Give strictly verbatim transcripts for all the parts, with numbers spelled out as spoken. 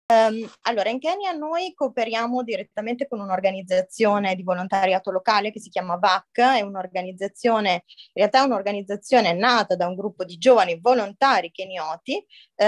Um, allora, in Kenya noi cooperiamo direttamente con un'organizzazione di volontariato locale che si chiama V A C, è un'organizzazione, in realtà è un'organizzazione nata da un gruppo di giovani volontari kenioti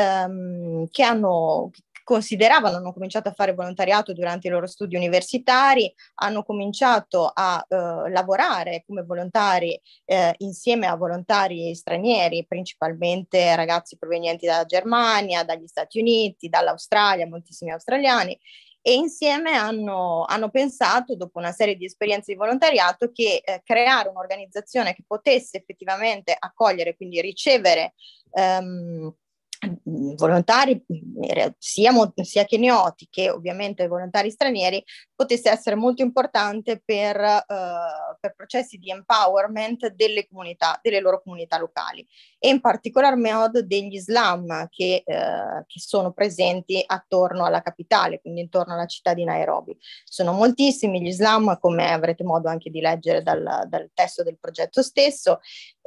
um, che hanno consideravano, hanno cominciato a fare volontariato durante i loro studi universitari, hanno cominciato a eh, lavorare come volontari eh, insieme a volontari stranieri, principalmente ragazzi provenienti dalla Germania, dagli Stati Uniti, dall'Australia, moltissimi australiani, e insieme hanno, hanno pensato, dopo una serie di esperienze di volontariato, che eh, creare un'organizzazione che potesse effettivamente accogliere, quindi ricevere ehm, volontari sia, sia kenioti che ovviamente volontari stranieri potesse essere molto importante per, uh, per processi di empowerment delle comunità, delle loro comunità locali e in particolar modo degli Islam che, uh, che sono presenti attorno alla capitale, quindi intorno alla città di Nairobi. Sono moltissimi gli Islam, come avrete modo anche di leggere dal, dal testo del progetto stesso.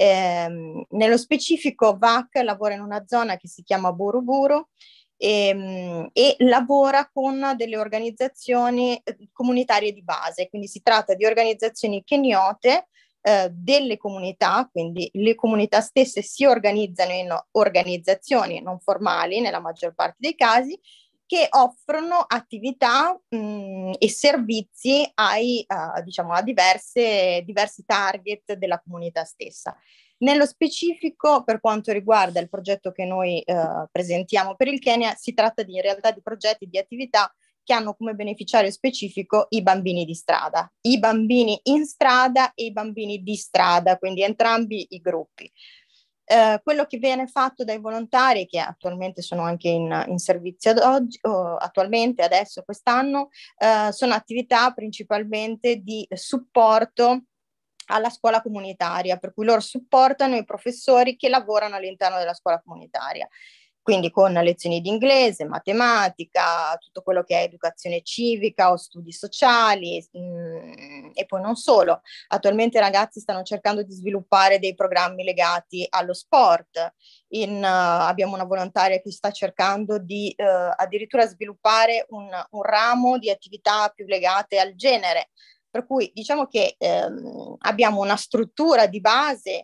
Eh, nello specifico V A C lavora in una zona che si chiama Buruburu e, e lavora con delle organizzazioni comunitarie di base, quindi si tratta di organizzazioni keniote eh, delle comunità, quindi le comunità stesse si organizzano in organizzazioni non formali nella maggior parte dei casi, che offrono attività mh, e servizi ai, uh, diciamo, a diverse, diversi target della comunità stessa. Nello specifico, per quanto riguarda il progetto che noi uh, presentiamo per il Kenya, si tratta di, in realtà di progetti di attività che hanno come beneficiario specifico i bambini di strada, i bambini in strada e i bambini di strada, quindi entrambi i gruppi. Eh, quello che viene fatto dai volontari, che attualmente sono anche in, in servizio ad oggi, oh, attualmente, adesso, quest'anno, eh, sono attività principalmente di supporto alla scuola comunitaria, per cui loro supportano i professori che lavorano all'interno della scuola comunitaria. Quindi con lezioni di inglese, matematica, tutto quello che è educazione civica o studi sociali mh, e poi non solo. Attualmente i ragazzi stanno cercando di sviluppare dei programmi legati allo sport. In, uh, abbiamo una volontaria che sta cercando di uh, addirittura sviluppare un, un ramo di attività più legate al genere. Per cui diciamo che ehm, abbiamo una struttura di base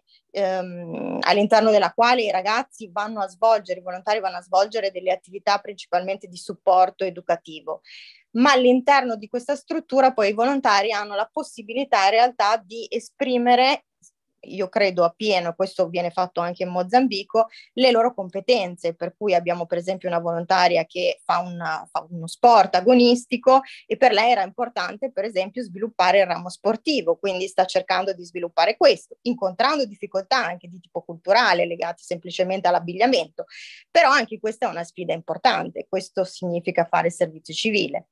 ehm, all'interno della quale i ragazzi vanno a svolgere, i volontari vanno a svolgere delle attività principalmente di supporto educativo. Ma all'interno di questa struttura poi i volontari hanno la possibilità in realtà di esprimere, io credo appieno, questo viene fatto anche in Mozambico, le loro competenze, per cui abbiamo per esempio una volontaria che fa, una, fa uno sport agonistico e per lei era importante per esempio sviluppare il ramo sportivo, quindi sta cercando di sviluppare questo, incontrando difficoltà anche di tipo culturale legate semplicemente all'abbigliamento, però anche questa è una sfida importante, questo significa fare servizio civile.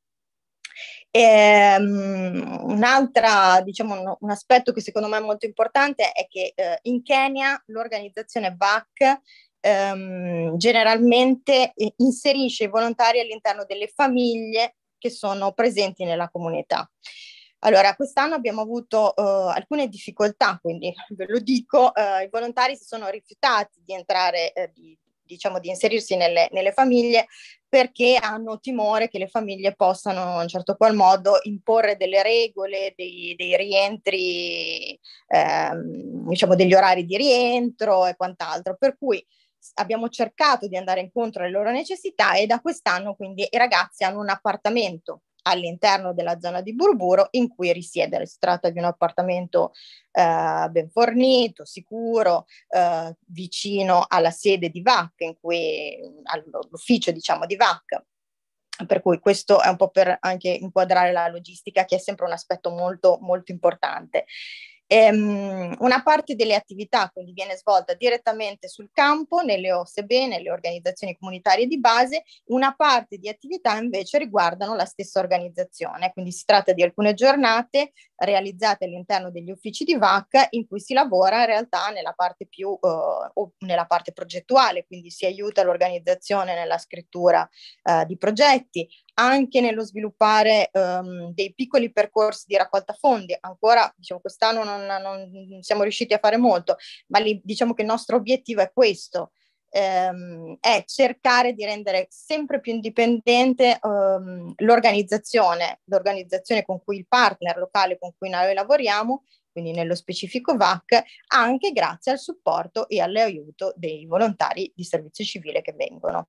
Um, un'altra, diciamo, un, un aspetto che secondo me è molto importante è che eh, in Kenya l'organizzazione V A C ehm, generalmente eh, inserisce i volontari all'interno delle famiglie che sono presenti nella comunità. Allora, quest'anno abbiamo avuto uh, alcune difficoltà, quindi ve lo dico, uh, i volontari si sono rifiutati di entrare, uh, di, diciamo, di inserirsi nelle, nelle famiglie perché hanno timore che le famiglie possano, in un certo qual modo, imporre delle regole, dei, dei rientri, ehm, diciamo degli orari di rientro e quant'altro. Per cui abbiamo cercato di andare incontro alle loro necessità e da quest'anno quindi i ragazzi hanno un appartamento all'interno della zona di Buruburu in cui risiedere. Si tratta di un appartamento eh, ben fornito, sicuro, eh, vicino alla sede di V A C, in cui, all'ufficio diciamo di V A C. Per cui questo è un po' per anche inquadrare la logistica, che è sempre un aspetto molto, molto importante. Ehm, una parte delle attività quindi viene svolta direttamente sul campo, nelle O S B, nelle organizzazioni comunitarie di base, una parte di attività invece riguardano la stessa organizzazione, quindi si tratta di alcune giornate realizzate all'interno degli uffici di V A C in cui si lavora in realtà nella parte più, eh, o nella parte progettuale, quindi si aiuta l'organizzazione nella scrittura eh, di progetti, anche nello sviluppare um, dei piccoli percorsi di raccolta fondi. Ancora, diciamo, quest'anno non, non siamo riusciti a fare molto, ma lì, diciamo che il nostro obiettivo è questo, ehm, è cercare di rendere sempre più indipendente ehm, l'organizzazione, l'organizzazione con cui il partner locale con cui noi lavoriamo, quindi nello specifico V A C, anche grazie al supporto e all'aiuto dei volontari di servizio civile che vengono.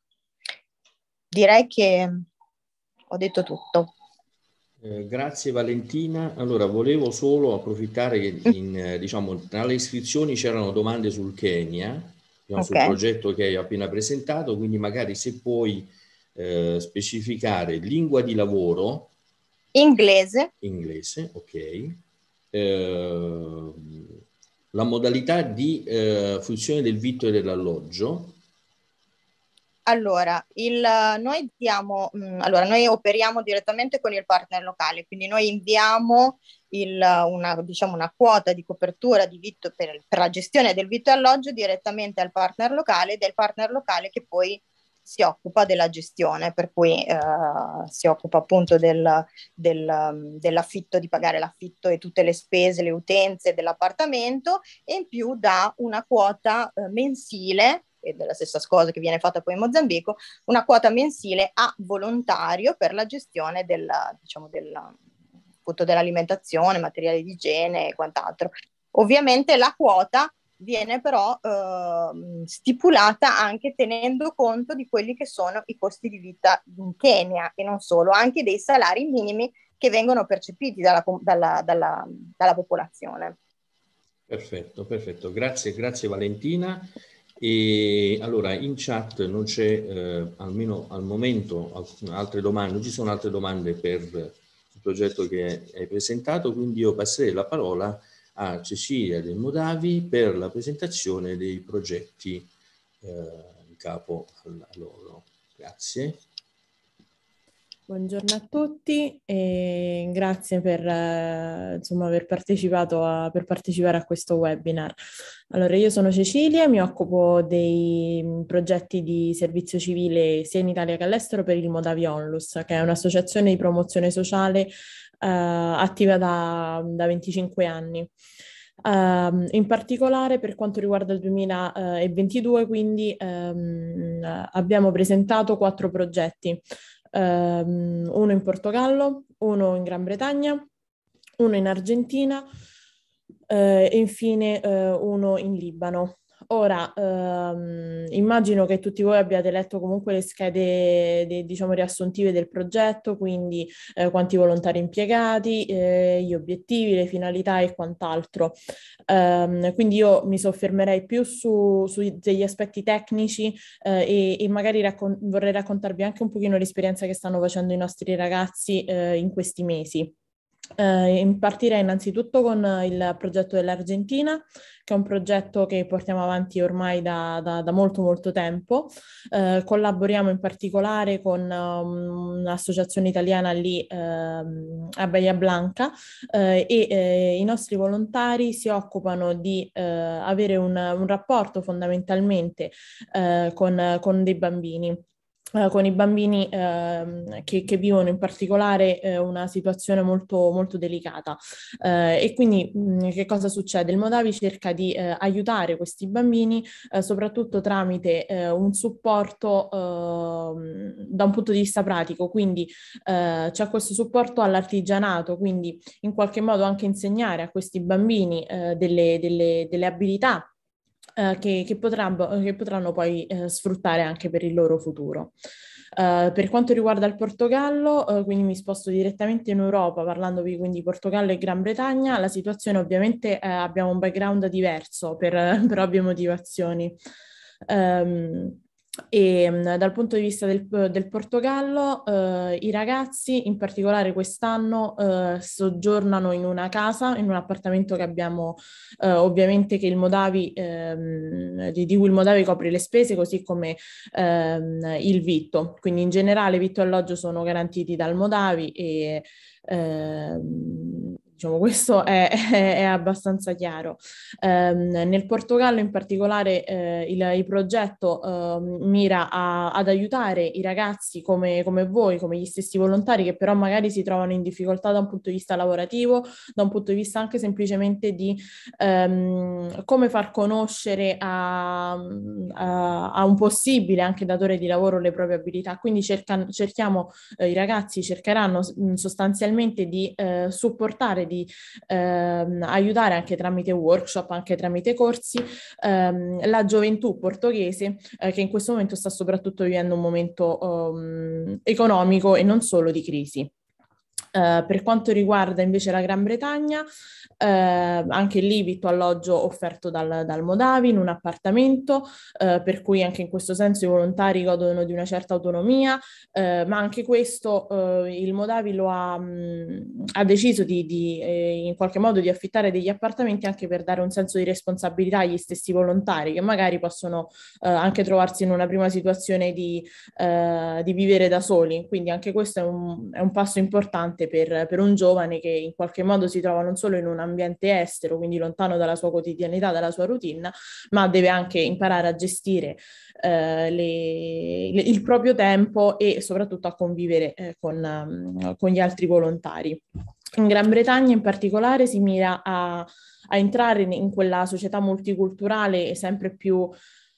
Direi che ho detto tutto. Eh, grazie Valentina. Allora, volevo solo approfittare che in, eh, diciamo, tra le iscrizioni c'erano domande sul Kenya, diciamo, sul Okay. progetto che hai appena presentato, quindi magari se puoi eh, specificare lingua di lavoro. Inglese. Inglese, ok. Eh, la modalità di eh, fruizione del vitto e dell'alloggio. Allora, il, noi diamo, mh, allora, noi operiamo direttamente con il partner locale, quindi noi inviamo il, una, diciamo, una quota di copertura di vitto per, per la gestione del vitto e alloggio direttamente al partner locale, ed è il partner locale che poi si occupa della gestione, per cui eh, si occupa appunto del, del, dell'affitto, di pagare l'affitto e tutte le spese, le utenze dell'appartamento, e in più dà una quota eh, mensile, ed è la stessa cosa che viene fatta poi in Mozambico, una quota mensile a volontario per la gestione della, diciamo, della, appunto dell'alimentazione, materiali di igiene e quant'altro. Ovviamente la quota viene però eh, stipulata anche tenendo conto di quelli che sono i costi di vita in Kenya, e non solo, anche dei salari minimi che vengono percepiti dalla, dalla, dalla, dalla popolazione. Perfetto, perfetto. Grazie, grazie Valentina. E allora in chat non c'è, eh, almeno al momento, altre domande, non ci sono altre domande per il progetto che hai presentato, quindi io passerei la parola a Cecilia Del Modavi per la presentazione dei progetti eh, in capo a loro. Grazie. Buongiorno a tutti e grazie per, eh, insomma, aver partecipato a, per partecipare a questo webinar. Allora, io sono Cecilia, mi occupo dei progetti di servizio civile sia in Italia che all'estero per il Modavi Onlus, che è un'associazione di promozione sociale eh, attiva da, da venticinque anni. Uh, in particolare per quanto riguarda il duemilaventidue, quindi um, abbiamo presentato quattro progetti. Um, uno in Portogallo, uno in Gran Bretagna, uno in Argentina eh, e infine eh, uno in Libano. Ora, ehm, immagino che tutti voi abbiate letto comunque le schede, de, diciamo, riassuntive del progetto, quindi eh, quanti volontari impiegati, eh, gli obiettivi, le finalità e quant'altro. Um, quindi io mi soffermerei più su, su degli aspetti tecnici eh, e, e magari raccon- vorrei raccontarvi anche un pochino l'esperienza che stanno facendo i nostri ragazzi eh, in questi mesi. Uh, partirei innanzitutto con il progetto dell'Argentina, che è un progetto che portiamo avanti ormai da, da, da molto molto tempo. Uh, collaboriamo in particolare con um, un'associazione italiana lì uh, a Bahia Blanca uh, e uh, i nostri volontari si occupano di uh, avere un, un rapporto fondamentalmente uh, con, con dei bambini. Uh, con i bambini uh, che, che vivono in particolare uh, una situazione molto, molto delicata. Uh, e quindi mh, che cosa succede? Il Modavi cerca di uh, aiutare questi bambini uh, soprattutto tramite uh, un supporto uh, da un punto di vista pratico, quindi uh, c'è questo supporto all'artigianato, quindi in qualche modo anche insegnare a questi bambini uh, delle, delle, delle abilità Uh, che, che, potranno, che potranno poi uh, sfruttare anche per il loro futuro. Uh, per quanto riguarda il Portogallo, uh, quindi mi sposto direttamente in Europa, parlandovi quindi di Portogallo e Gran Bretagna, la situazione ovviamente uh, abbiamo un background diverso per, per ovvie motivazioni. Um, E mh, dal punto di vista del, del Portogallo, eh, i ragazzi, in particolare quest'anno, eh, soggiornano in una casa, in un appartamento che abbiamo, eh, ovviamente che il Modavi, ehm, di, di cui il Modavi copre le spese, così come ehm, il vitto. Quindi in generale vitto e alloggio sono garantiti dal Modavi e ehm, diciamo, questo è, è, è abbastanza chiaro. Um, nel Portogallo in particolare eh, il, il progetto uh, mira a, ad aiutare i ragazzi come, come voi, come gli stessi volontari, che però magari si trovano in difficoltà da un punto di vista lavorativo, da un punto di vista anche semplicemente di um, come far conoscere a, a, a un possibile anche datore di lavoro le proprie abilità. Quindi cerca, cerchiamo, eh, i ragazzi cercheranno mh, sostanzialmente di eh, supportare, di ehm, aiutare anche tramite workshop, anche tramite corsi, ehm, la gioventù portoghese eh, che in questo momento sta soprattutto vivendo un momento um, economico e non solo di crisi. Uh, per quanto riguarda invece la Gran Bretagna, uh, anche lì vitto alloggio offerto dal, dal Modavi in un appartamento, uh, per cui anche in questo senso i volontari godono di una certa autonomia, uh, ma anche questo uh, il Modavi lo ha, mh, ha deciso di, di eh, in qualche modo di affittare degli appartamenti anche per dare un senso di responsabilità agli stessi volontari che magari possono uh, anche trovarsi in una prima situazione di, uh, di vivere da soli, quindi anche questo è un, è un passo importante Per, per un giovane che in qualche modo si trova non solo in un ambiente estero, quindi lontano dalla sua quotidianità, dalla sua routine, ma deve anche imparare a gestire eh, le, le, il proprio tempo e soprattutto a convivere eh, con, um, con gli altri volontari. In Gran Bretagna in particolare si mira a, a entrare in, in quella società multiculturale sempre più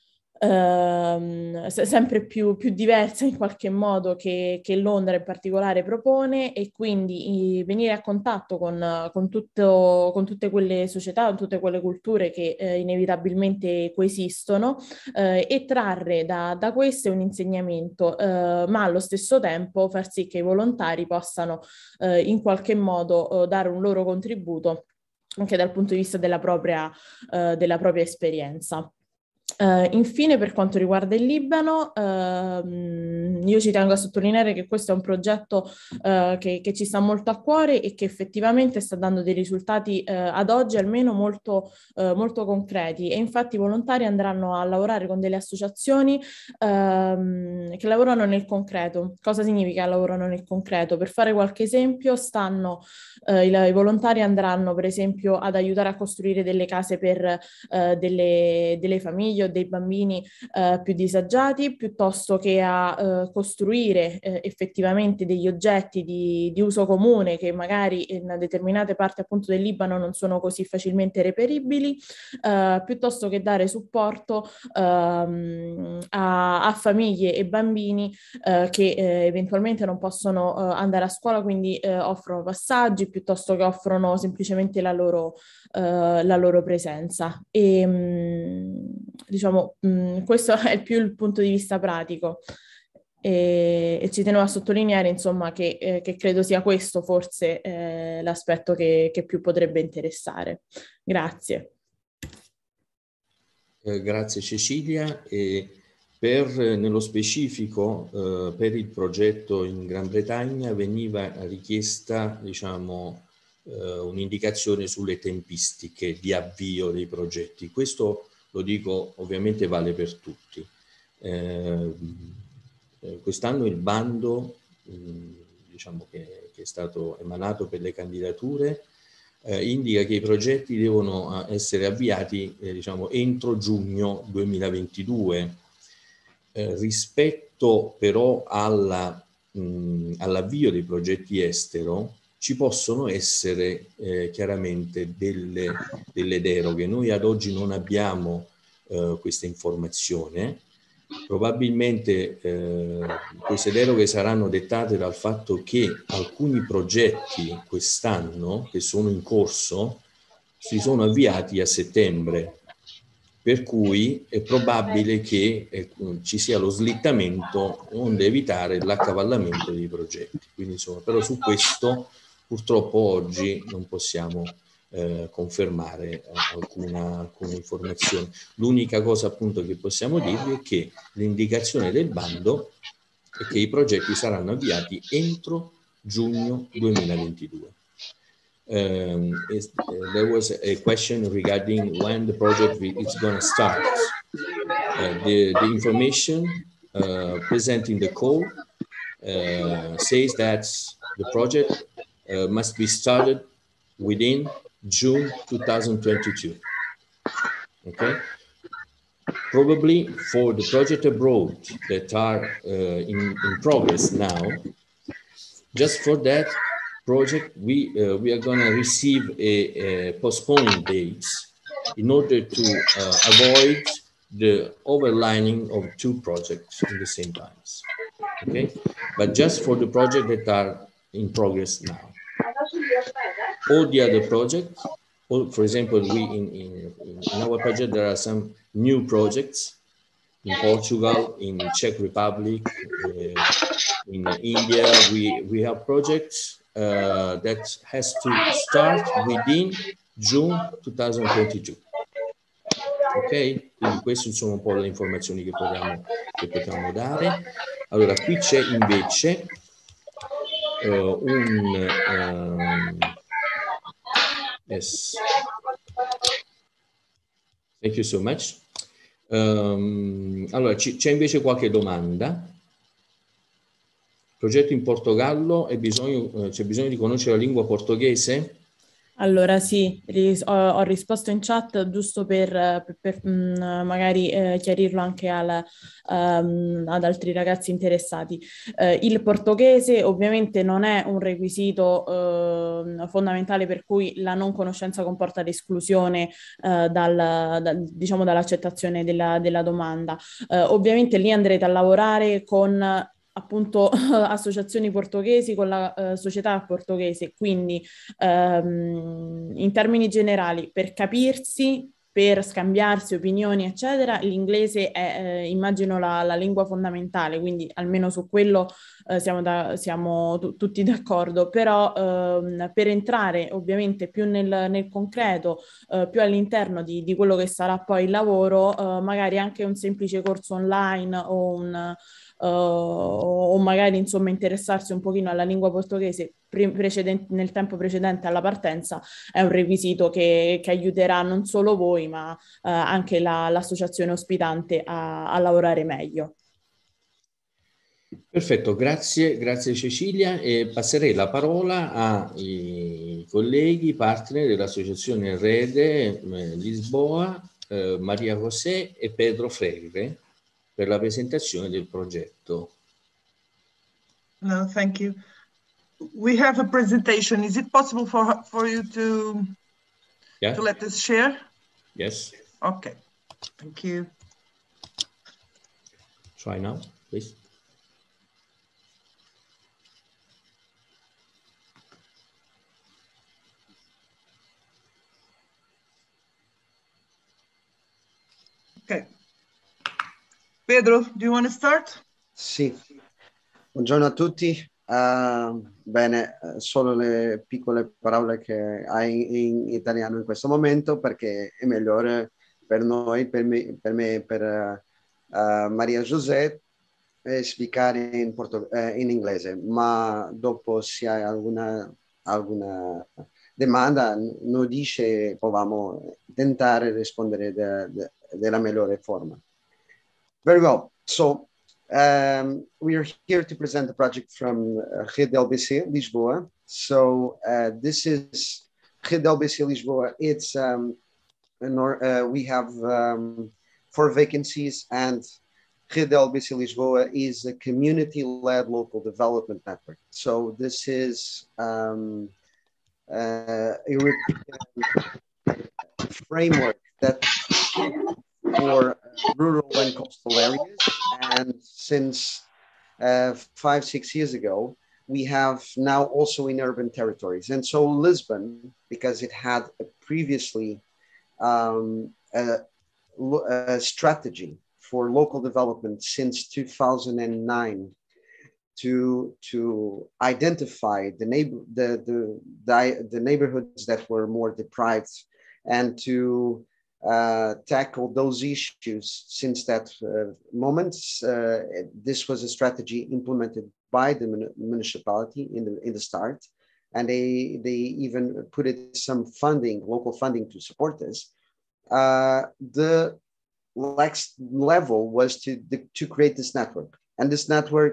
Uh, sempre più, più diversa in qualche modo che, che Londra in particolare propone, e quindi i, venire a contatto con, con, tutto, con tutte quelle società, con tutte quelle culture che eh, inevitabilmente coesistono eh, e trarre da, da queste un insegnamento, eh, ma allo stesso tempo far sì che i volontari possano eh, in qualche modo eh, dare un loro contributo anche dal punto di vista della propria, eh, della propria esperienza. Uh, infine, per quanto riguarda il Libano, uh, io ci tengo a sottolineare che questo è un progetto uh, che, che ci sta molto a cuore e che effettivamente sta dando dei risultati uh, ad oggi almeno molto, uh, molto concreti, e infatti i volontari andranno a lavorare con delle associazioni uh, che lavorano nel concreto. Cosa significa lavorano nel concreto? Per fare qualche esempio, stanno, uh, i, i volontari andranno per esempio ad aiutare a costruire delle case per uh, delle, delle famiglie o dei bambini eh, più disagiati, piuttosto che a eh, costruire eh, effettivamente degli oggetti di, di uso comune che magari in determinate parti appunto del Libano non sono così facilmente reperibili, eh, piuttosto che dare supporto ehm, a, a famiglie e bambini eh, che eh, eventualmente non possono eh, andare a scuola, quindi eh, offrono passaggi piuttosto che offrono semplicemente la loro, eh, la loro presenza. E, mh, diciamo, mh, questo è più il punto di vista pratico, e, e ci tenevo a sottolineare, insomma, che, eh, che credo sia questo forse eh, l'aspetto che, che più potrebbe interessare. Grazie. Eh, grazie Cecilia. E per, nello specifico, eh, per il progetto in Gran Bretagna veniva richiesta, diciamo, eh, un'indicazione sulle tempistiche di avvio dei progetti. Questo, lo dico, ovviamente vale per tutti. Eh, quest'anno il bando, mh, diciamo che, che è stato emanato per le candidature, eh, indica che i progetti devono essere avviati eh, diciamo, entro giugno duemilaventidue. Eh, rispetto però alla, mh, all'avvio dei progetti estero, ci possono essere eh, chiaramente delle, delle deroghe. Noi ad oggi non abbiamo eh, questa informazione. Probabilmente eh, queste deroghe saranno dettate dal fatto che alcuni progetti quest'anno che sono in corso si sono avviati a settembre, per cui è probabile che eh, ci sia lo slittamento onde evitare l'accavallamento dei progetti. Quindi, insomma, però su questo purtroppo oggi non possiamo eh, confermare eh, alcuna, alcuna informazione. L'unica cosa appunto che possiamo dirvi è che l'indicazione del bando è che i progetti saranno avviati entro giugno duemilaventidue. Um, is, uh, there was a question regarding when the project is going to start. Uh, the, the information uh, present in the call uh, says that the project uh, must be started within June two thousand twenty-two. Okay. Probably for the project abroad that are uh, in, in progress now, just for that project, we, uh, we are going to receive a, a postponed dates in order to uh, avoid the overlining of two projects in the same times. Okay, but just for the projects that are in progress now. All the other projects, all, for example, we in, in, in our project, there are some new projects in Portugal, in Czech Republic, uh, in India. We, we have projects uh, that has to start within June two thousand twenty-two. Ok? Quindi queste sono un po' le informazioni che potevamo, che potevamo dare. Allora, qui c'è invece uh, un... Um, yes. Thank you so much. Um, allora, c'è invece qualche domanda. Progetto in Portogallo, c'è bisogno, bisogno di conoscere la lingua portoghese? Allora sì, ris- ho, ho risposto in chat giusto per, per, per mh, magari eh, chiarirlo anche al, um, ad altri ragazzi interessati. Eh, il portoghese ovviamente non è un requisito eh, fondamentale per cui la non conoscenza comporta l'esclusione eh, dal, da, diciamo dall'accettazione della, della domanda. Eh, ovviamente lì andrete a lavorare con appunto associazioni portoghesi con la uh, società portoghese, quindi um, in termini generali per capirsi, per scambiarsi opinioni eccetera, l'inglese è eh, immagino la, la lingua fondamentale, quindi almeno su quello eh, siamo, da, siamo t- tutti d'accordo, però ehm, per entrare ovviamente più nel, nel concreto, eh, più all'interno di, di quello che sarà poi il lavoro, eh, magari anche un semplice corso online o un Uh, o magari insomma interessarsi un pochino alla lingua portoghese pre- nel tempo precedente alla partenza è un requisito che, che aiuterà non solo voi ma uh, anche la, l'associazione ospitante a, a lavorare meglio. Perfetto, grazie, grazie Cecilia e passerei la parola ai colleghi partner dell'associazione Rede eh, Lisboa, eh, Maria José e Pedro Freire, per la presentazione del progetto. No, thank you. We have a presentation. Is it possible for for you to yeah. to let us share? Yes. Okay. Thank you. Try now, please. Okay. Pedro, do you want to start? Sì. Buongiorno a tutti. Uh, bene, solo le piccole parole che hai in italiano in questo momento perché è migliore per noi, per me, per, me, per uh, Maria José, eh, spiegare in, porto- eh, in inglese, ma dopo se hai alguna, alguna domanda, non dice, proviamo a tentare di rispondere de, de, della migliore forma. Very well. So, Um, we are here to present the project from uh, Rede L B C Lisboa. So uh, this is Rede L B C Lisboa. It's um, an or, uh, we have um, four vacancies, and Rede L B C Lisboa is a community-led local development network. So this is um, uh, a European framework that for uh, rural and coastal areas. And since uh, five, six years ago, we have now also in urban territories. And so Lisbon, because it had a previously um, a, a strategy for local development since two thousand nine to, to identify the, neighbor, the, the, the, the neighborhoods that were more deprived and to Uh, tackle those issues since that uh, moment. Uh, this was a strategy implemented by the mun- municipality in the in the start, and they they even put it some funding, local funding to support this. Uh, the next level was to the, to create this network, and this network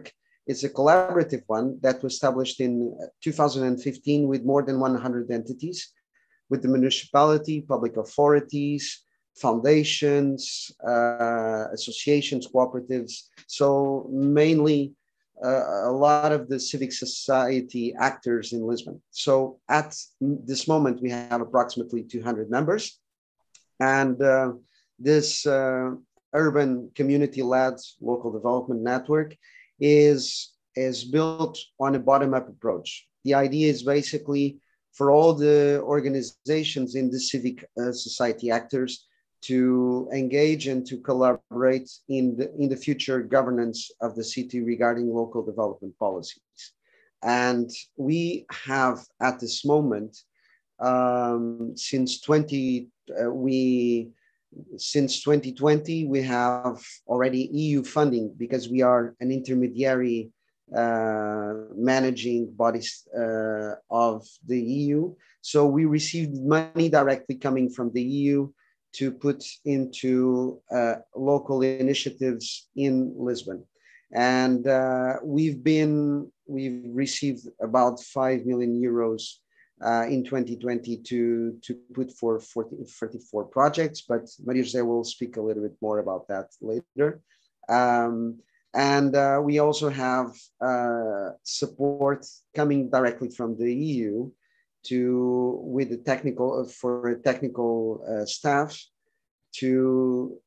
It's a collaborative one that was established in two thousand fifteen with more than one hundred entities, with the municipality, public authorities, foundations, uh, associations, cooperatives. So mainly uh, a lot of the civic society actors in Lisbon. So at this moment, we have approximately two hundred members. And uh, this uh, urban community-led local development network is, is built on a bottom-up approach. The idea is basically for all the organizations in the civic uh, society actors to engage and to collaborate in the, in the future governance of the city regarding local development policies. And we have at this moment, um, since twenty, uh, we, since twenty twenty, we have already E U funding because we are an intermediary uh, managing bodies uh, of the E U. So we received money directly coming from the E U to put into uh, local initiatives in Lisbon. And uh, we've been, we've received about five million euros uh, in twenty twenty to, to put for forty, forty-four projects, but Maria Jose will speak a little bit more about that later. Um, and uh, we also have uh, support coming directly from the E U to, with the technical, for technical uh, staff to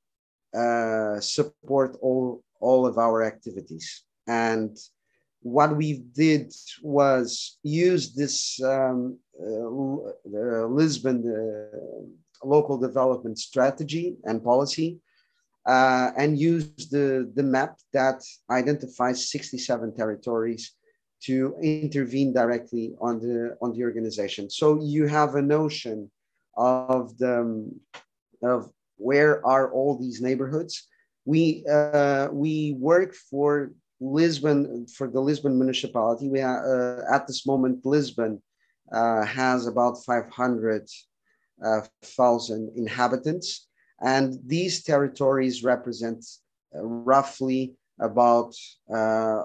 uh, support all, all of our activities. And what we did was use this um, uh, the Lisbon uh, local development strategy and policy uh, and use the, the map that identifies sixty-seven territories to intervene directly on the, on the organization. So you have a notion of the, of where are all these neighborhoods. We, uh, we work for Lisbon, for the Lisbon municipality. We are, uh, at this moment, Lisbon uh, has about five hundred thousand inhabitants. And these territories represent uh, roughly about uh,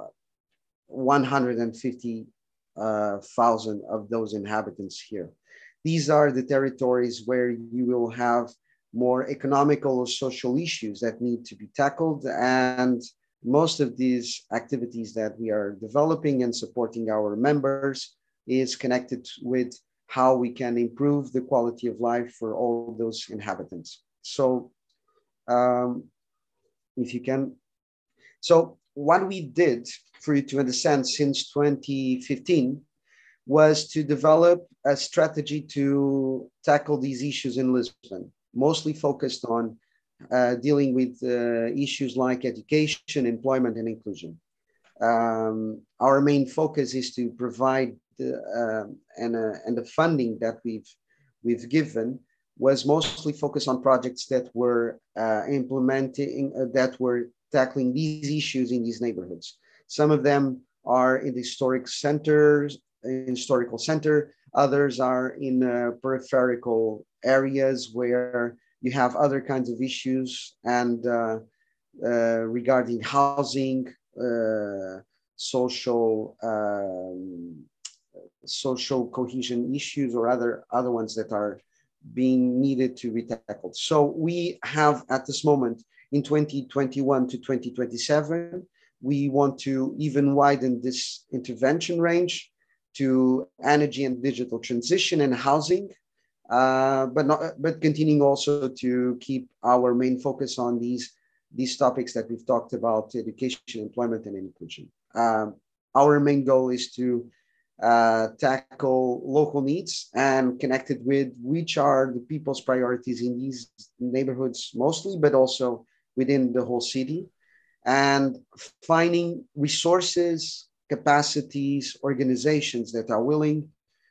one hundred fifty thousand of those inhabitants here. These are the territories where you will have more economical or social issues that need to be tackled. And most of these activities that we are developing and supporting our members is connected with how we can improve the quality of life for all those inhabitants. So um, if you can, so what we did for you to understand since twenty fifteen was to develop a strategy to tackle these issues in Lisbon, mostly focused on uh, dealing with uh, issues like education, employment, and inclusion. Um, our main focus is to provide the, uh, and, uh, and the funding that we've, we've given was mostly focused on projects that were uh, implementing, uh, that were tackling these issues in these neighborhoods. Some of them are in the historic centers, historical center, others are in uh, peripheral areas where you have other kinds of issues and uh, uh, regarding housing, uh, social, um, social cohesion issues or other, other ones that are being needed to be tackled. So we have at this moment in twenty twenty-one to twenty twenty-seven, we want to even widen this intervention range to energy and digital transition and housing, uh, but not, but continuing also to keep our main focus on these, these topics that we've talked about, education, employment, and inclusion. Um, our main goal is to uh, tackle local needs and connected with which are the people's priorities in these neighborhoods mostly, but also within the whole city, and finding resources, capacities, organizations that are willing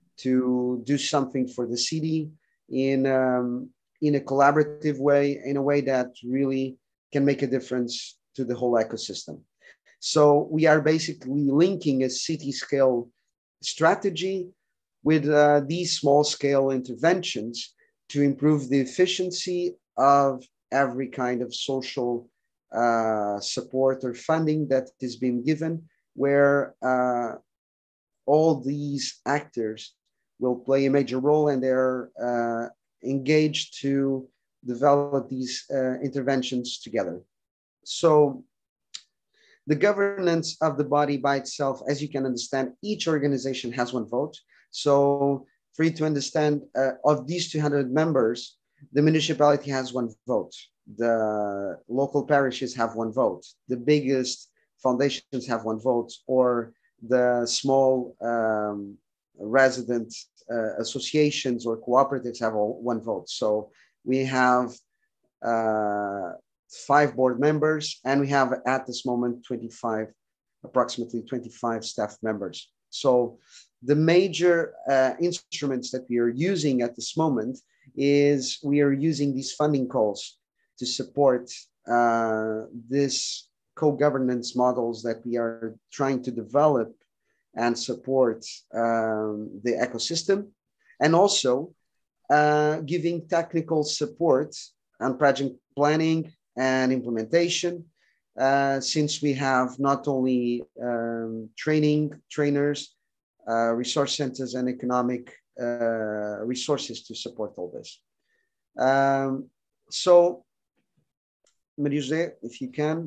to do something for the city in, um, in a collaborative way, in a way that really can make a difference to the whole ecosystem. So we are basically linking a city scale strategy with uh, these small scale interventions to improve the efficiency of every kind of social uh, support or funding that is being given, where uh, all these actors will play a major role, and they're uh, engaged to develop these uh, interventions together. So the governance of the body by itself, as you can understand, each organization has one vote. So for you to understand, uh, of these two hundred members, the municipality has one vote. The local parishes have one vote. The biggest foundations have one vote, or the small um, resident uh, associations or cooperatives have all one vote. So we have uh, five board members, and we have at this moment twenty-five, approximately twenty-five staff members. So the major uh, instruments that we are using at this moment is we are using these funding calls to support uh, this co-governance models that we are trying to develop and support um, the ecosystem, and also uh, giving technical support on project planning and implementation, uh, since we have not only um, training, trainers, uh, resource centers, and economic uh, resources to support all this. Um, so, Maria-José, if you can.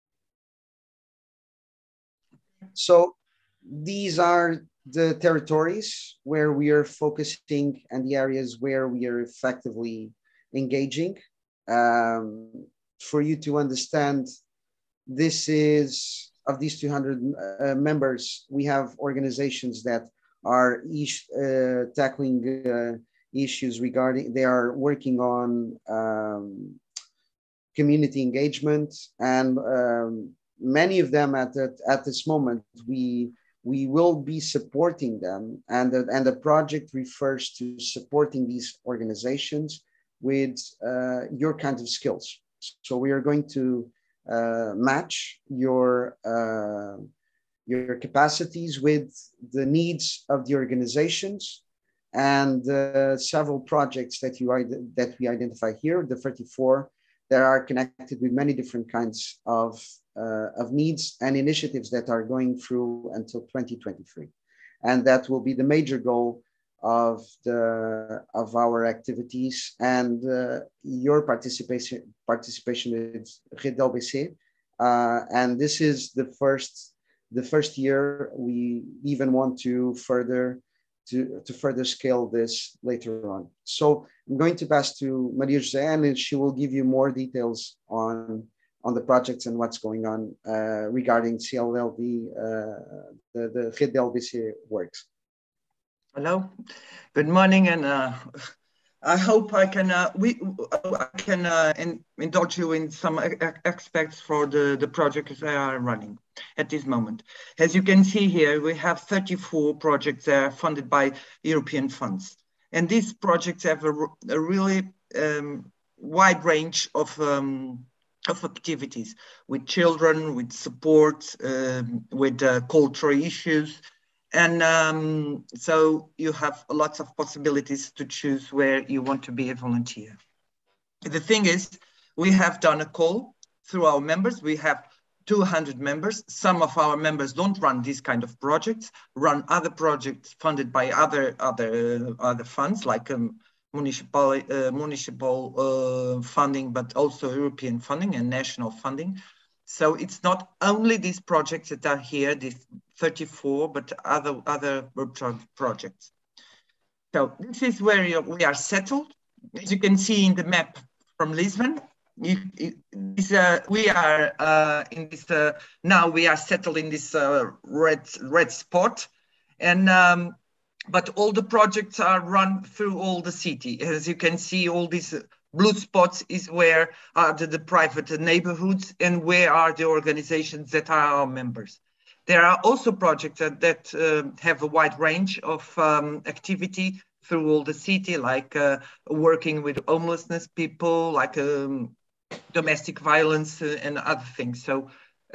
So these are the territories where we are focusing and the areas where we are effectively engaging. Um, for you to understand, this is, of these two hundred uh, members, we have organizations that are each uh, tackling uh, issues regarding, they are working on um, community engagement, and um, many of them at, the, at this moment, we, we will be supporting them, and the, and the project refers to supporting these organizations with uh, your kind of skills. So we are going to uh, match your, uh, your capacities with the needs of the organizations, and uh, several projects that, you, that we identify here, the thirty-four, that are connected with many different kinds of, uh, of needs and initiatives that are going through until twenty twenty-three. And that will be the major goal of, the, of our activities, and uh, your participation, participation with Rede L B C. Uh, and this is the first, the first year. We even want to further To, to further scale this later on. So I'm going to pass to Maria-José, and she will give you more details on, on the projects and what's going on uh, regarding C L L D, uh, the, the Rede L B C works. Hello, good morning, and uh, I hope I can uh, we I can uh, in, indulge you in some aspects for the, the projects that are running at this moment. As you can see here, we have thirty-four projects that are funded by European funds. And these projects have a, a really um, wide range of, um, of activities with children, with support, um, with uh, cultural issues. And um, so you have lots of possibilities to choose where you want to be a volunteer. The thing is, we have done a call through our members. We have two hundred members. Some of our members don't run these kind of projects, run other projects funded by other other uh, other funds, like um, municipal uh, municipal uh, funding, but also European funding and national funding. So it's not only these projects that are here, these thirty-four, but other other projects. So this is where we are settled. As you can see in the map from Lisbon, You, it, this, uh, we are uh, in this, uh, now we are settled in this uh, red, red spot, and um, but all the projects are run through all the city. As you can see, all these blue spots is where are the, the private neighborhoods and where are the organizations that are our members. There are also projects that, that uh, have a wide range of um, activity through all the city, like uh, working with homelessness people, like um, domestic violence uh, and other things. So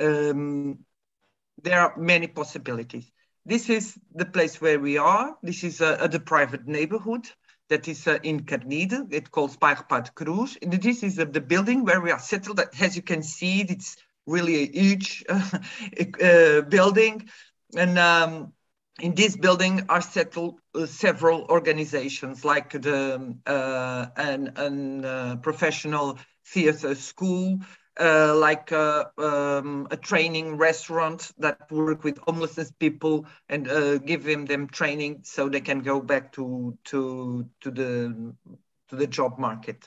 um, there are many possibilities. This is the place where we are. This is uh, the private neighborhood that is uh, in Carnide. It calls Bairro Padre Cruz. And this is uh, the building where we are settled. As you can see, it's really a huge uh, building. And um, in this building are settled uh, several organizations, like the uh, an, an uh, professional theater school, uh, like uh, um, a training restaurant that work with homelessness people and uh, give them, them training so they can go back to to to the to the job market.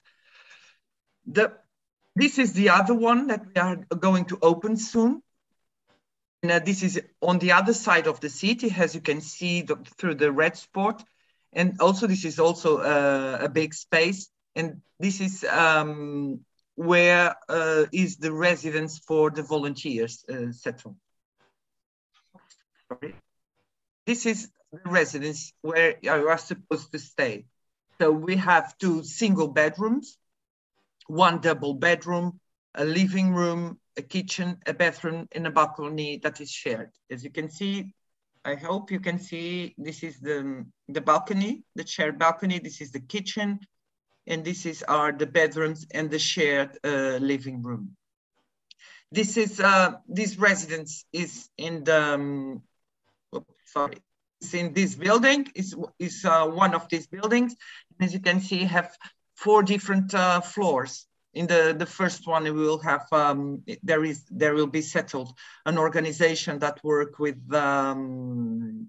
The this is the other one that we are going to open soon. And uh, this is on the other side of the city, as you can see the, through the red spot. And also, this is also uh, a big space. And this is um, where uh, is the residence for the volunteers uh, settled. Sorry. This is the residence where you are supposed to stay. So we have two single bedrooms, one double bedroom, a living room, a kitchen, a bathroom, and a balcony that is shared. As you can see, I hope you can see, this is the, the balcony, the shared balcony, this is the kitchen, and this is are the bedrooms and the shared uh, living room. This is, uh, this residence is in the, um, oops, sorry, it's in this building, is is uh, one of these buildings. As you can see, have four different uh, floors. In the, the first one, we will have, um, there is, there will be settled an organization that work with um,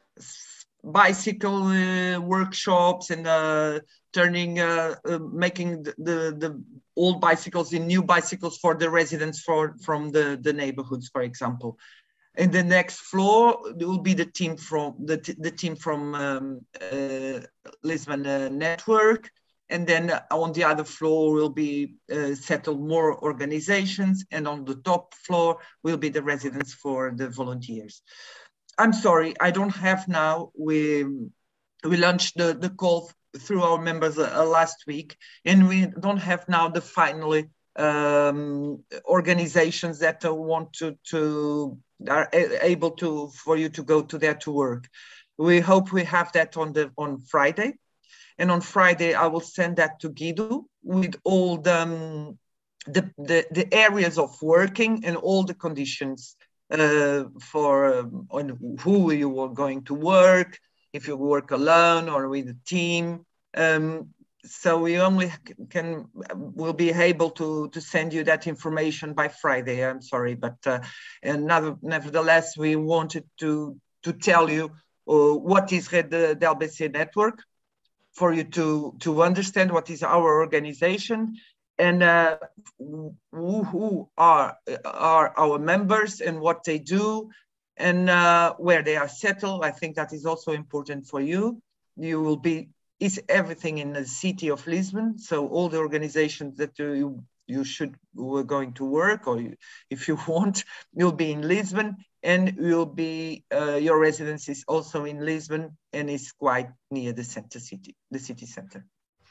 bicycle uh, workshops and uh, turning, uh, uh, making the, the, the old bicycles in new bicycles for the residents for, from the, the neighborhoods, for example. In the next floor, there will be the team from, the, the team from um, uh, Lisbon uh, Network. And then on the other floor will be uh, settled more organizations, and on the top floor will be the residence for the volunteers. I'm sorry, I don't have now, we, we launched the, the call through our members uh, last week, and we don't have now the final um, organizations that uh, want to, to, are able to, for you to go to there to work. We hope we have that on, the, on Friday. And on Friday, I will send that to Guido with all the, um, the, the, the areas of working and all the conditions uh, for um, on who you are going to work, if you work alone or with a team. Um, so we only can, will be able to, to send you that information by Friday. I'm sorry, but uh, and nevertheless, we wanted to, to tell you uh, what is the, the L B C network, for you to, to understand what is our organization and uh, who, who are, are our members and what they do and uh, where they are settled. I think that is also important for you. You will be, is everything in the city of Lisbon. So all the organizations that you, you should, were going to work, or you, if you want, you'll be in Lisbon. And you'll be, uh, your residence is also in Lisbon and is quite near the center city, the city center.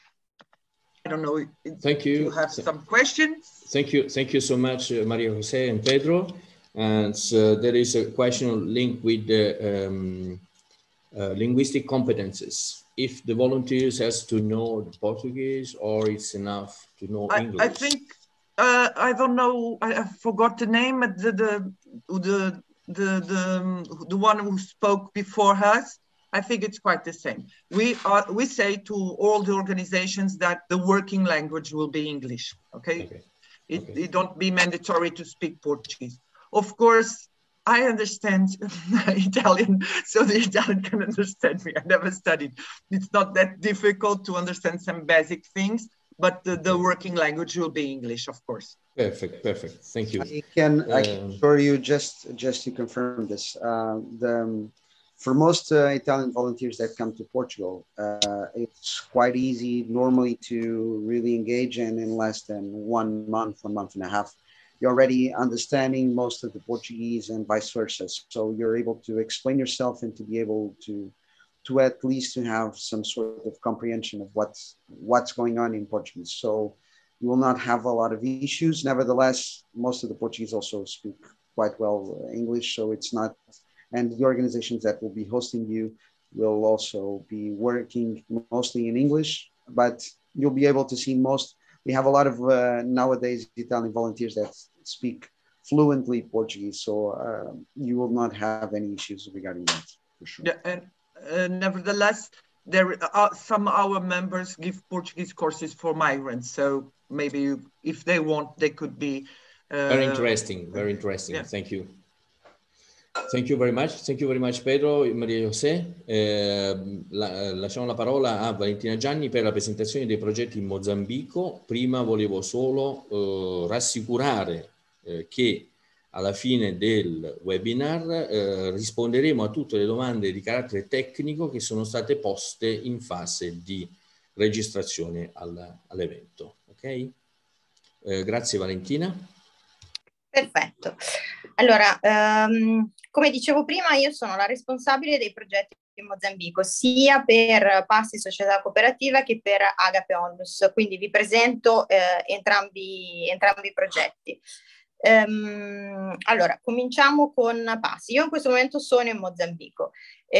I don't know. Thank you. You have some questions? Thank you. Thank you so much, uh, Maria Jose and Pedro. And uh, there is a question linked with the um, uh, linguistic competences. If the volunteers has to know the Portuguese, or it's enough to know I, English? I think, uh, I don't know, I, I forgot the name, but the, the, the The, the, the one who spoke before us, I think it's quite the same. We are, we say to all the organizations that the working language will be English, okay? okay. It, okay. It don't be mandatory to speak Portuguese. Of course, I understand Italian, so the Italian can understand me. I never studied. It's not that difficult to understand some basic things, but the, the working language will be English, of course. Perfect, perfect. Thank you. I can, I can assure you, just, just to confirm this, uh, the, for most uh, Italian volunteers that come to Portugal, uh, it's quite easy normally to really engage in in less than one month, one month and a half. You're already understanding most of the Portuguese and vice versa. So you're able to explain yourself and to be able to to at least to have some sort of comprehension of what's what's going on in Portuguese. So you will not have a lot of issues. Nevertheless, most of the Portuguese also speak quite well English, so it's not, and the organizations that will be hosting you will also be working mostly in English, but you'll be able to see most, we have a lot of uh, nowadays Italian volunteers that speak fluently Portuguese, so uh, you will not have any issues regarding that, for sure. Yeah, and uh, nevertheless, there are some of our members give Portuguese courses for migrants, so maybe if they want, they could be. Uh, very interesting, very interesting. Yeah. Thank you. Thank you very much. Thank you very much, Pedro e Maria José. Eh, la, lasciamo la parola a Valentina Gianni per la presentazione dei progetti in Mozambico. Prima volevo solo eh, rassicurare eh, che alla fine del webinar eh, risponderemo a tutte le domande di carattere tecnico che sono state poste in fase di registrazione al, all'evento. Ok? Eh, grazie Valentina. Perfetto. Allora, um, come dicevo prima, io sono la responsabile dei progetti in Mozambico, sia per Passi Società Cooperativa che per Agape Onlus, quindi vi presento eh, entrambi, entrambi i progetti. Um, allora, cominciamo con Passi. Io in questo momento sono in Mozambico.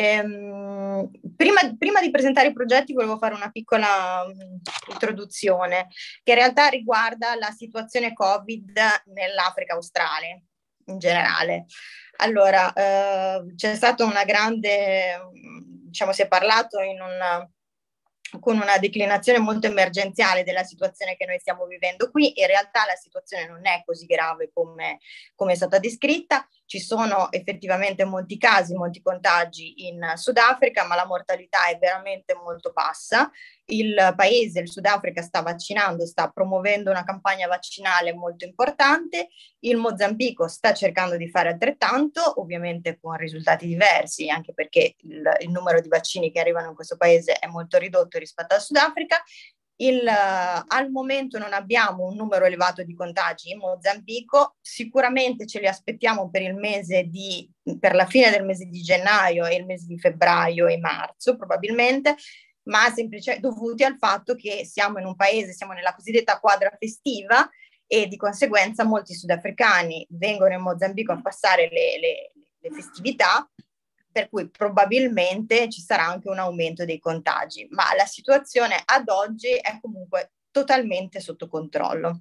Um, prima, prima di presentare i progetti volevo fare una piccola um, introduzione che in realtà riguarda la situazione Covid nell'Africa australe in generale. Allora, uh, c'è stata una grande, diciamo, si è parlato in una con una declinazione molto emergenziale della situazione che noi stiamo vivendo qui. In realtà la situazione non è così grave come, come è stata descritta. Ci sono effettivamente molti casi, molti contagi in Sudafrica, ma la mortalità è veramente molto bassa. Il paese, il Sudafrica, sta vaccinando, sta promuovendo una campagna vaccinale molto importante. Il Mozambico sta cercando di fare altrettanto, ovviamente con risultati diversi, anche perché il, il numero di vaccini che arrivano in questo paese è molto ridotto rispetto al Sudafrica. Il, uh, al momento non abbiamo un numero elevato di contagi in Mozambico, sicuramente ce li aspettiamo per il mese di, per la fine del mese di gennaio e il mese di febbraio e marzo probabilmente, ma semplicemente dovuti al fatto che siamo in un paese, siamo nella cosiddetta quadra festiva e di conseguenza molti sudafricani vengono in Mozambico a passare le, le, le festività, per cui probabilmente ci sarà anche un aumento dei contagi, ma la situazione ad oggi è comunque totalmente sotto controllo.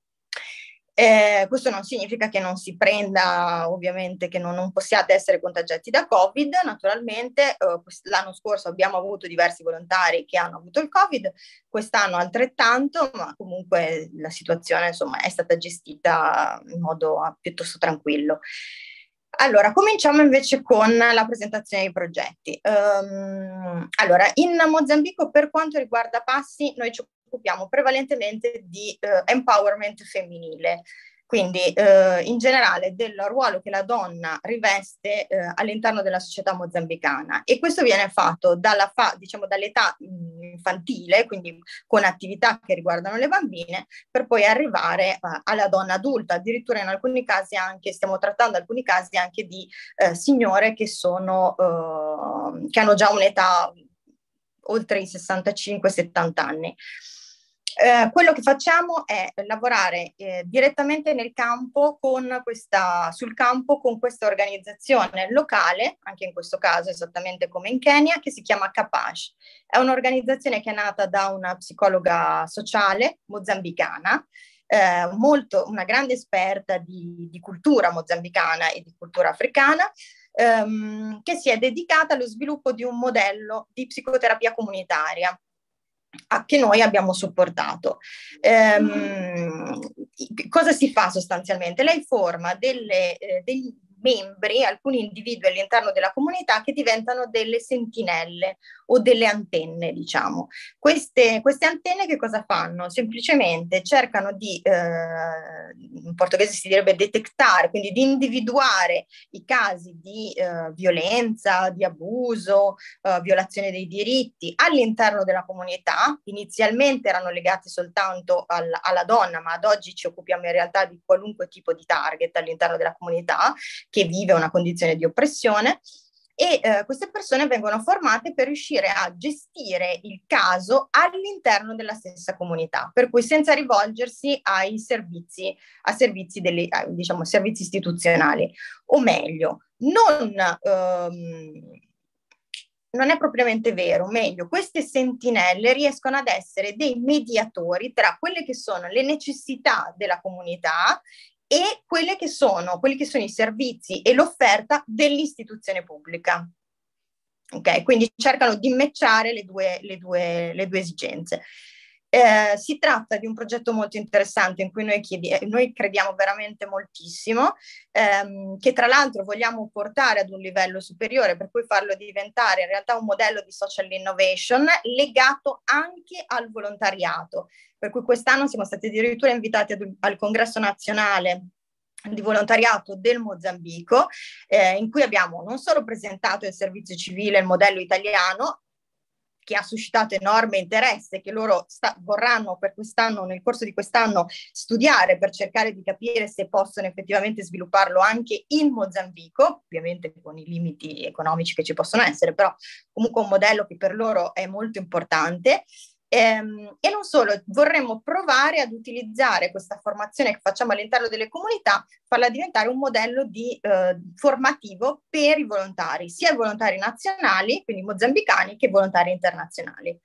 Eh, questo non significa che non si prenda, ovviamente, che non, non possiate essere contagiati da Covid, naturalmente. Eh, l'anno scorso abbiamo avuto diversi volontari che hanno avuto il Covid, quest'anno altrettanto, ma comunque la situazione, insomma, è stata gestita in modo piuttosto tranquillo. Allora, cominciamo invece con la presentazione dei progetti. Um, allora, in Mozambico, per quanto riguarda Passi, noi ci occupiamo prevalentemente di uh, empowerment femminile, quindi uh, in generale del ruolo che la donna riveste uh, all'interno della società mozambicana, e questo viene fatto dalla fa, diciamo, dall'età infantile, quindi con attività che riguardano le bambine, per poi arrivare uh, alla donna adulta. Addirittura in alcuni casi anche, stiamo trattando alcuni casi anche di uh, signore che sono uh, che hanno già un'età oltre i sessantacinque settanta anni. Eh, quello che facciamo è lavorare eh, direttamente nel campo con questa, sul campo con questa organizzazione locale, anche in questo caso esattamente come in Kenya, che si chiama Capace. È un'organizzazione che è nata da una psicologa sociale mozambicana, eh, molto, una grande esperta di, di cultura mozambicana e di cultura africana, ehm, che si è dedicata allo sviluppo di un modello di psicoterapia comunitaria che noi abbiamo supportato. Ehm, cosa si fa sostanzialmente? Lei forma delle, eh, degli membri, alcuni individui all'interno della comunità che diventano delle sentinelle o delle antenne, diciamo. Queste, queste antenne che cosa fanno? Semplicemente cercano di, eh, in portoghese si direbbe detectare, quindi di individuare i casi di eh, violenza, di abuso, eh, violazione dei diritti all'interno della comunità. Inizialmente erano legati soltanto al, alla donna, ma ad oggi ci occupiamo in realtà di qualunque tipo di target all'interno della comunità che vive una condizione di oppressione, e eh, queste persone vengono formate per riuscire a gestire il caso all'interno della stessa comunità, per cui senza rivolgersi ai servizi, a servizi, delle, diciamo, servizi istituzionali, o meglio, non, ehm, non è propriamente vero, meglio, queste sentinelle riescono ad essere dei mediatori tra quelle che sono le necessità della comunità e quelle che sono, quelli che sono i servizi e l'offerta dell'istituzione pubblica. Ok, quindi cercano di matchare le due, le due, le due esigenze. Eh, si tratta di un progetto molto interessante in cui noi, chiedi- noi crediamo veramente moltissimo, ehm, che tra l'altro vogliamo portare ad un livello superiore, per cui farlo diventare in realtà un modello di social innovation legato anche al volontariato. Per cui quest'anno siamo stati addirittura invitati ad, al Congresso Nazionale di Volontariato del Mozambico, eh, in cui abbiamo non solo presentato il servizio civile, il modello italiano, che ha suscitato enorme interesse, che loro sta, vorranno per quest'anno, nel corso di quest'anno, studiare per cercare di capire se possono effettivamente svilupparlo anche in Mozambico, ovviamente con i limiti economici che ci possono essere, però comunque un modello che per loro è molto importante. Ehm, e non solo, vorremmo provare ad utilizzare questa formazione che facciamo all'interno delle comunità, farla diventare un modello di, eh, formativo per i volontari, sia i volontari nazionali, quindi mozambicani, che i volontari internazionali.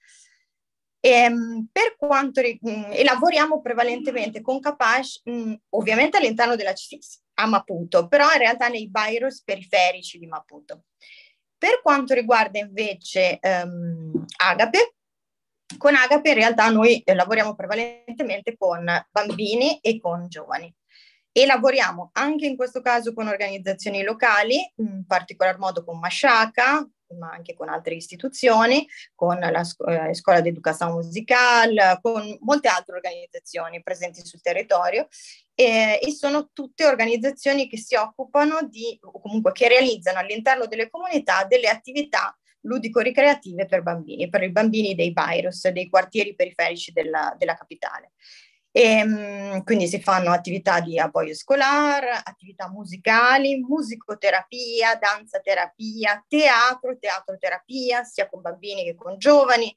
Ehm, per quanto mh, e lavoriamo prevalentemente con Capace, mh, ovviamente all'interno della C I S a Maputo, però in realtà nei virus periferici di Maputo. Per quanto riguarda invece ehm, Agape, con Agape in realtà noi eh, lavoriamo prevalentemente con bambini e con giovani e lavoriamo anche in questo caso con organizzazioni locali, in particolar modo con Mashaka, ma anche con altre istituzioni, con la scu- eh, Scuola d'Educazione Musicale, con molte altre organizzazioni presenti sul territorio e, e sono tutte organizzazioni che si occupano di, o comunque che realizzano all'interno delle comunità delle attività ludico-ricreative per bambini, per i bambini dei virus, dei quartieri periferici della, della capitale. E, um, quindi si fanno attività di apoyo scolar, attività musicali, musicoterapia, danzaterapia, teatro, teatroterapia, sia con bambini che con giovani,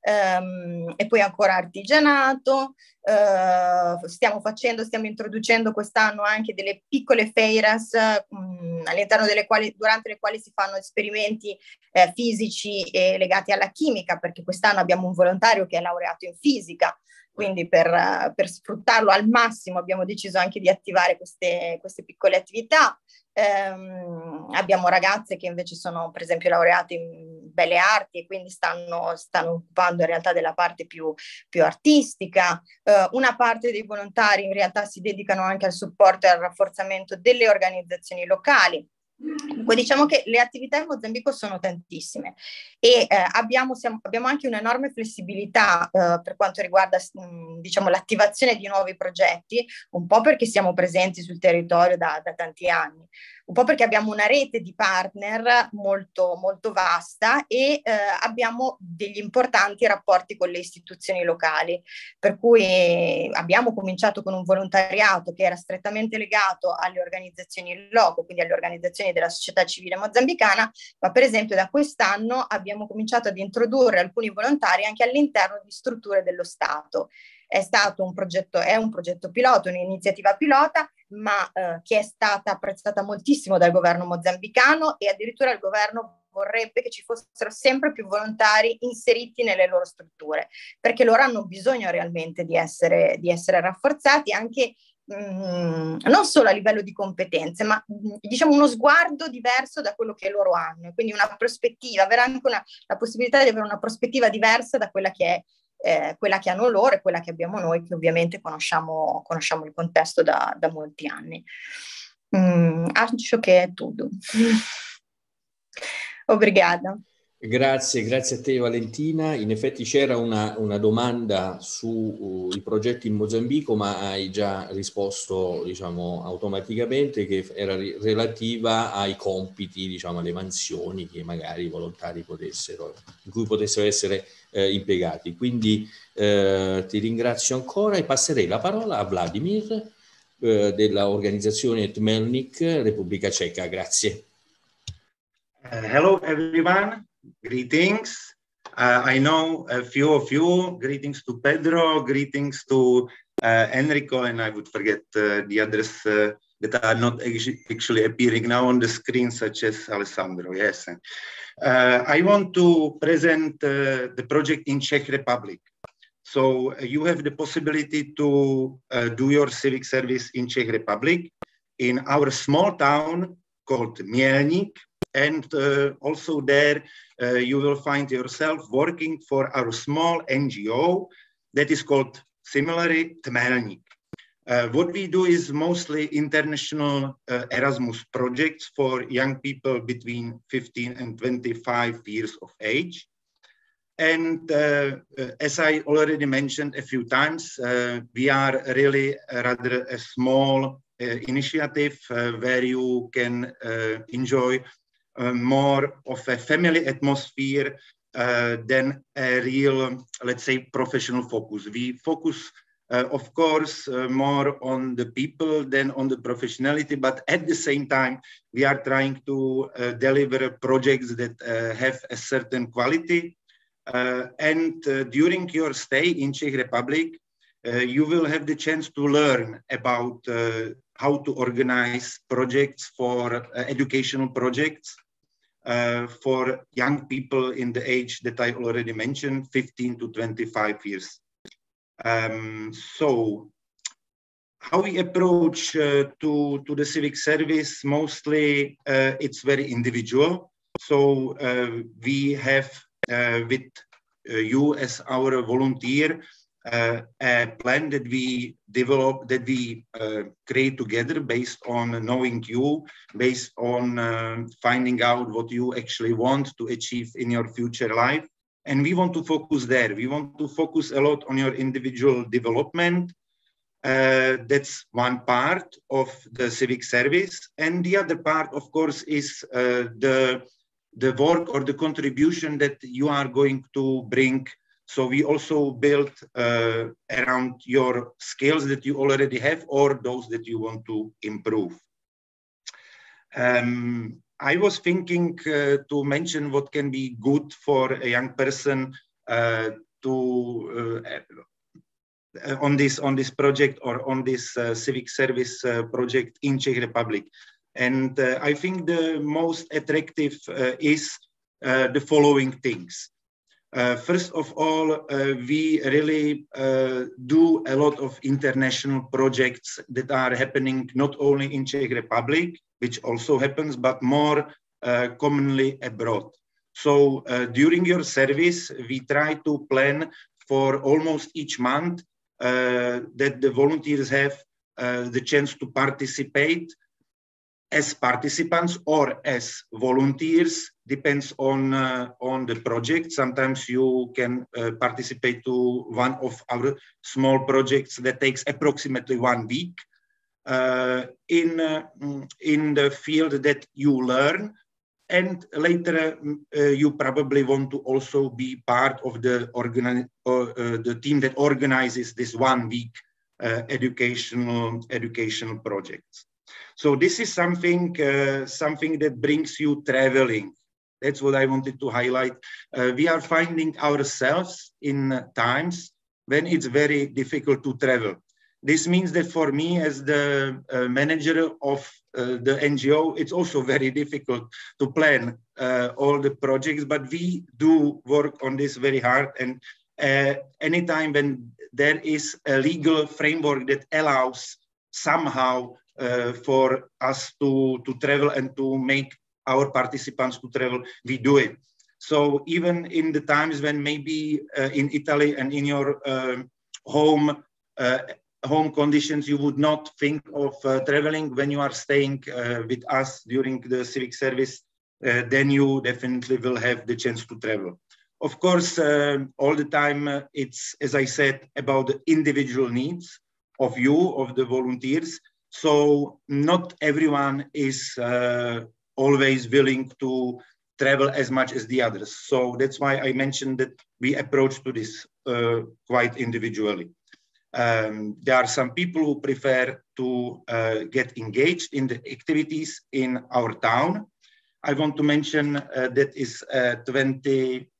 um, e poi ancora artigianato. Uh, stiamo facendo, stiamo introducendo quest'anno anche delle piccole feiras um, all'interno delle quali, durante le quali si fanno esperimenti eh, fisici e legati alla chimica, perché quest'anno abbiamo un volontario che è laureato in fisica. Quindi per, per sfruttarlo al massimo abbiamo deciso anche di attivare queste, queste piccole attività. Ehm, abbiamo ragazze che invece sono per esempio laureate in belle arti e quindi stanno, stanno occupando in realtà della parte più, più artistica. Eh, una parte dei volontari in realtà si dedicano anche al supporto e al rafforzamento delle organizzazioni locali. Dunque diciamo che le attività in Mozambico sono tantissime e eh, abbiamo, siamo, abbiamo anche un'enorme flessibilità eh, per quanto riguarda mh, diciamo, l'attivazione di nuovi progetti, un po' perché siamo presenti sul territorio da, da tanti anni, un po' perché abbiamo una rete di partner molto, molto vasta e eh, abbiamo degli importanti rapporti con le istituzioni locali, per cui abbiamo cominciato con un volontariato che era strettamente legato alle organizzazioni in loco, quindi alle organizzazioni della società civile mozambicana, ma per esempio da quest'anno abbiamo cominciato ad introdurre alcuni volontari anche all'interno di strutture dello Stato. È stato un progetto, è un progetto pilota, un'iniziativa pilota, ma eh, che è stata apprezzata moltissimo dal governo mozambicano e addirittura il governo vorrebbe che ci fossero sempre più volontari inseriti nelle loro strutture, perché loro hanno bisogno realmente di essere, di essere rafforzati anche mh, non solo a livello di competenze, ma mh, diciamo uno sguardo diverso da quello che loro hanno, quindi una prospettiva, avere anche una, la possibilità di avere una prospettiva diversa da quella che è Eh, quella che hanno loro e quella che abbiamo noi, che ovviamente conosciamo, conosciamo il contesto da, da molti anni. Mm, acho che è tutto. Obrigada. Grazie, grazie a te Valentina. In effetti c'era una, una domanda sui uh, progetti in Mozambico, ma hai già risposto, diciamo, automaticamente, che era relativa ai compiti, diciamo, alle mansioni che magari i volontari potessero, in cui potessero essere eh, impiegati. Quindi eh, ti ringrazio ancora e passerei la parola a Vladimir eh, dell'organizzazione Tmelnik, Repubblica Ceca. Grazie. Uh, hello everyone. Greetings. Uh, I know a few of you. Greetings to Pedro. Greetings to uh, Enrico, and I would forget uh, the others uh, that are not actually appearing now on the screen, such as Alessandro. Yes. Uh, I want to present uh, the project in Czech Republic. So uh, you have the possibility to uh, do your civic service in Czech Republic, in our small town called Mělník. And uh, also there uh, you will find yourself working for our small N G O that is called similarly Tmelník. Uh, what we do is mostly international uh, Erasmus projects for young people between fifteen and twenty-five years of age. And uh, uh, as I already mentioned a few times, uh, we are really a rather a small uh, initiative uh, where you can uh, enjoy uh, more of a family atmosphere uh, than a real, let's say, professional focus. We focus Uh, of course, uh, more on the people than on the professionality, but at the same time, we are trying to uh, deliver projects that uh, have a certain quality. Uh, and uh, during your stay in Czech Republic, uh, you will have the chance to learn about uh, how to organize projects for uh, educational projects uh, for young people in the age that I already mentioned, fifteen to twenty-five years. Um, so how we approach uh, to, to the civic service, mostly uh, it's very individual. So uh, we have uh, with uh, you as our volunteer uh, a plan that we develop, that we uh, create together based on knowing you, based on uh, finding out what you actually want to achieve in your future life. And we want to focus there. We want to focus a lot on your individual development. Uh, that's one part of the civic service. And the other part, of course, is uh, the, the work or the contribution that you are going to bring. So we also build uh, around your skills that you already have or those that you want to improve. Um, I was thinking uh, to mention what can be good for a young person uh, to uh, on this on this project or on this uh, civic service uh, project in Czech Republic, and uh, I think the most attractive uh, is uh, the following things. Uh, first of all, uh, we really uh, do a lot of international projects that are happening not only in Czech Republic, which also happens, but more uh, commonly abroad. So uh, during your service, we try to plan for almost each month uh, that the volunteers have uh, the chance to participate as participants or as volunteers, depends on, uh, on the project. Sometimes you can uh, participate to one of our small projects that takes approximately one week. Uh, in, uh, in the field that you learn, and later uh, you probably want to also be part of the, organi or, uh, the team that organizes this one week uh, educational, educational projects. So this is something, uh, something that brings you traveling. That's what I wanted to highlight. Uh, we are finding ourselves in uh, times when it's very difficult to travel. This means that for me as the uh, manager of uh, the N G O, it's also very difficult to plan uh, all the projects, but we do work on this very hard. And uh, anytime when there is a legal framework that allows somehow uh, for us to, to travel and to make our participants to travel, we do it. So even in the times when maybe uh, in Italy and in your uh, home, uh, home conditions, you would not think of uh, traveling when you are staying uh, with us during the civic service, uh, then you definitely will have the chance to travel. Of course, uh, all the time, uh, it's, as I said, about the individual needs of you, of the volunteers. So not everyone is uh, always willing to travel as much as the others. So that's why I mentioned that we approach to this uh, quite individually. Um, there are some people who prefer to uh, get engaged in the activities in our town. I want to mention uh, that is uh, twenty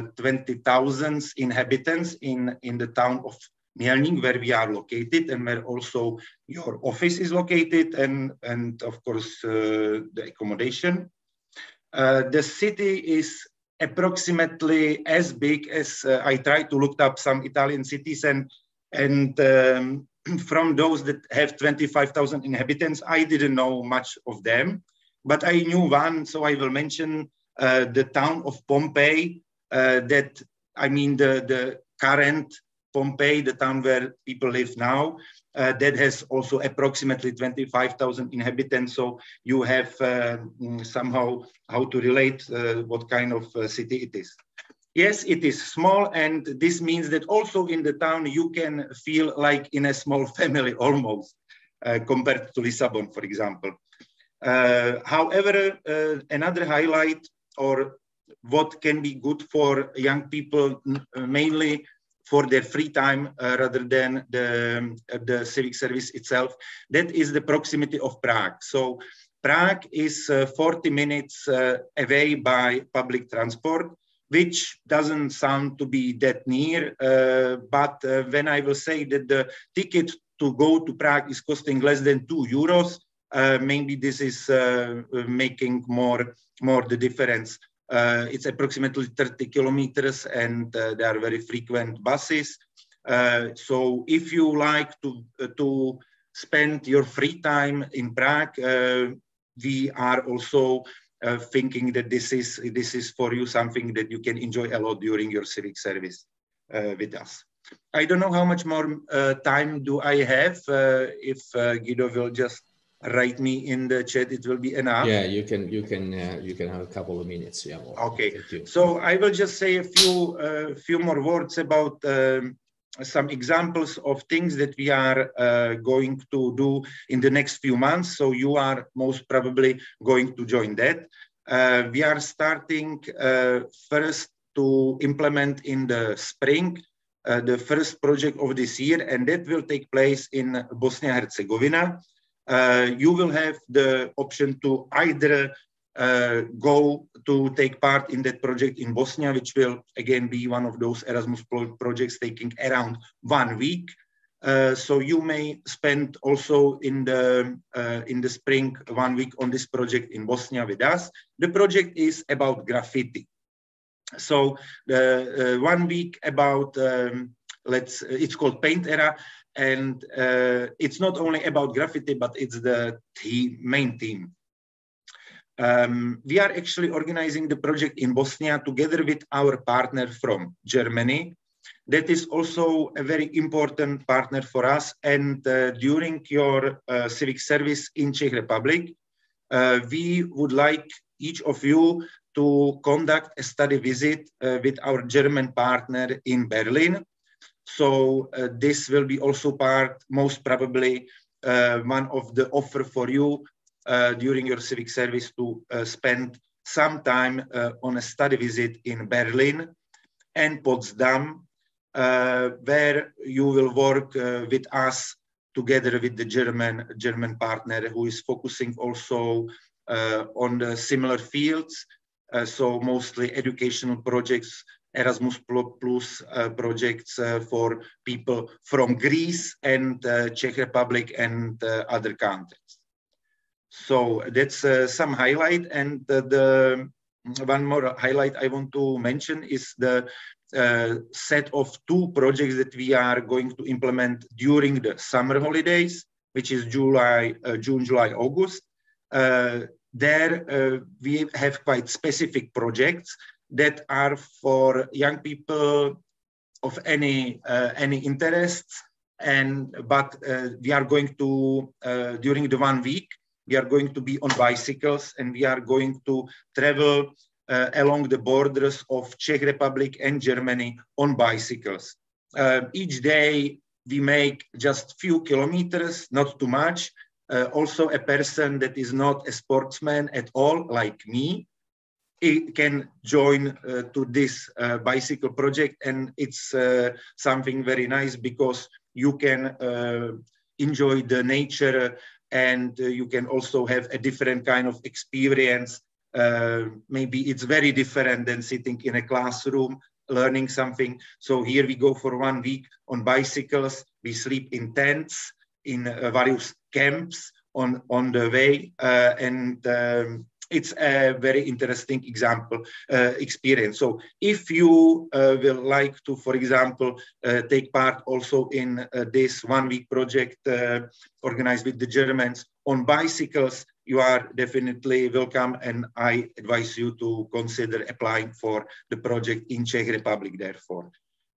thousand inhabitants in, in the town of Mělník, where we are located and where also your office is located, and, and of course uh, the accommodation. Uh, the city is approximately as big as uh, I tried to look up some Italian cities, and and um, from those that have twenty-five thousand inhabitants, I didn't know much of them, but I knew one, so I will mention uh, the town of Pompeii. Uh, that I mean the the current Pompeii, the town where people live now, uh, that has also approximately twenty-five thousand inhabitants. So you have uh, somehow how to relate uh, what kind of uh, city it is. Yes, it is small, and this means that also in the town you can feel like in a small family almost, uh, compared to Lisbon, for example. Uh, however, uh, another highlight, or what can be good for young people, uh, mainly for their free time uh, rather than the, uh, the civic service itself, that is the proximity of Prague. So Prague is uh, forty minutes uh, away by public transport, which doesn't sound to be that near, uh, but uh, when I will say that the ticket to go to Prague is costing less than two euros, uh, maybe this is uh, making more, more the difference. Uh, it's approximately thirty kilometers, and uh, there are very frequent buses. Uh, so if you like to, uh, to spend your free time in Prague, uh, we are also uh, thinking that this is, this is for you something that you can enjoy a lot during your civic service uh, with us. I don't know how much more uh, time do I have. Uh, if uh, Guido will just write me in the chat, it will be enough. Yeah, you can you can uh, you can have a couple of minutes. Yeah. More. Okay. So I will just say a few uh, few more words about um, some examples of things that we are uh, going to do in the next few months. So you are most probably going to join that. Uh, we are starting uh, first to implement in the spring uh, the first project of this year, and that will take place in Bosnia-Herzegovina. Uh, you will have the option to either uh, go to take part in that project in Bosnia, which will again be one of those Erasmus pro projects taking around one week. Uh, so you may spend also in the uh, in the spring one week on this project in Bosnia with us. The project is about graffiti. So the uh, one week about um, let's it's called Paint Era. And uh, it's not only about graffiti, but it's the theme, main theme. Um, we are actually organizing the project in Bosnia together with our partner from Germany. That is also a very important partner for us. And uh, during your uh, civic service in Czech Republic, uh, we would like each of you to conduct a study visit uh, with our German partner in Berlin. So uh, this will be also part, most probably, uh, one of the offer for you uh, during your civic service to uh, spend some time uh, on a study visit in Berlin and Potsdam, uh, where you will work uh, with us together with the German, German partner who is focusing also uh, on the similar fields. Uh, so mostly educational projects, Erasmus Plus uh, projects uh, for people from Greece and uh, Czech Republic and uh, other countries. So that's uh, some highlight. And uh, the one more highlight I want to mention is the uh, set of two projects that we are going to implement during the summer holidays, which is July, uh, June, July, August. Uh, there uh, we have quite specific projects that are for young people of any uh, any interests, and but uh, we are going to uh, during the one week we are going to be on bicycles, and we are going to travel uh, along the borders of Czech Republic and Germany on bicycles. Uh, each day we make just few kilometers, not too much. Uh, also, a person that is not a sportsman at all, like me, it can join uh, to this uh, bicycle project, and it's uh, something very nice because you can uh, enjoy the nature, and uh, you can also have a different kind of experience. Uh, maybe it's very different than sitting in a classroom learning something. So here we go for one week on bicycles. We sleep in tents, in uh, various camps on, on the way, uh, and um, it's a very interesting example, uh, experience. So if you uh, will like to, for example, uh, take part also in uh, this one week project uh, organized with the Germans on bicycles, you are definitely welcome. And I advise you to consider applying for the project in Czech Republic, therefore.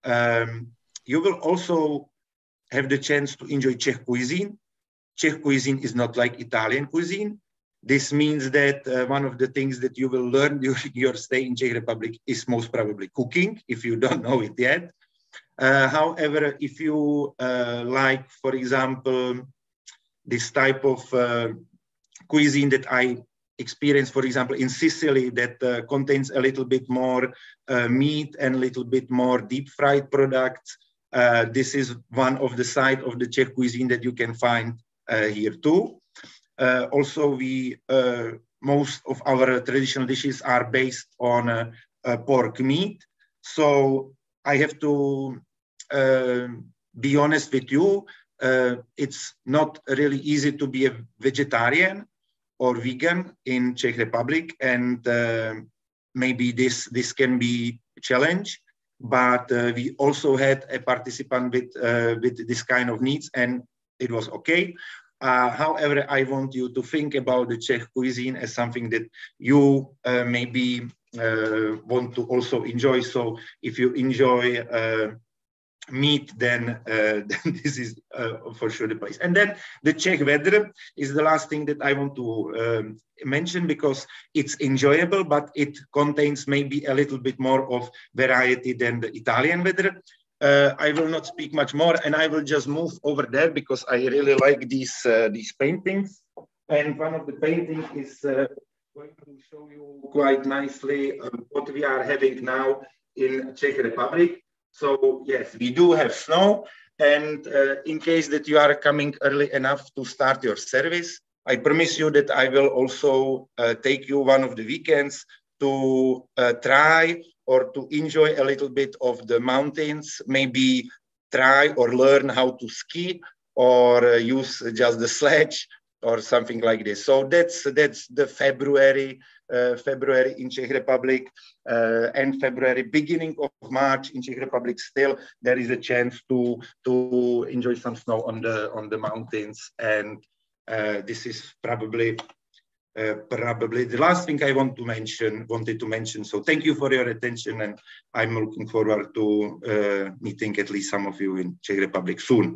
Um, you will also have the chance to enjoy Czech cuisine. Czech cuisine is not like Italian cuisine. This means that uh, one of the things that you will learn during your stay in Czech Republic is most probably cooking, if you don't know it yet. Uh, however, if you uh, like, for example, this type of uh, cuisine that I experienced, for example, in Sicily, that uh, contains a little bit more uh, meat and a little bit more deep fried products, uh, this is one of the side of the Czech cuisine that you can find uh, here too. Uh, also, we uh, most of our traditional dishes are based on uh, uh, pork meat. So I have to uh, be honest with you, uh, it's not really easy to be a vegetarian or vegan in Czech Republic, and uh, maybe this this can be a challenge. But uh, we also had a participant with uh, with this kind of needs, and it was okay. Uh, however, I want you to think about the Czech cuisine as something that you uh, maybe uh, want to also enjoy. So if you enjoy uh, meat, then, uh, then this is uh, for sure the place. And then the Czech weather is the last thing that I want to um, mention, because it's enjoyable, but it contains maybe a little bit more of variety than the Italian weather. Uh, I will not speak much more, and I will just move over there because I really like these uh, these paintings. And one of the paintings is uh, going to show you quite nicely uh, what we are having now in Czech Republic. So yes, we do have snow, and uh, in case that you are coming early enough to start your service, I promise you that I will also uh, take you one of the weekends to uh, try or to enjoy a little bit of the mountains, maybe try or learn how to ski or uh, use just the sledge or something like this. So that's that's the February, uh, February in Czech Republic, uh, and February, beginning of March in Czech Republic. Still, there is a chance to to enjoy some snow on the on the mountains, and uh, this is probably. Uh, probably the last thing I want to mention, wanted to mention. So thank you for your attention, and I'm looking forward to uh, meeting at least some of you in Czech Republic soon.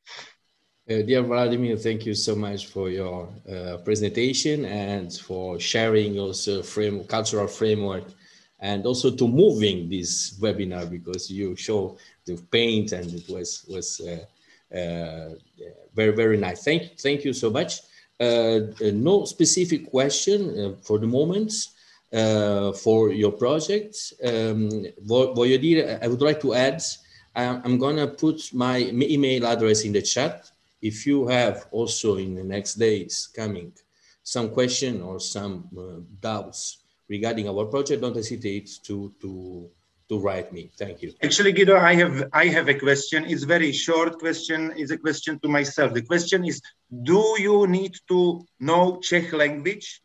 Uh, dear Vladimir, thank you so much for your uh, presentation and for sharing also frame, cultural framework, and also to moving this webinar, because you show the paint and it was was uh, uh, very very nice. Thank thank you so much. Uh, no specific question uh, for the moment uh, for your project. Um, voglio dire, I would like to add, I'm, I'm going to put my email address in the chat. If you have also in the next days coming some question or some uh, doubts regarding our project, don't hesitate to, to, to write me. Thank you. Actually, Guido, I have I have a question. It's a very short question. It's a question to myself. The question is, do you need to know Czech language?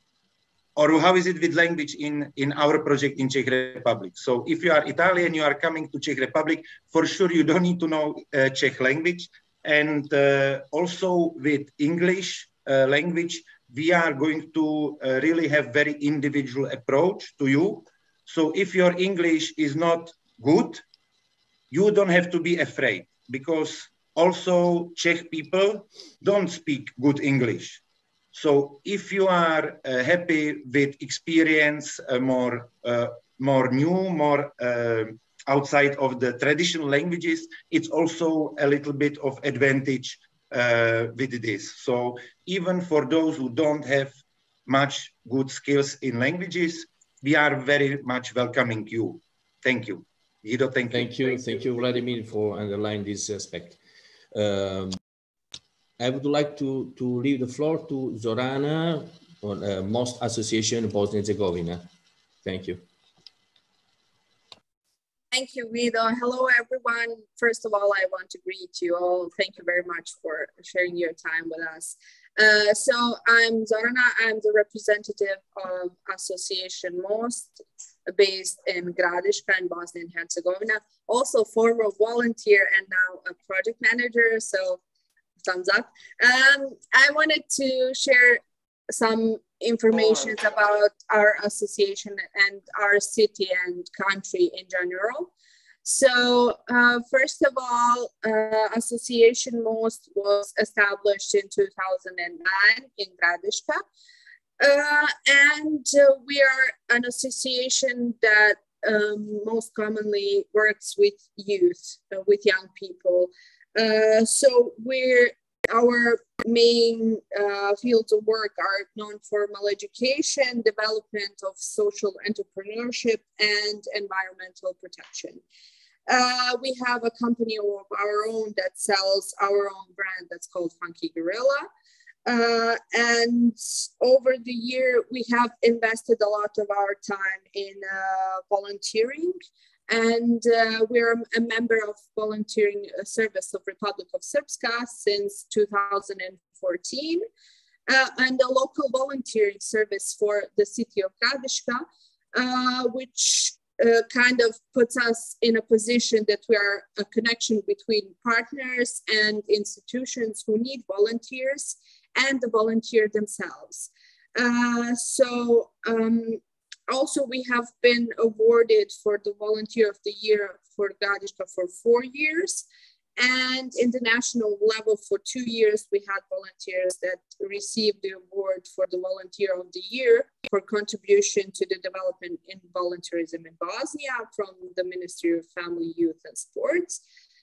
Or how is it with language in, in our project in Czech Republic? So if you are Italian, you are coming to Czech Republic, for sure you don't need to know uh, Czech language. And uh, also with English uh, language, we are going to uh, really have very individual approach to you. So if your English is not good, you don't have to be afraid, because also Czech people don't speak good English. So if you are uh, happy with experience, uh, more, uh, more new, more uh, outside of the traditional languages, it's also a little bit of advantage uh, with this. So even for those who don't have much good skills in languages, we are very much welcoming you. Thank you. Guido, thank you. Thank you, thank, thank you, Vladimir, for underlining this aspect. Um, I would like to, to leave the floor to Zorana on uh, Most Association Bosnia and Herzegovina. Thank you. Thank you, Guido. Hello, everyone. First of all, I want to greet you all. Thank you very much for sharing your time with us. Uh, so I'm Zorana, I'm the representative of Association Most, based in Gradiška in Bosnia and Herzegovina, also former volunteer and now a project manager, so thumbs up. Um, I wanted to share some information about our association and our city and country in general. So uh, first of all, uh, Association Most was established in two thousand nine in Gradiška. Uh, and uh, we are an association that um, most commonly works with youth, uh, with young people. Uh, so we're, our main uh, fields of work are non-formal education, development of social entrepreneurship, and environmental protection. Uh, we have a company of our own that sells our own brand that's called Funky Gorilla. Uh, and over the year, we have invested a lot of our time in uh, volunteering. And uh, we're a member of volunteering service of Republic of Srpska since two thousand fourteen. Uh, and a local volunteering service for the city of Gradiška, uh, which Uh, kind of puts us in a position that we are a connection between partners and institutions who need volunteers and the volunteer themselves. Uh, so um, also we have been awarded for the Volunteer of the Year for Gradiška for four years. And in the national level for two years, we had volunteers that received the award for the Volunteer of the Year for contribution to the development in volunteerism in Bosnia from the Ministry of Family, Youth and Sports.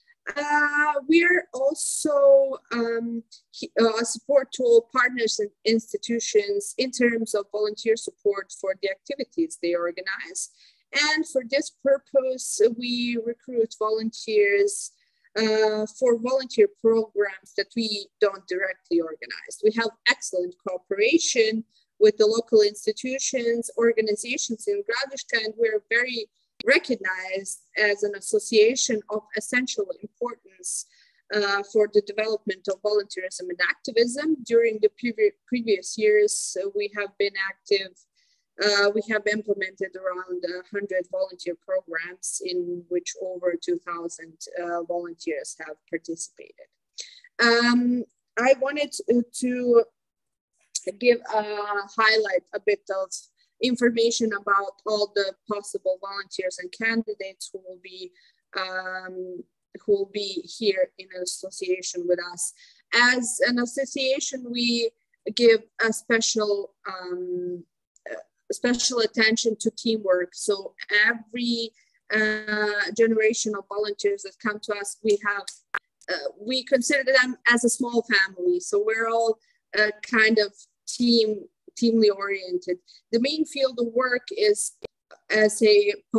Uh, we're also um, a support to all partners and institutions in terms of volunteer support for the activities they organize. And for this purpose, we recruit volunteers Uh, for volunteer programs that we don't directly organize. We have excellent cooperation with the local institutions, organizations in Gradiška, and we're very recognized as an association of essential importance uh, for the development of volunteerism and activism. During the previ previous years, uh, we have been active. Uh, we have implemented around one hundred volunteer programs in which over two thousand uh, volunteers have participated. Um, I wanted to, to give a highlight a bit of information about all the possible volunteers and candidates who will be um, who will be here in association with us. As an association, we give a special um, special attention to teamwork. So every uh, generation of volunteers that come to us, we have, uh, we consider them as a small family. So we're all uh, kind of team, teamly oriented. The main field of work is as a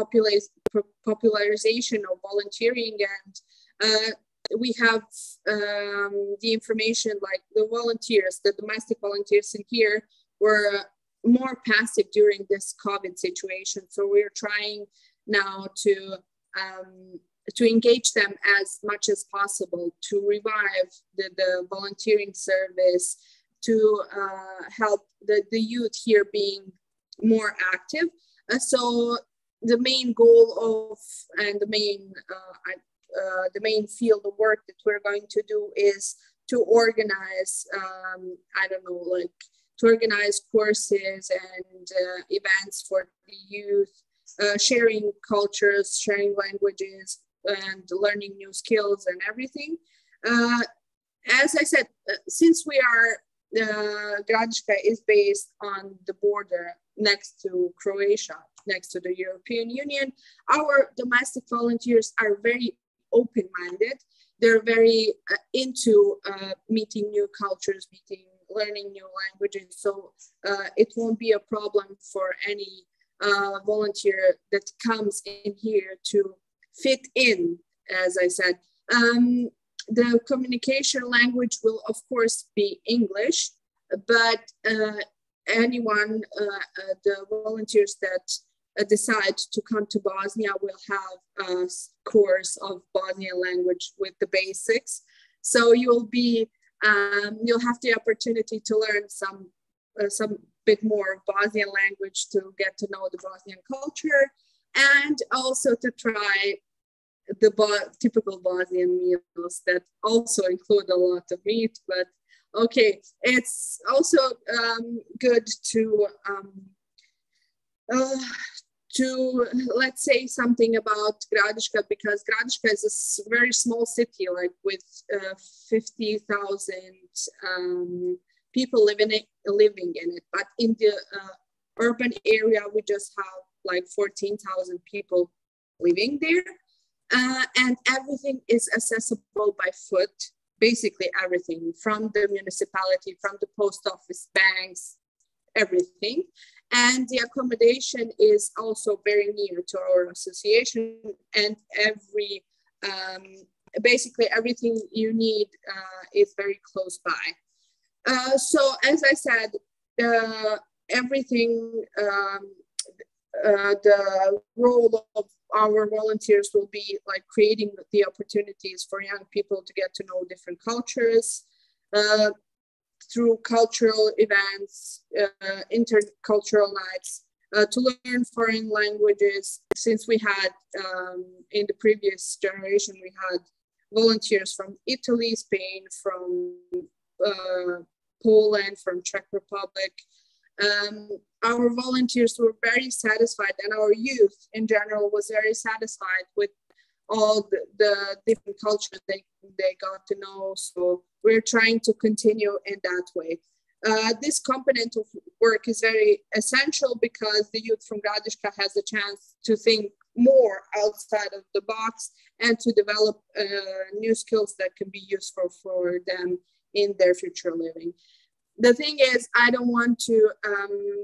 popularization of volunteering, and uh, we have um, the information like the volunteers, the domestic volunteers in here were more passive during this COVID situation. So we're trying now to, um, to engage them as much as possible, to revive the, the volunteering service, to uh, help the, the youth here being more active. Uh, so the main goal of, and the main, uh, uh, the main field of work that we're going to do is to organize, um, I don't know, like, to organize courses and uh, events for the youth, uh, sharing cultures, sharing languages, and learning new skills and everything. Uh, as I said, uh, since we are, uh, Gradiška is based on the border next to Croatia, next to the European Union, our domestic volunteers are very open-minded. They're very uh, into uh, meeting new cultures, meeting learning new languages, so uh, it won't be a problem for any uh, volunteer that comes in here to fit in, as I said. Um, the communication language will, of course, be English, but uh, anyone, uh, uh, the volunteers that uh, decide to come to Bosnia will have a course of Bosnian language with the basics. So you'll be Um, you'll have the opportunity to learn some, uh, some bit more Bosnian language to get to know the Bosnian culture, and also to try the Bo- typical Bosnian meals that also include a lot of meat. But okay, it's also um, good to um, uh, to let's say something about Gradiška, because Gradiška is a s- very small city, like with uh, fifty thousand um, people living in, living in it. But in the uh, urban area, we just have like fourteen thousand people living there. Uh, and everything is accessible by foot, basically everything, from the municipality, from the post office, banks, everything. And the accommodation is also very near to our association, and every, um, basically everything you need uh, is very close by. Uh, so as I said, uh, everything, um, uh, the role of our volunteers will be like creating the opportunities for young people to get to know different cultures uh, through cultural events, uh, intercultural nights, uh, to learn foreign languages. Since we had um, in the previous generation, we had volunteers from Italy, Spain, from uh, Poland, from Czech Republic. Um, our volunteers were very satisfied, and our youth in general was very satisfied with all the, the different cultures they, they got to know. So we're trying to continue in that way. Uh, this component of work is very essential because the youth from Gradiška has a chance to think more outside of the box and to develop uh, new skills that can be useful for them in their future living. The thing is, I don't want to um,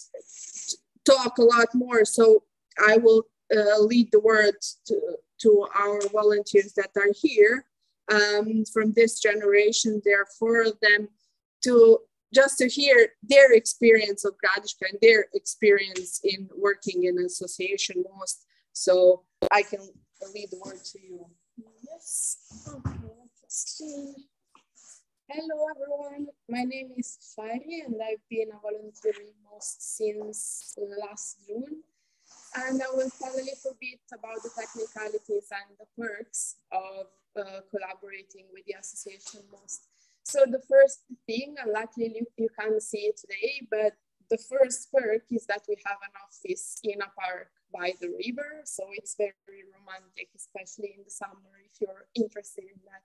talk a lot more, so I will uh, lead the word to, to our volunteers that are here um, from this generation. There are four of them, to just to hear their experience of Gradiška and their experience in working in association most. So I can lead the word to you. Yes. Okay, let's see. Hello everyone, my name is Fari and I've been a volunteer most since last June. And I will tell a little bit about the technicalities and the perks of uh, collaborating with the association most. So the first thing, and luckily you, you can't see it today, but the first perk is that we have an office in a park by the river. So it's very romantic, especially in the summer, if you're interested in that.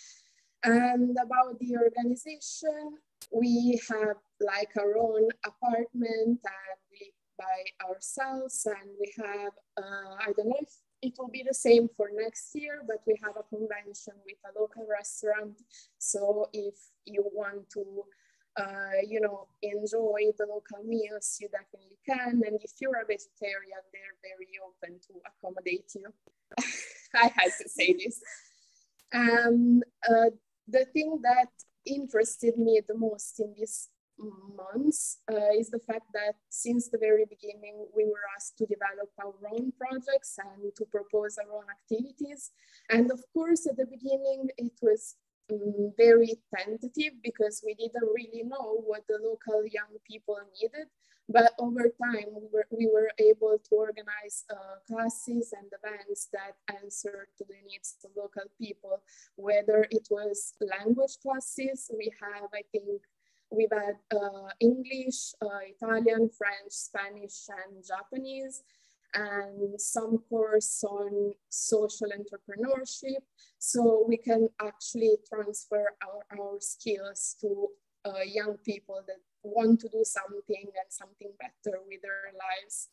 And about the organization, we have like our own apartment and we live by ourselves, and we have, uh, I don't know if it will be the same for next year, but we have a convention with a local restaurant. So if you want to, uh, you know, enjoy the local meals, you definitely can. And if you're a vegetarian, they're very open to accommodate you. I had to say this. Um, uh, the thing that interested me the most in these months uh, is the fact that since the very beginning, we were asked to develop our own projects and to propose our own activities. And of course, at the beginning, it was um, very tentative because we didn't really know what the local young people needed. But over time, we were, we were able to organize uh, classes and events that answered to the needs of local people, whether it was language classes. We have, I think, we've had uh, English, uh, Italian, French, Spanish, and Japanese, and some course on social entrepreneurship. So we can actually transfer our, our skills to uh, young people that want to do something and something better with their lives.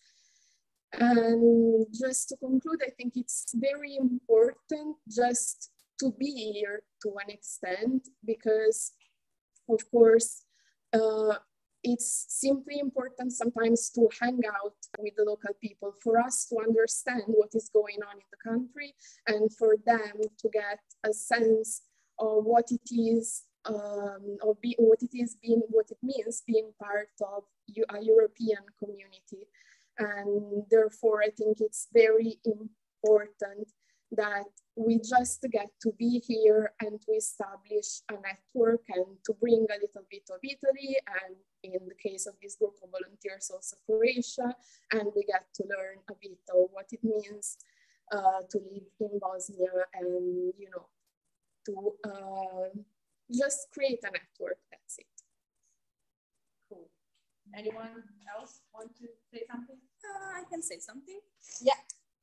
And just to conclude, I think it's very important just to be here to an extent, because of course, uh, it's simply important sometimes to hang out with the local people for us to understand what is going on in the country and for them to get a sense of what it is, um, or be, what it is being, what it means being part of a European community. And therefore, I think it's very important that we just get to be here and to establish a network and to bring a little bit of Italy, and in the case of this group of volunteers, also Croatia, and we get to learn a bit of what it means uh, to live in Bosnia, and, you know, to uh, just create a network. That's it. Cool. Anyone else want to say something? Uh, I can say something. Yeah.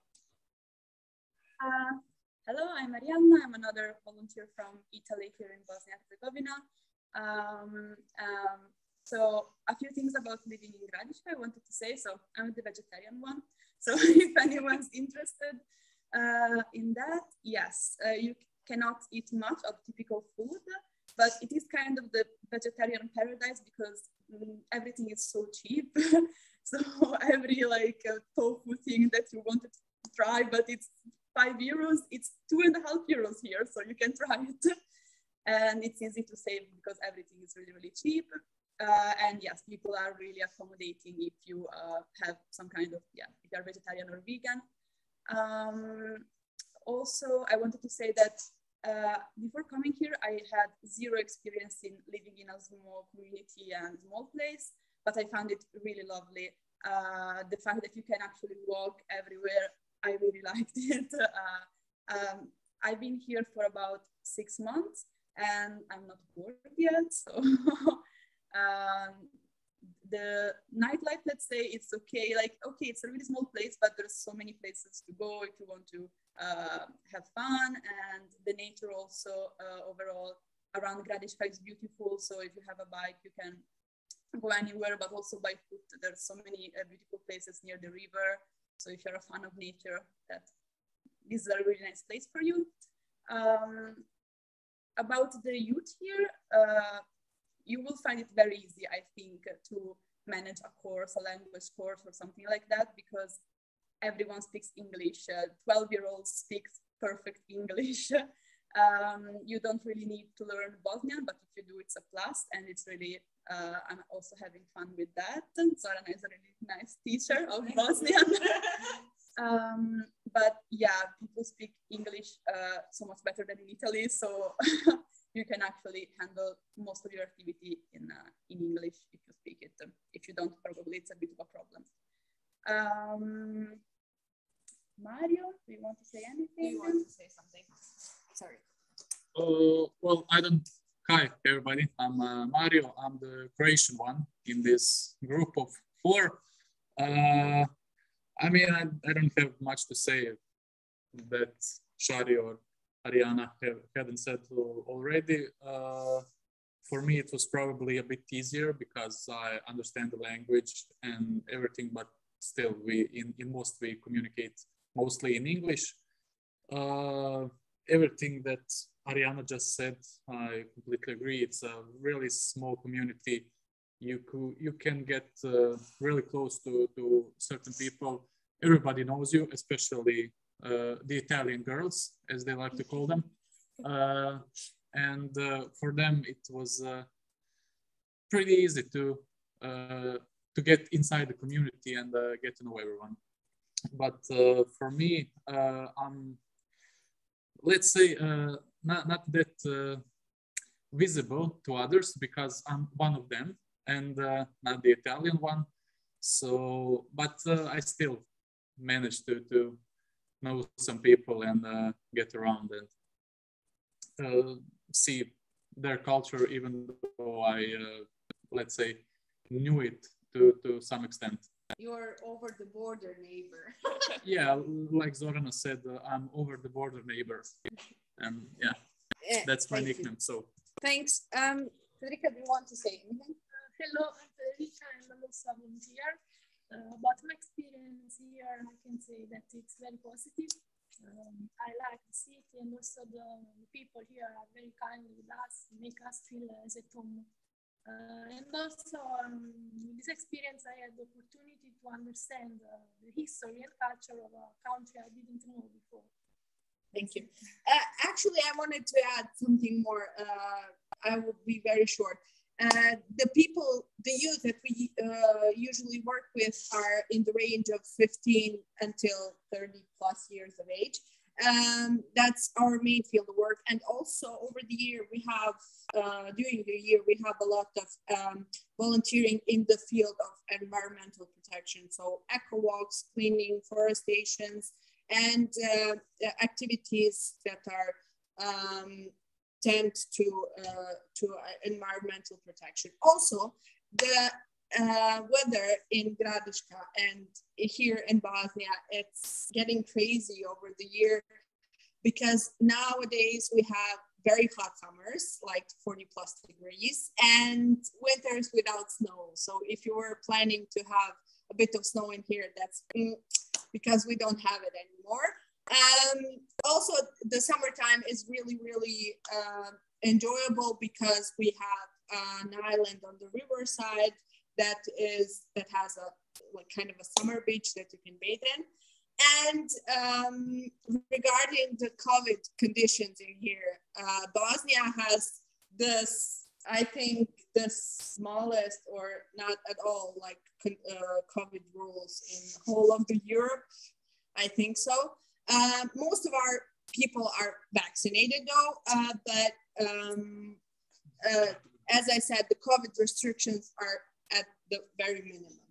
Uh, hello, I'm Arianna. I'm another volunteer from Italy here in Bosnia and Herzegovina. Um, um, so a few things about living in Gradiška I wanted to say. So I'm the vegetarian one. So if anyone's interested uh, in that, yes, uh, you cannot eat much of typical food, but it is kind of the vegetarian paradise because mm, everything is so cheap. So every like uh, tofu thing that you wanted to try, but it's five euros, it's two and a half euros here, so you can try it. And it's easy to save because everything is really, really cheap. Uh, and yes, people are really accommodating if you uh, have some kind of, yeah, if you're vegetarian or vegan. Um, also, I wanted to say that uh, before coming here, I had zero experience in living in a small community and small place, but I found it really lovely. Uh, the fact that you can actually walk everywhere, I really liked it. Uh, um, I've been here for about six months and I'm not bored yet. So um, the nightlife, let's say, it's okay. Like, okay, it's a really small place, but there's so many places to go if you want to uh, have fun. And the nature also uh, overall around Gradiška is beautiful. So if you have a bike, you can go anywhere, but also by foot. There's so many uh, beautiful places near the river. So if you're a fan of nature, that this is a really nice place for you. Um, about the youth here, uh, you will find it very easy, I think, to manage a course, a language course or something like that, because everyone speaks English. twelve-year-olds speak perfect English. Um, you don't really need to learn Bosnian, but if you do, it's a plus, and it's really, uh, I'm also having fun with that. Zorana is a really nice teacher of Bosnian. um, but yeah, people speak English uh, so much better than in Italy, so you can actually handle most of your activity in, uh, in English if you speak it. If you don't, probably it's a bit of a problem. Um, Mario, do you want to say anything? Do you want to say something? Sorry. Uh, well, I don't. Hi, everybody. I'm uh, Mario. I'm the Croatian one in this group of four. Uh, I mean, I, I don't have much to say that Shari or Arianna have, hadn't said already. Uh, for me, it was probably a bit easier because I understand the language and everything, but still, we in, in most we communicate mostly in English. Uh, everything that Arianna just said, I completely agree. It's a really small community. You could, you can get uh, really close to, to certain people. Everybody knows you, especially uh, the Italian girls, as they like to call them. Uh, and uh, for them, it was uh, pretty easy to uh, to get inside the community and uh, get to know everyone. But uh, for me, uh, I'm, let's say, uh, not, not that uh, visible to others because I'm one of them and uh, not the Italian one. So, but uh, I still managed to, to know some people and uh, get around and uh, see their culture, even though I, uh, let's say, knew it to, to some extent. You're over the border neighbor. Yeah, like Zorana said, uh, I'm over the border neighbor. And yeah, yeah that's my nickname. You. So thanks. Um, Federica, do you want to say anything? Uh, hello, I'm Federica and I'm also a volunteer. Uh, about my experience here, I can say that it's very positive. Um, I like the city and also the, the people here are very kind with us, make us feel as at home. Uh, and also, um, in this experience, I had the opportunity to understand uh, the history and culture of a country I didn't know before. Thank you. Uh, actually, I wanted to add something more. Uh, I will be very short. Uh, the people, the youth that we uh, usually work with are in the range of fifteen until thirty plus years of age. Um, that's our main field of work. And also over the year, we have, uh, during the year, we have a lot of um, volunteering in the field of environmental protection. So eco walks, cleaning, forestations, and uh, activities that are um, tend to, uh, to environmental protection. Also, the Uh, weather in Gradiška and here in Bosnia, it's getting crazy over the year because nowadays we have very hot summers, like forty plus degrees, and winters without snow. So if you were planning to have a bit of snow in here, that's mm, because we don't have it anymore. Um, also, the summertime is really, really uh, enjoyable because we have an island on the riverside that is that has a like kind of a summer beach that you can bathe in. And um, regarding the COVID conditions in here, uh, Bosnia has this, I think, the smallest or not at all like uh, COVID rules in whole of the Europe. I think so. Uh, most of our people are vaccinated though, uh, but um, uh, as I said, the COVID restrictions are at the very minimum.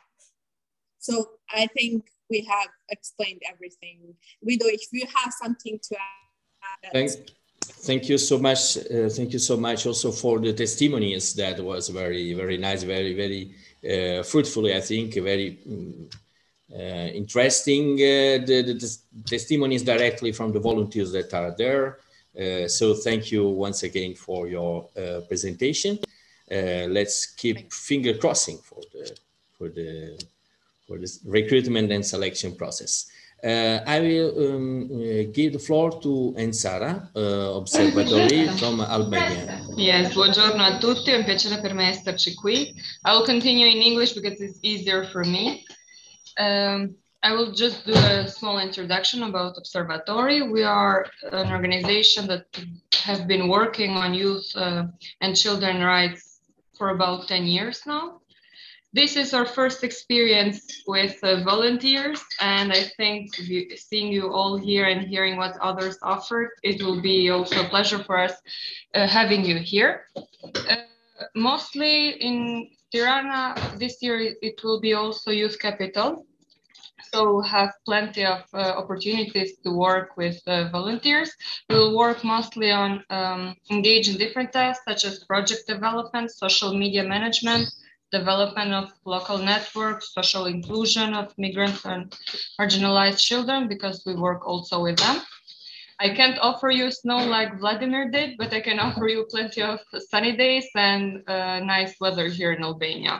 So I think we have explained everything. Guido, if you have something to add. Thank, thank you so much. Uh, thank you so much also for the testimonies. That was very, very nice, very, very uh, fruitful, I think, very um, uh, interesting. Uh, the, the, the testimonies directly from the volunteers that are there. Uh, so thank you once again for your uh, presentation. Uh, let's keep finger crossing for the for the for this recruitment and selection process. Uh, I will um, uh, give the floor to Ensara, uh, Observatory from Albania. Yes, buongiorno a tutti, è un piacere per me esserci qui. I will continue in English because it's easier for me. Um, I will just do a small introduction about Observatory. We are an organization that have been working on youth uh, and children rights for about ten years now. This is our first experience with uh, volunteers, and I think seeing you all here and hearing what others offered, it will be also a pleasure for us uh, having you here. Uh, mostly in Tirana, this year it will be also Youth Capital. So we'll have plenty of uh, opportunities to work with uh, volunteers. We'll work mostly on um, engage in different tasks such as project development, social media management, development of local networks, social inclusion of migrants and marginalized children, because we work also with them. I can't offer you snow like Vladimir did, but I can offer you plenty of sunny days and uh, nice weather here in Albania.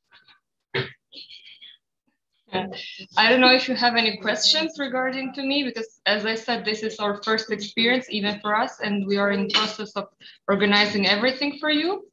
I don't know if you have any questions regarding to me, because as I said, this is our first experience even for us, and we are in the process of organizing everything for you.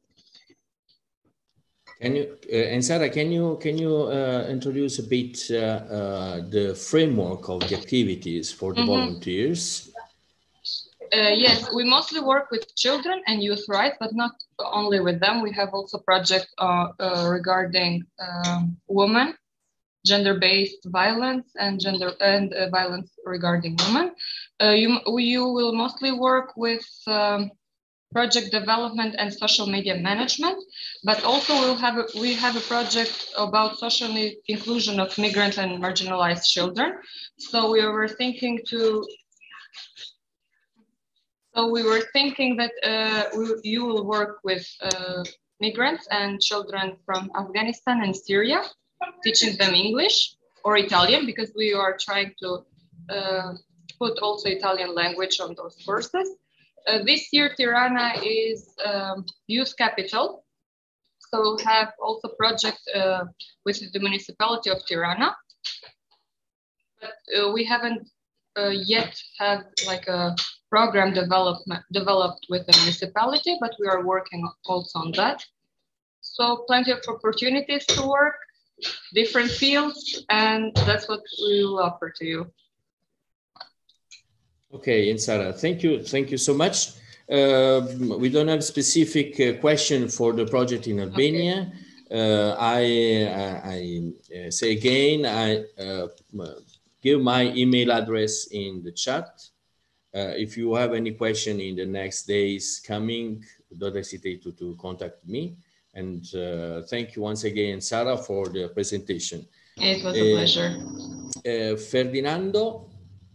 Can you, uh, and Sarah, can you can you uh, introduce a bit uh, uh, the framework of the activities for the mm-hmm. volunteers? Uh, yes, we mostly work with children and youth rights, but not only with them. We have also projects uh, uh, regarding um, women, gender-based violence and gender and uh, violence regarding women. Uh, you, you will mostly work with um, project development and social media management, but also we'll have a, we have a project about social inclusion of migrant and marginalized children. So we were thinking to, so we were thinking that uh, we, you will work with uh, migrants and children from Afghanistan and Syria, teaching them English or Italian, because we are trying to uh, put also Italian language on those courses. Uh, this year, Tirana is um, youth capital. So we'll have also project uh, with the municipality of Tirana. But uh, we haven't uh, yet had like a program development developed with the municipality, but we are working also on that. So plenty of opportunities to work, different fields, and that's what we will offer to you. Okay, and Sarah, thank you, thank you so much. Uh, we don't have specific uh, question for the project in Albania. Okay. Uh, I, I, I say again, I uh, give my email address in the chat, uh, if you have any question in the next days coming, don't hesitate to, to contact me. And uh, thank you once again, Sara, for the presentation. It was a uh, pleasure. Uh, Ferdinando,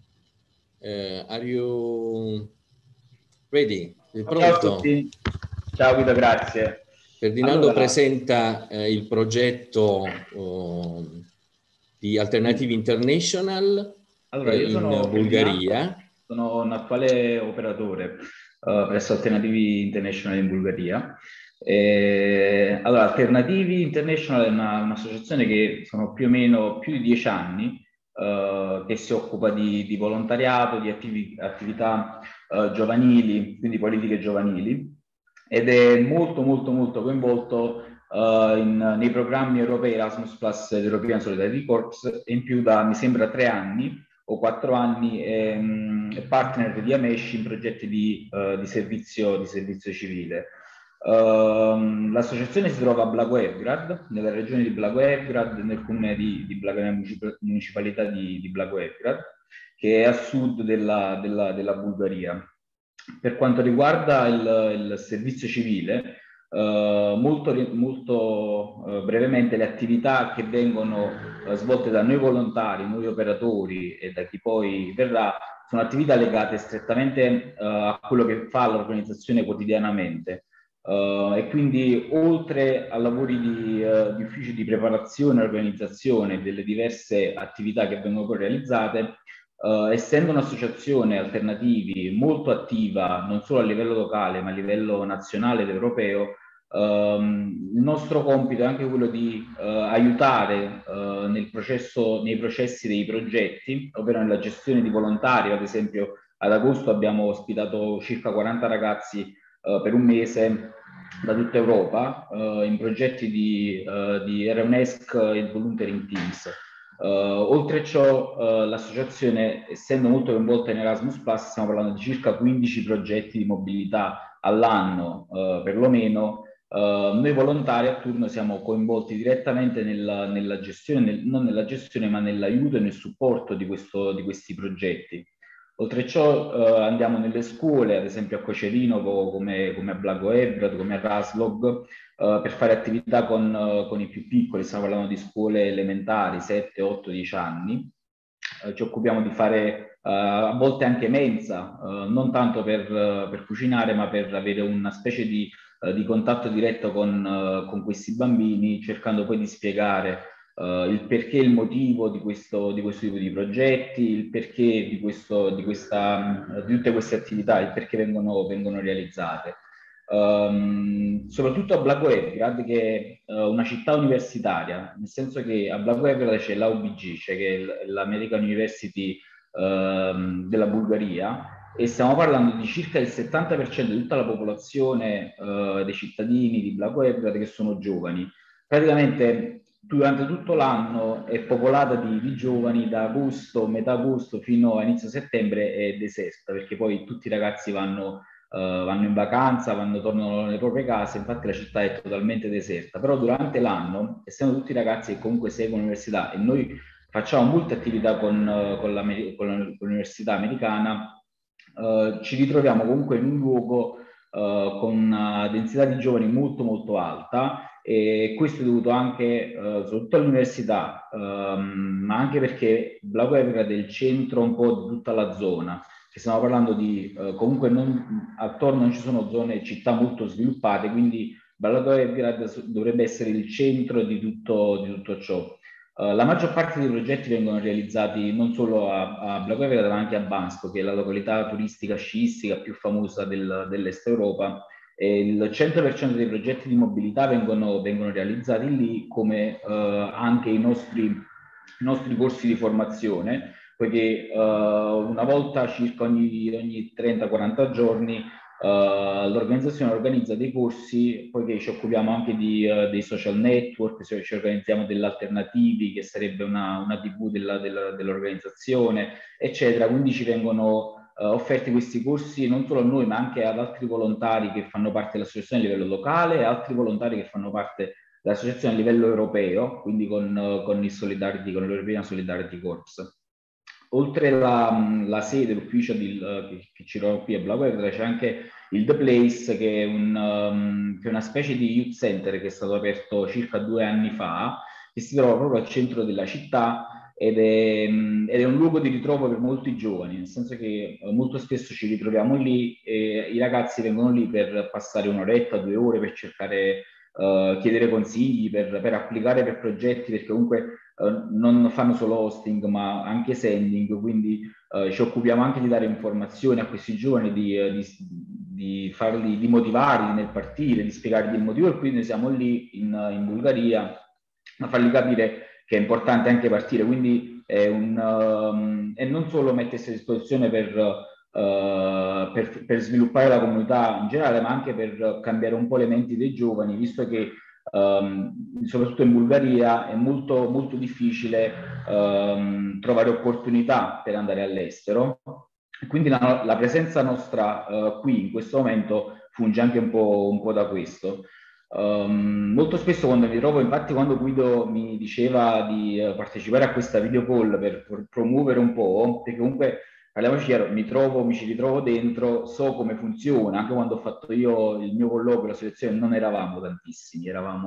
uh, are you ready? Pronto? Ciao a tutti. Ciao Guido, grazie. Ferdinando allora, presenta eh, il progetto oh, di Alternative International allora, io in sono Bulgaria. Sono un attuale operatore uh, presso Alternativi International in Bulgaria. E, allora, Alternativi International è una, un'associazione che sono più o meno più di dieci anni uh, che si occupa di, di volontariato, di attivi, attività uh, giovanili, quindi politiche giovanili, ed è molto molto molto coinvolto uh, in, nei programmi europei Erasmus Plus ed European Solidarity Corps, e in più da, mi sembra, tre anni o quattro anni è, è partner di Amesh in progetti di, uh, di, servizio, di servizio civile. Uh, l'associazione si trova a Blagoevgrad, nella regione di Blagoevgrad, nel comune di, di Blagoevgrad, municipalità di, di Blagoevgrad, che è a sud della, della, della Bulgaria. Per quanto riguarda il, il servizio civile, Uh, molto, molto uh, brevemente, le attività che vengono uh, svolte da noi volontari, noi operatori e da chi poi verrà, sono attività legate strettamente uh, a quello che fa l'organizzazione quotidianamente. Uh, e quindi, oltre a lavori di, uh, di uffici di preparazione e organizzazione delle diverse attività che vengono poi realizzate, Uh, essendo un'associazione Alternativi molto attiva non solo a livello locale ma a livello nazionale ed europeo, um, il nostro compito è anche quello di uh, aiutare uh, nel processo, nei processi dei progetti, ovvero nella gestione di volontari. Ad esempio, ad agosto abbiamo ospitato circa quaranta ragazzi uh, per un mese da tutta Europa uh, in progetti di, uh, di Erenesc e Volunteering Teams. Uh, oltre a ciò, uh, l'associazione, essendo molto coinvolta in Erasmus Plus, stiamo parlando di circa quindici progetti di mobilità all'anno, uh, perlomeno. Uh, noi volontari a turno siamo coinvolti direttamente nella, nella gestione, nel, non nella gestione, ma nell'aiuto e nel supporto di, questo, di questi progetti. Oltre a ciò uh, andiamo nelle scuole, ad esempio a Cocerinovo, come, come a Blagoevgrad, come a Raslog, Uh, per fare attività con, uh, con i più piccoli. Stiamo parlando di scuole elementari, sette, otto, dieci anni. Uh, ci occupiamo di fare uh, a volte anche mensa, uh, non tanto per, uh, per cucinare, ma per avere una specie di, uh, di contatto diretto con, uh, con questi bambini, cercando poi di spiegare uh, il perché e il motivo di questo, di questo tipo di progetti, il perché di, questo, di, questa, uh, di tutte queste attività, il perché vengono, vengono realizzate. Um, soprattutto a Blagoevgrad, che è uh, una città universitaria, nel senso che a Blagoevgrad c'è l'A U B G, cioè che è l'American University uh, della Bulgaria, e stiamo parlando di circa il settanta per cento di tutta la popolazione uh, dei cittadini di Blagoevgrad che sono giovani. Praticamente durante tutto l'anno è popolata di, di giovani, da agosto, metà agosto fino a inizio settembre è deserta, perché poi tutti i ragazzi vanno Uh, vanno in vacanza, vanno, tornano nelle proprie case. Infatti la città è totalmente deserta. Però durante l'anno, essendo tutti ragazzi che comunque seguono l'università, e noi facciamo molte attività con, uh, con, con l'università americana, uh, ci ritroviamo comunque in un luogo uh, con una densità di giovani molto molto alta, e questo è dovuto anche uh, soprattutto all'università, um, ma anche perché Blagoevgrad è il centro un po' di tutta la zona. Stiamo parlando di uh, comunque non, attorno non ci sono zone, città molto sviluppate, quindi Blagoevgrad dovrebbe essere il centro di tutto, di tutto ciò. Uh, la maggior parte dei progetti vengono realizzati non solo a, a Blagoevgrad, ma anche a Bansko, che è la località turistica sciistica più famosa del, dell'Est Europa, e il cento per cento dei progetti di mobilità vengono, vengono realizzati lì, come uh, anche i nostri, i nostri corsi di formazione, poiché uh, una volta circa ogni, ogni trenta quaranta giorni uh, l'organizzazione organizza dei corsi, poiché ci occupiamo anche di, uh, dei social network, cioè ci organizziamo dell'Alternativi, che sarebbe una, una tivù della, della, dell'organizzazione, eccetera. Quindi ci vengono uh, offerti questi corsi non solo a noi, ma anche ad altri volontari che fanno parte dell'associazione a livello locale, e altri volontari che fanno parte dell'associazione a livello europeo, quindi con, uh, con il Solidarity, con l'European Solidarity Corps. oltre la, la sede, l'ufficio di, uh, che, che ci trova qui a Blaguevgra, c'è anche il The Place, che è, un, um, che è una specie di youth center che è stato aperto circa due anni fa, che si trova proprio al centro della città ed è, ed è un luogo di ritrovo per molti giovani, nel senso che uh, molto spesso ci ritroviamo lì e i ragazzi vengono lì per passare un'oretta, due ore per cercare, uh, chiedere consigli, per, per applicare per progetti, perché comunque uh, non fanno solo hosting ma anche sending, quindi uh, ci occupiamo anche di dare informazioni a questi giovani, di, uh, di, di, farli, di motivarli nel partire, di spiegargli il motivo, e quindi siamo lì in, in Bulgaria a fargli capire che è importante anche partire, quindi è un, um, e non solo mettersi a disposizione per, uh, per, per sviluppare la comunità in generale, ma anche per cambiare un po' le menti dei giovani, visto che um, soprattutto in Bulgaria è molto, molto difficile um, trovare opportunità per andare all'estero. Quindi la, la presenza nostra uh, qui in questo momento funge anche un po', un po' da questo. Um, molto spesso quando mi trovo, infatti quando Guido mi diceva di uh, partecipare a questa video call per, per promuovere un po', perché comunque parliamoci chiaro, mi trovo, mi ci ritrovo dentro, so come funziona, anche quando ho fatto io il mio colloquio, la selezione, non eravamo tantissimi,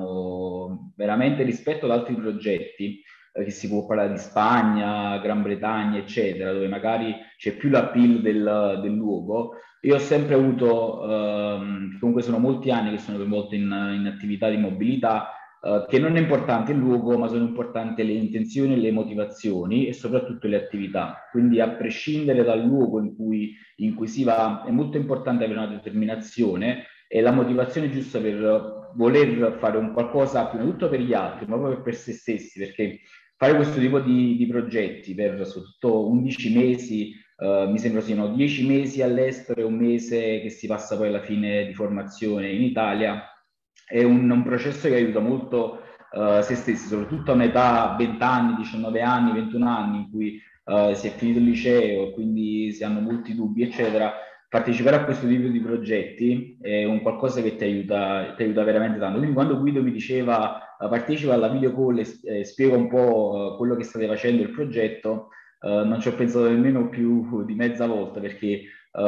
eravamo veramente, rispetto ad altri progetti, eh, che si può parlare di Spagna, Gran Bretagna, eccetera, dove magari c'è più l'appeal del, del luogo. Io ho sempre avuto, ehm, comunque sono molti anni che sono coinvolto in, in attività di mobilità, eh, che non è importante il luogo, ma sono importanti le intenzioni, le motivazioni e soprattutto le attività. Quindi a prescindere dal luogo in cui, in cui si va, è molto importante avere una determinazione e la motivazione giusta per voler fare un qualcosa prima di tutto per gli altri, ma proprio per se stessi, perché fare questo tipo di, di progetti per soprattutto undici mesi, Uh, mi sembra siano dieci mesi all'estero e un mese che si passa poi alla fine di formazione in Italia, è un, un processo che aiuta molto uh, se stessi, soprattutto a un'età venti anni, diciannove anni, ventuno anni, in cui uh, si è finito il liceo e quindi si hanno molti dubbi, eccetera. Partecipare a questo tipo di progetti è un qualcosa che ti aiuta, ti aiuta veramente tanto. Quindi quando Guido mi diceva uh, partecipa alla video call e eh, spiega un po' uh, quello che state facendo, il progetto, Uh, non ci ho pensato nemmeno più di mezza volta, perché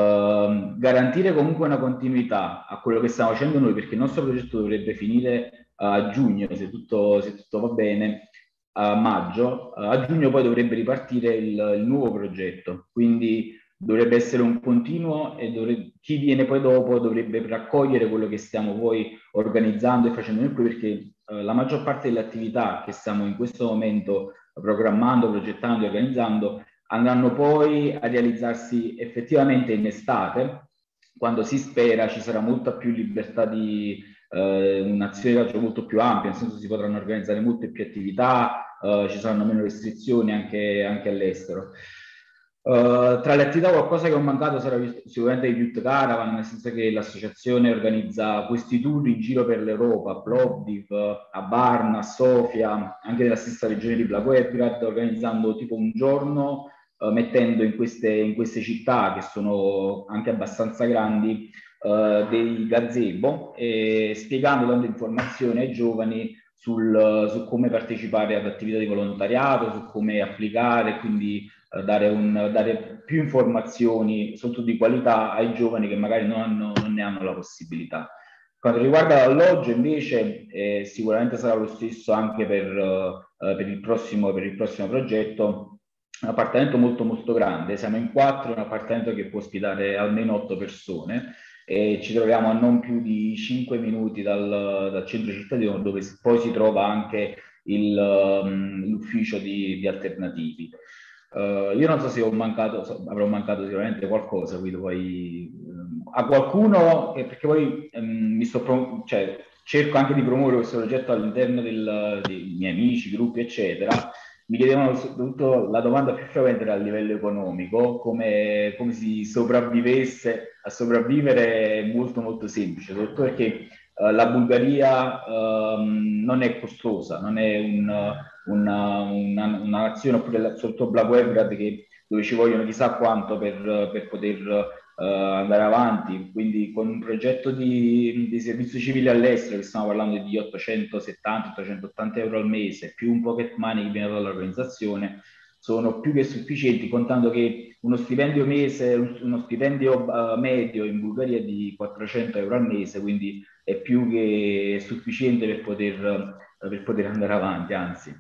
uh, garantire comunque una continuità a quello che stiamo facendo noi, perché il nostro progetto dovrebbe finire uh, a giugno, se tutto, se tutto va bene, a maggio, uh, a giugno poi dovrebbe ripartire il, il nuovo progetto, quindi dovrebbe essere un continuo e dovrebbe, chi viene poi dopo dovrebbe raccogliere quello che stiamo poi organizzando e facendo noi qui, perché uh, la maggior parte delle attività che stiamo in questo momento programmando, progettando e organizzando andranno poi a realizzarsi effettivamente in estate, quando si spera ci sarà molta più libertà di eh, un'azione di viaggio molto più ampia, nel senso si potranno organizzare molte più attività, eh, ci saranno meno restrizioni anche, anche all'estero. Uh, tra le attività qualcosa che ho mancato sarà sicuramente il Youth Caravan, nel senso che l'associazione organizza questi tour in giro per l'Europa, a Plovdiv, a Varna, a Sofia, anche nella stessa regione di Blagoevgrad, organizzando tipo un giorno, uh, mettendo in queste, in queste città che sono anche abbastanza grandi uh, dei gazebo e spiegando, dando informazioni ai giovani sul, su come partecipare ad attività di volontariato, su come applicare, quindi Dare, un, dare più informazioni, soprattutto di qualità, ai giovani che magari non, hanno, non ne hanno la possibilità. Quanto riguarda l'alloggio, invece, eh, sicuramente sarà lo stesso anche per, eh, per, il prossimo, per il prossimo progetto. Un appartamento molto molto grande, siamo in quattro, un appartamento che può ospitare almeno otto persone e ci troviamo a non più di cinque minuti dal, dal centro cittadino, dove poi si trova anche um, l'ufficio di, di alternativi. Uh, io non so se ho mancato, so, avrò mancato sicuramente qualcosa, quindi poi um, a qualcuno, eh, perché poi um, mi sto cioè, cerco anche di promuovere questo progetto all'interno del, dei miei amici, gruppi, eccetera. Mi chiedevano soprattutto, la domanda più frequente era a livello economico, come, come si sopravvivesse. A sopravvivere è molto molto semplice, soprattutto perché uh, la Bulgaria uh, non è costosa, non è un... Una, una, una nazione, oppure sotto Blagoevgrad, che dove ci vogliono chissà quanto per, per poter uh, andare avanti. Quindi con un progetto di, di servizio civile all'estero, che stiamo parlando di ottocentosettanta ottocentottanta euro al mese, più un pocket money che viene dall'organizzazione, sono più che sufficienti, contando che uno stipendio mese, uno stipendio uh, medio in Bulgaria è di quattrocento euro al mese, quindi è più che sufficiente per poter, uh, per poter andare avanti, anzi.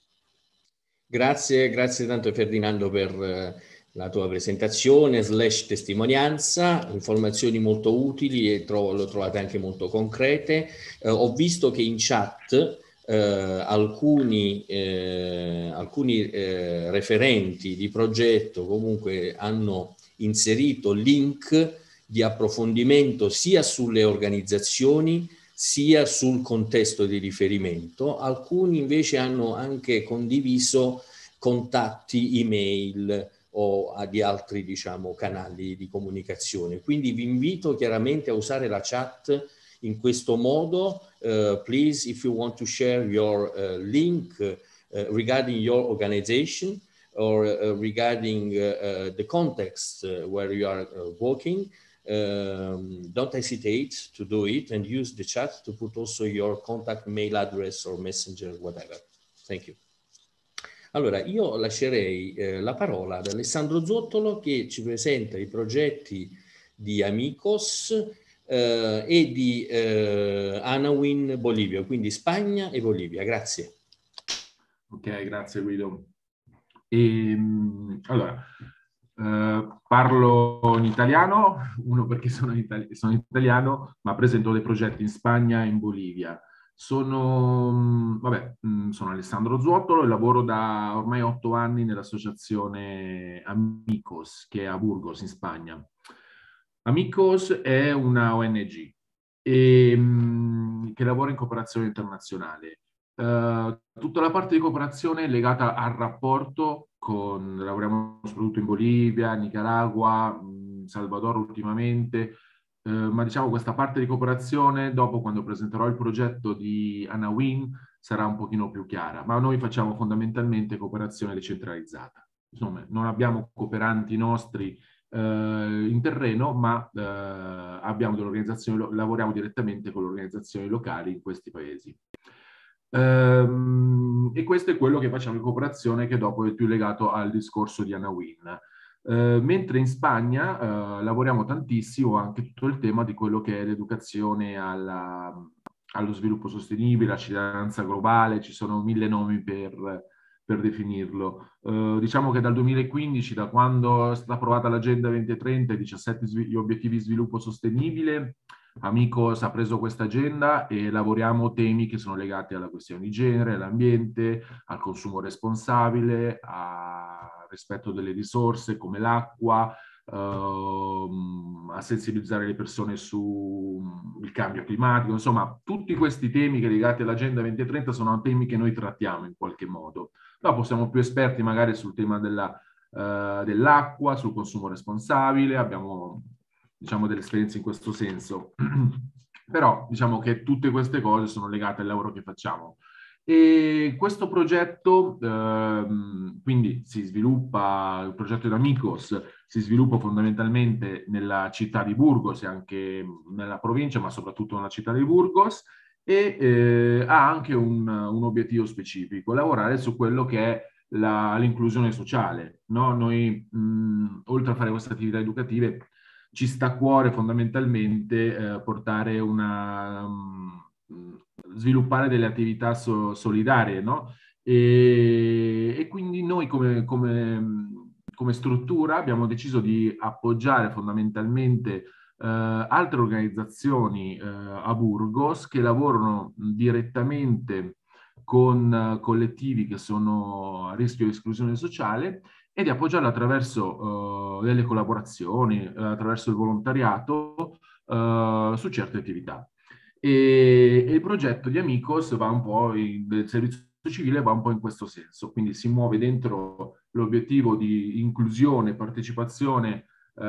Grazie, grazie tanto Ferdinando per eh, la tua presentazione slash testimonianza, informazioni molto utili e trovo, lo trovate anche molto concrete. Eh, ho visto che in chat eh, alcuni, eh, alcuni eh, referenti di progetto comunque hanno inserito link di approfondimento sia sulle organizzazioni sia sul contesto di riferimento. Alcuni invece hanno anche condiviso contatti email o di altri, diciamo, canali di comunicazione. Quindi vi invito chiaramente a usare la chat in questo modo. Uh, please, if you want to share your uh, link uh, regarding your organization or uh, regarding uh, uh, the context uh, where you are uh, working, Um, don't hesitate to do it and use the chat to put also your contact mail address or messenger, whatever. Thank you. Allora, io lascerei eh, la parola ad Alessandro Zottolo che ci presenta i progetti di Amicos eh, e di eh, Anawin Bolivia, quindi Spagna e Bolivia. Grazie. Ok, grazie Guido. E, allora, Uh, parlo in italiano, uno perché sono, in itali- sono italiano, ma presento dei progetti in Spagna e in Bolivia. Sono, vabbè, sono Alessandro Zuottolo e lavoro da ormai otto anni nell'associazione Amicos, che è a Burgos, in Spagna. Amicos è una O N G e, mh, che lavora in cooperazione internazionale. Uh, tutta la parte di cooperazione è legata al rapporto con, lavoriamo soprattutto in Bolivia, Nicaragua, mh, Salvador ultimamente, uh, ma diciamo questa parte di cooperazione dopo, quando presenterò il progetto di Anawin, sarà un pochino più chiara, ma noi facciamo fondamentalmente cooperazione decentralizzata. Insomma, non abbiamo cooperanti nostri uh, in terreno, ma uh, abbiamo delle organizzazioni, lavoriamo direttamente con le organizzazioni locali in questi paesi. Um, e questo è quello che facciamo in cooperazione, che dopo è più legato al discorso di Anawin. Uh, mentre in Spagna uh, lavoriamo tantissimo anche tutto il tema di quello che è l'educazione alla, allo sviluppo sostenibile, la cittadinanza globale, ci sono mille nomi per, per definirlo. Uh, diciamo che dal duemilaquindici, da quando è stata approvata l'Agenda duemilatrenta e diciassette gli obiettivi di sviluppo sostenibile, Amicos ha preso questa agenda e lavoriamo temi che sono legati alla questione di genere, all'ambiente, al consumo responsabile, al rispetto delle risorse come l'acqua, ehm, a sensibilizzare le persone sul cambio climatico. Insomma, tutti questi temi che legati all'Agenda duemilatrenta sono temi che noi trattiamo in qualche modo. Dopo siamo più esperti magari sul tema della, eh, dell'acqua, sul consumo responsabile, abbiamo, diciamo, delle esperienze in questo senso. Però diciamo che tutte queste cose sono legate al lavoro che facciamo. E questo progetto, ehm, quindi si sviluppa, il progetto di Amicos si sviluppa fondamentalmente nella città di Burgos e anche nella provincia, ma soprattutto nella città di Burgos, e eh, ha anche un, un obiettivo specifico: lavorare su quello che è l'inclusione sociale. No? Noi, mh, oltre a fare queste attività educative, ci sta a cuore fondamentalmente eh, portare una, um, sviluppare delle attività so, solidarie, no? E, e quindi noi come, come, come struttura abbiamo deciso di appoggiare fondamentalmente eh, altre organizzazioni eh, a Burgos che lavorano direttamente con uh, collettivi che sono a rischio di esclusione sociale, e di appoggiarla attraverso uh, delle collaborazioni, uh, attraverso il volontariato uh, su certe attività. E, e il progetto di Amicos va un po' in, del servizio civile va un po' in questo senso, quindi si muove dentro l'obiettivo di inclusione e partecipazione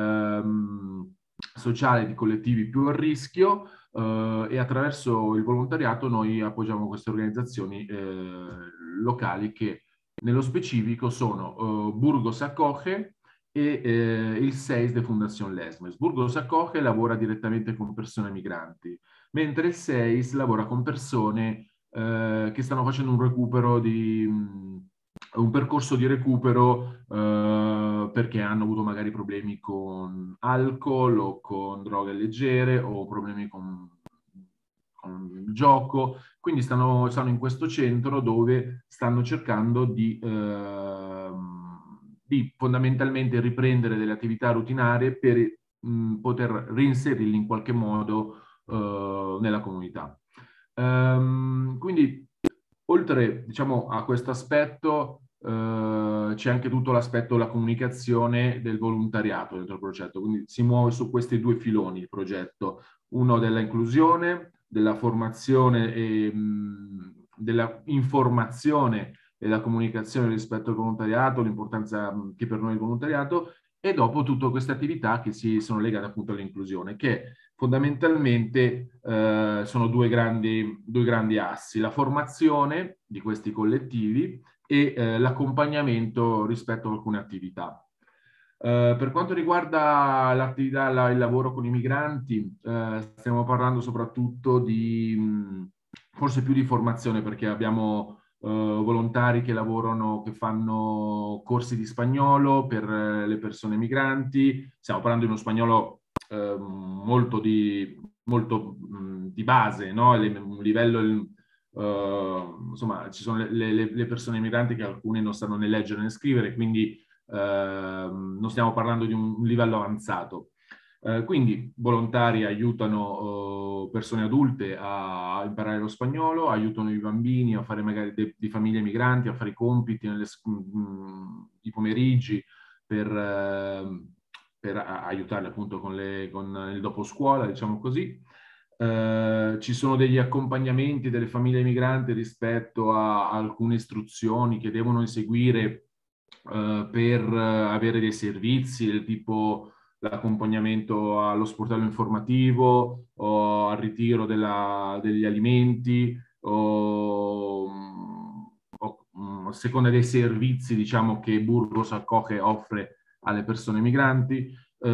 um, sociale di collettivi più a rischio, Uh, e attraverso il volontariato noi appoggiamo queste organizzazioni eh, locali che nello specifico sono uh, Burgos Acoge e eh, il S E I S de Fundación Lesmes. Burgos Acoge lavora direttamente con persone migranti, mentre il S E I S lavora con persone eh, che stanno facendo un recupero di, un percorso di recupero eh, perché hanno avuto magari problemi con alcol o con droghe leggere o problemi con, con il gioco, quindi stanno, stanno in questo centro dove stanno cercando di, eh, di fondamentalmente riprendere delle attività rutinarie per mh, poter reinserirli in qualche modo eh, nella comunità. Um, quindi oltre, diciamo, a questo aspetto eh, c'è anche tutto l'aspetto della comunicazione del volontariato dentro il progetto, quindi si muove su questi due filoni il progetto, uno della inclusione, della formazione e mh, della informazione e la comunicazione rispetto al volontariato, l'importanza che per noi il volontariato, e dopo tutte queste attività che si sono legate appunto all'inclusione, che fondamentalmente eh, sono due grandi, due grandi assi: la formazione di questi collettivi e eh, l'accompagnamento rispetto a alcune attività. Eh, per quanto riguarda l'attività, la, il lavoro con i migranti, eh, stiamo parlando soprattutto di, mh, forse più di formazione, perché abbiamo eh, volontari che lavorano, che fanno corsi di spagnolo per eh, le persone migranti. Stiamo parlando di uno spagnolo Eh, molto di, molto, mh, di base, no? Le, un livello, uh, insomma, ci sono le, le, le persone migranti che alcune non sanno né leggere né scrivere, quindi uh, non stiamo parlando di un, un livello avanzato. Uh, quindi volontari aiutano uh, persone adulte a, a imparare lo spagnolo, aiutano i bambini a fare magari de, di famiglie migranti, a fare i compiti nelle, mh, i pomeriggi per... Uh, per aiutarli appunto con, le, con il dopo scuola, diciamo così. Eh, ci sono degli accompagnamenti delle famiglie migranti rispetto a, a alcune istruzioni che devono eseguire eh, per avere dei servizi del tipo l'accompagnamento allo sportello informativo o al ritiro della, degli alimenti o, o a seconda dei servizi, diciamo, che Burgos Acoge offre alle persone migranti.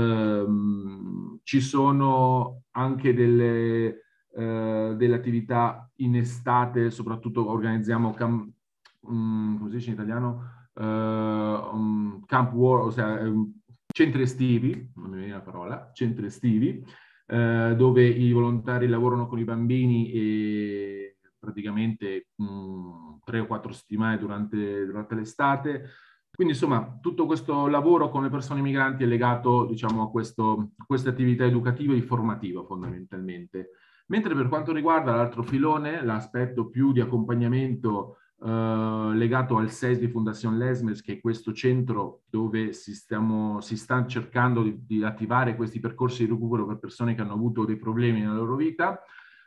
Um, ci sono anche delle, uh, delle attività in estate, soprattutto organizziamo cam, um, come si dice in italiano? Uh, um, camp war, ossia um, centri estivi, non mi viene la parola, centri estivi, uh, dove i volontari lavorano con i bambini e praticamente um, tre o quattro settimane durante, durante l'estate. Quindi insomma tutto questo lavoro con le persone migranti è legato, diciamo, a, questo, a queste attività educative e formative fondamentalmente. Mentre per quanto riguarda l'altro filone, l'aspetto più di accompagnamento eh, legato al S E S di Fondazione Lesmes, che è questo centro dove si, stiamo, si sta cercando di, di attivare questi percorsi di recupero per persone che hanno avuto dei problemi nella loro vita,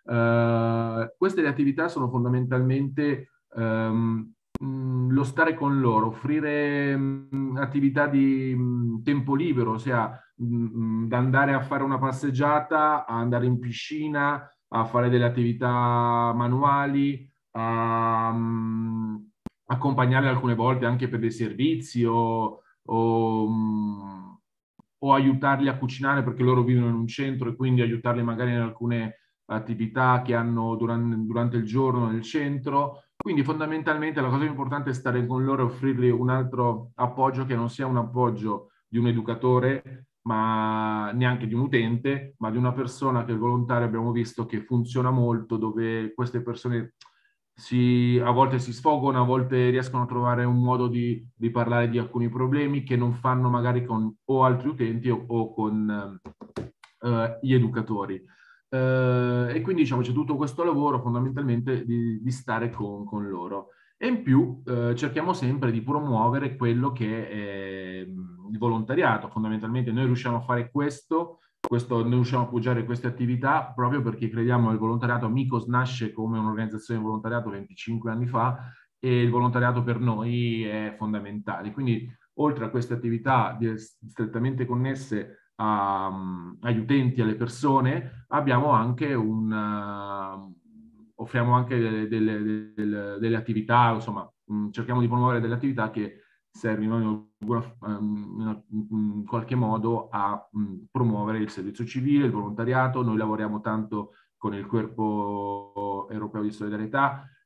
eh, queste attività sono fondamentalmente... Ehm, lo stare con loro, offrire mh, attività di mh, tempo libero, ossia mh, da andare a fare una passeggiata, a andare in piscina, a fare delle attività manuali, a mh, accompagnarli alcune volte anche per dei servizi o, o, mh, o aiutarli a cucinare perché loro vivono in un centro e quindi aiutarli magari in alcune attività che hanno durante, durante il giorno nel centro. Quindi fondamentalmente la cosa più importante è stare con loro e offrirgli un altro appoggio che non sia un appoggio di un educatore, ma neanche di un utente, ma di una persona che il volontario abbiamo visto che funziona molto, dove queste persone si, a volte si sfogano, a volte riescono a trovare un modo di, di parlare di alcuni problemi che non fanno magari con o altri utenti o, o con eh, gli educatori. Uh, e quindi diciamo c'è tutto questo lavoro fondamentalmente di, di stare con, con loro e in più uh, cerchiamo sempre di promuovere quello che è il volontariato. Fondamentalmente noi riusciamo a fare questo, questo noi riusciamo a appoggiare queste attività proprio perché crediamo nel volontariato. Amicos nasce come un'organizzazione di volontariato venticinque anni fa e il volontariato per noi è fondamentale, quindi oltre a queste attività strettamente connesse A, agli utenti, alle persone, abbiamo anche un uh, offriamo anche delle, delle, delle, delle attività, insomma, mh, cerchiamo di promuovere delle attività che servino in, um, in qualche modo a mh, promuovere il servizio civile, il volontariato. Noi lavoriamo tanto con il Corpo Europeo di Solidarietà,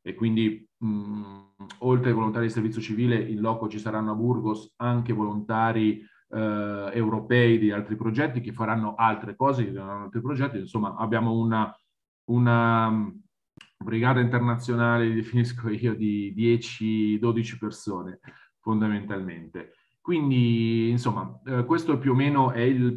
e quindi mh, oltre ai volontari di servizio civile in loco ci saranno a Burgos anche volontari eh, europei di altri progetti che faranno altre cose, che faranno altri progetti. Insomma, abbiamo una, una brigata internazionale, li definisco io, di dieci dodici persone fondamentalmente. Quindi, insomma, eh, questo più o meno è il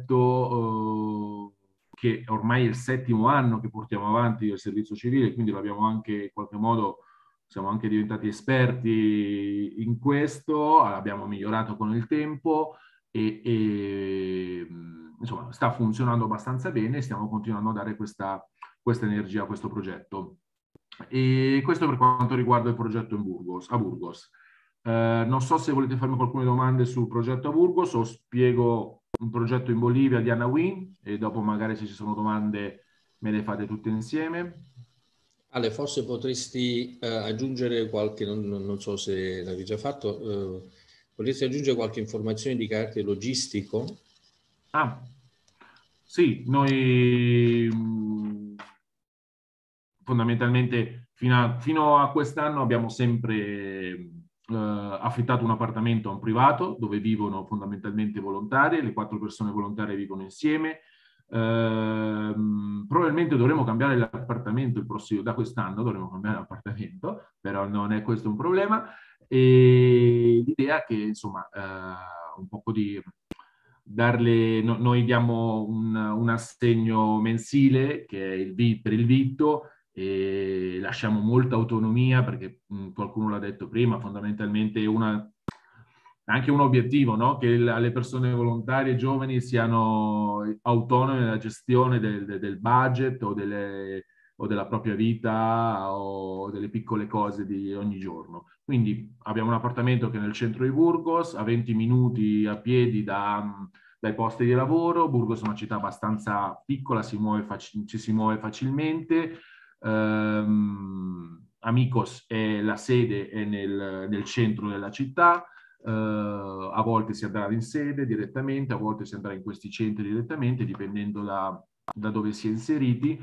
progetto eh, che ormai è il settimo anno che portiamo avanti del servizio civile, quindi l'abbiamo anche in qualche modo, siamo anche diventati esperti in questo, l'abbiamo migliorato con il tempo e, e insomma sta funzionando abbastanza bene, stiamo continuando a dare questa, questa energia a questo progetto. E questo per quanto riguarda il progetto in Burgos, a Burgos. Eh, non so se volete farmi alcune domande sul progetto a Burgos o spiego un progetto in Bolivia di Anna Win e dopo magari se ci sono domande me le fate tutte insieme. Ale, forse potresti eh, aggiungere qualche, non, non so se l'avevi già fatto, eh, potresti aggiungere qualche informazione di carattere logistico? Ah, sì, noi mh, fondamentalmente fino a, fino a quest'anno abbiamo sempre Uh, affittato un appartamento a un privato dove vivono fondamentalmente volontari, le quattro persone volontarie vivono insieme. Uh, probabilmente dovremo cambiare l'appartamento il prossimo, da quest'anno dovremo cambiare l'appartamento, però non è questo un problema. E l'idea è che insomma uh, un po' di darle, no, noi diamo un, un assegno mensile che è il V I T per il vitto, e lasciamo molta autonomia perché mh, qualcuno l'ha detto prima, fondamentalmente una, anche un obiettivo, no? Che le, le persone volontarie giovani siano autonome nella gestione del, del, del budget o, delle, o della propria vita o delle piccole cose di ogni giorno. Quindi abbiamo un appartamento che è nel centro di Burgos, a venti minuti a piedi da, dai posti di lavoro. Burgos è una città abbastanza piccola, si muove ci si muove facilmente. Um, Amicos è la sede, è nel, nel centro della città, uh, a volte si andrà in sede direttamente, a volte si andrà in questi centri direttamente, dipendendo da, da dove si è inseriti.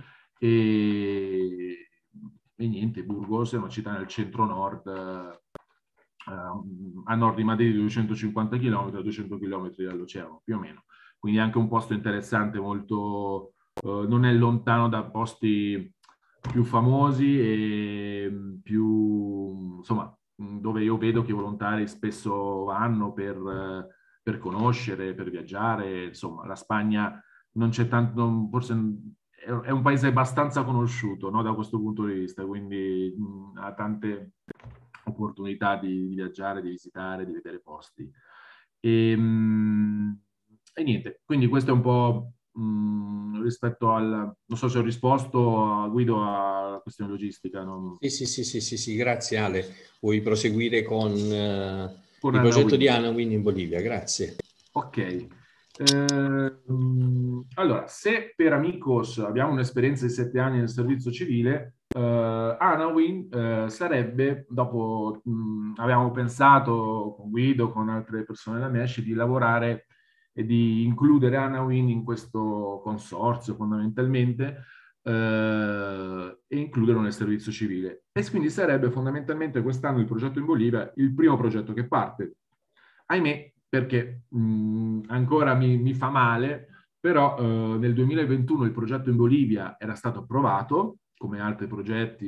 E, e niente, Burgos è una città nel centro-nord, uh, uh, a nord di Madrid di duecentocinquanta chilometri, a duecento chilometri dall'oceano, più o meno. Quindi è anche un posto interessante, molto, uh, non è lontano da posti più famosi e più, insomma, dove io vedo che i volontari spesso vanno per, per conoscere, per viaggiare. Insomma, la Spagna non c'è tanto, forse è un paese abbastanza conosciuto, no, da questo punto di vista, quindi mh, ha tante opportunità di, di viaggiare, di visitare, di vedere posti. E, mh, e niente, quindi questo è un po' Mm, rispetto al, non so se ho risposto a Guido alla questione logistica. Non... Sì, sì, sì, sì, sì, sì, grazie Ale. Vuoi proseguire con, uh, con il Anna progetto Win. di Anna Win in Bolivia? Grazie. Ok. Eh, allora, se per Amicos abbiamo un'esperienza di sette anni nel servizio civile, eh, Anna Win eh, sarebbe, dopo mh, avevamo pensato con Guido, con altre persone da Mesh, di lavorare e di includere Anna Win in questo consorzio fondamentalmente eh, e includerlo nel servizio civile. E quindi sarebbe fondamentalmente quest'anno il progetto in Bolivia il primo progetto che parte. Ahimè, perché mh, ancora mi, mi fa male, però eh, nel duemilaventuno il progetto in Bolivia era stato approvato, come altri progetti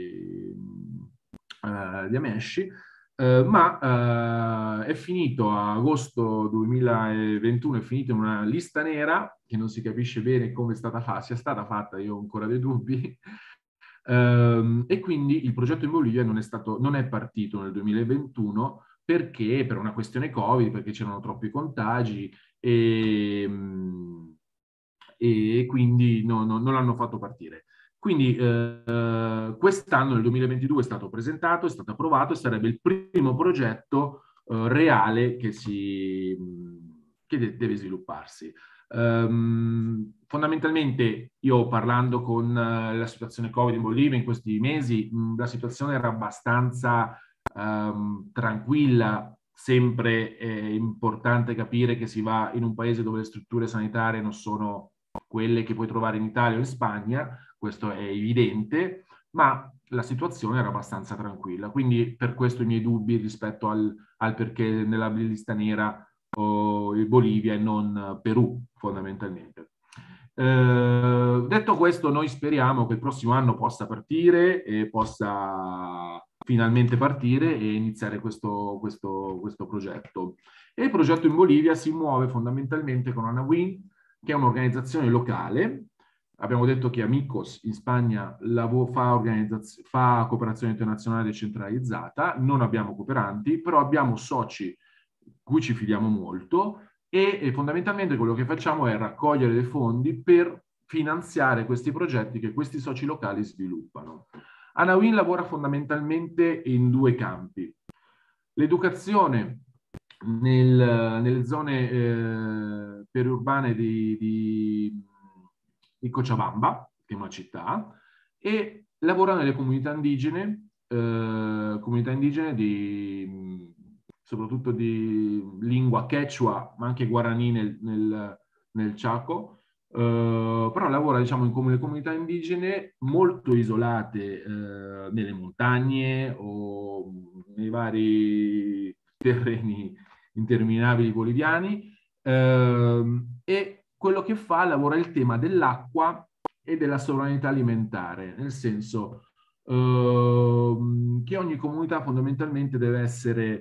eh, di Amesci, Uh, ma uh, è finito a agosto duemilaventuno, è finito in una lista nera che non si capisce bene come è stata fatta, sia stata fatta, io ho ancora dei dubbi, uh, e quindi il progetto in Bolivia non è, stato, non è partito nel duemilaventuno perché per una questione Covid, perché c'erano troppi contagi e, e quindi no, no, non l'hanno fatto partire. Quindi eh, quest'anno, nel duemilaventidue, è stato presentato, è stato approvato e sarebbe il primo progetto eh, reale che, si, che de- deve svilupparsi. Um, fondamentalmente io parlando con uh, la situazione Covid in Bolivia in questi mesi, mh, la situazione era abbastanza um, tranquilla. Sempre è importante capire che si va in un paese dove le strutture sanitarie non sono quelle che puoi trovare in Italia o in Spagna, questo è evidente, ma la situazione era abbastanza tranquilla. Quindi per questo i miei dubbi rispetto al, al perché nella lista nera oh, il Bolivia e non Perù, fondamentalmente. Eh, detto questo, noi speriamo che il prossimo anno possa partire e possa finalmente partire e iniziare questo, questo, questo progetto. E il progetto in Bolivia si muove fondamentalmente con ANAWIN, che è un'organizzazione locale. Abbiamo detto che Amicos in Spagna fa, fa cooperazione internazionale decentralizzata, non abbiamo cooperanti, però abbiamo soci cui ci fidiamo molto e, e fondamentalmente quello che facciamo è raccogliere dei fondi per finanziare questi progetti che questi soci locali sviluppano. ANAWIN lavora fondamentalmente in due campi. L'educazione nel, nelle zone eh, periurbane di, di, di Cochabamba, che è una città, e lavora nelle comunità indigene, eh, comunità indigene di, soprattutto di lingua quechua, ma anche guarani nel, nel, nel Chaco. Uh, però lavora, diciamo, in com- comunità indigene molto isolate uh, nelle montagne o nei vari terreni interminabili boliviani, uh, e quello che fa, lavora il tema dell'acqua e della sovranità alimentare, nel senso uh, che ogni comunità fondamentalmente deve essere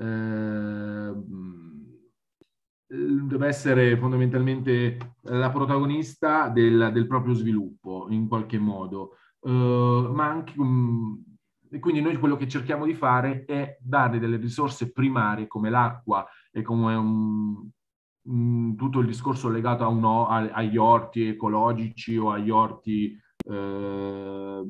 deve essere fondamentalmente la protagonista del, del proprio sviluppo in qualche modo, uh, ma anche um, e quindi noi quello che cerchiamo di fare è dare delle risorse primarie come l'acqua e come un, un, tutto il discorso legato a uno, a, agli orti ecologici o agli orti eh,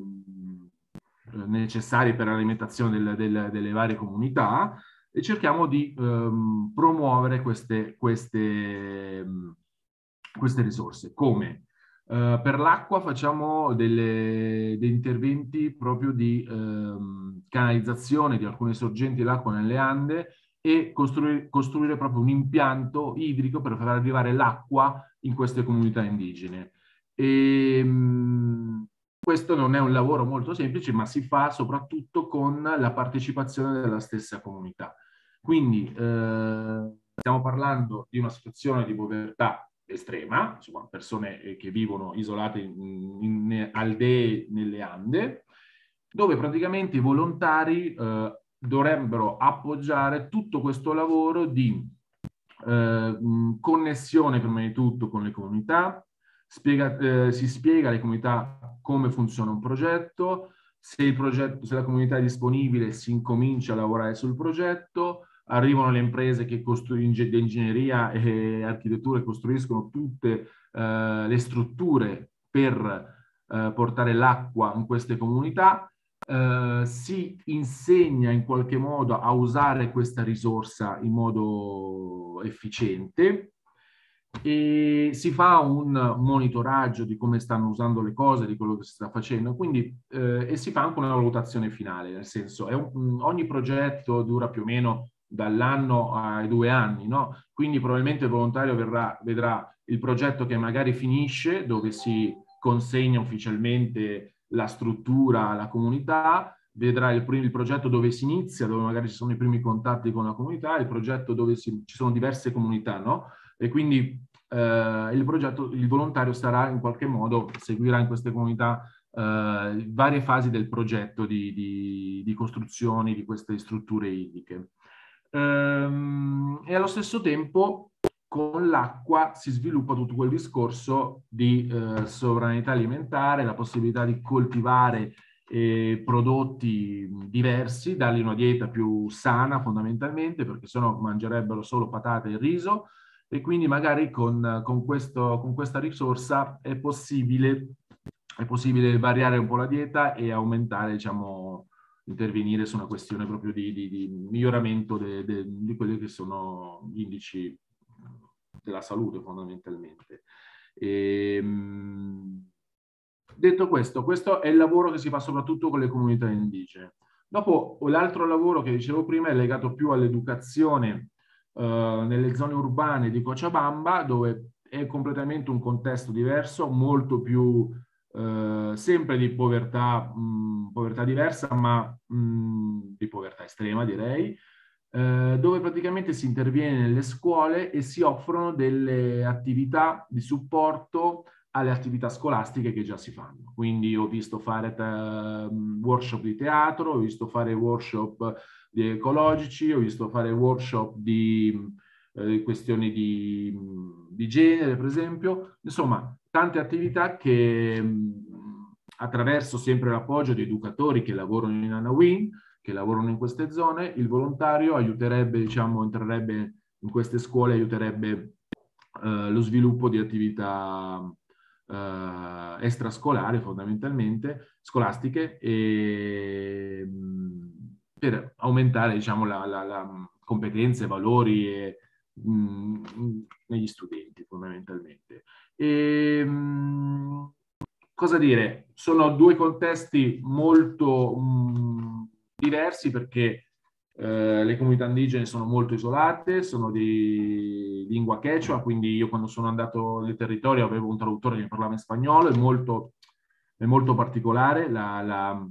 necessari per l'alimentazione del, del, delle varie comunità, e cerchiamo di um, promuovere queste, queste, um, queste risorse. Come? Uh, per l'acqua facciamo delle, degli interventi proprio di um, canalizzazione di alcune sorgenti dell'acqua nelle Ande e costruire, costruire proprio un impianto idrico per far arrivare l'acqua in queste comunità indigene. E, um, questo non è un lavoro molto semplice, ma si fa soprattutto con la partecipazione della stessa comunità. Quindi eh, stiamo parlando di una situazione di povertà estrema, insomma, persone che vivono isolate in, in aldee nelle Ande, dove praticamente i volontari eh, dovrebbero appoggiare tutto questo lavoro di eh, connessione, prima di tutto, con le comunità. Spiega, eh, si spiega alle comunità come funziona un progetto, se, il progetto, se la comunità è disponibile si incomincia a lavorare sul progetto, arrivano le imprese che di ingegneria e architettura e costruiscono tutte eh, le strutture per eh, portare l'acqua in queste comunità, eh, si insegna in qualche modo a usare questa risorsa in modo efficiente, e si fa un monitoraggio di come stanno usando le cose, di quello che si sta facendo, quindi eh, e si fa anche una valutazione finale, nel senso è un, ogni progetto dura più o meno dall'anno ai due anni, no? Quindi probabilmente il volontario verrà, vedrà il progetto che magari finisce, dove si consegna ufficialmente la struttura alla comunità, vedrà il, il progetto dove si inizia, dove magari ci sono i primi contatti con la comunità, il progetto dove si, ci sono diverse comunità, no? E quindi eh, il progetto, il volontario starà in qualche modo, seguirà in queste comunità eh, varie fasi del progetto di, di, di costruzioni di queste strutture idriche. Ehm, e allo stesso tempo con l'acqua si sviluppa tutto quel discorso di eh, sovranità alimentare, la possibilità di coltivare eh, prodotti diversi, dargli una dieta più sana fondamentalmente, perché sennò mangerebbero solo patate e riso. E quindi magari con, con, questo, con questa risorsa è possibile, è possibile variare un po' la dieta e aumentare, diciamo, intervenire su una questione proprio di, di, di miglioramento de, de, di quelli che sono gli indici della salute fondamentalmente. E, detto questo, questo è il lavoro che si fa soprattutto con le comunità indigene. Dopo l'altro lavoro che dicevo prima è legato più all'educazione Uh, nelle zone urbane di Cochabamba, dove è completamente un contesto diverso, molto più eh, sempre di povertà, mh, povertà diversa, ma mh, di povertà estrema, direi, eh, dove praticamente si interviene nelle scuole e si offrono delle attività di supporto alle attività scolastiche che già si fanno. Quindi ho visto fare te, workshop di teatro, ho visto fare workshop di ecologici, ho visto fare workshop di eh, questioni di, di genere, per esempio. Insomma, tante attività che attraverso sempre l'appoggio di educatori che lavorano in Anawin, che lavorano in queste zone, il volontario aiuterebbe, diciamo, entrerebbe in queste scuole, aiuterebbe eh, lo sviluppo di attività Uh, extrascolari fondamentalmente, scolastiche, e, mh, per aumentare, diciamo, la, la, la competenze, valori e, mh, negli studenti fondamentalmente. E, mh, cosa dire? Sono due contesti molto mh, diversi, perché Uh, le comunità indigene sono molto isolate, sono di lingua quechua, quindi io quando sono andato nel territorio avevo un traduttore che mi parlava in spagnolo. È molto, è molto particolare la, la,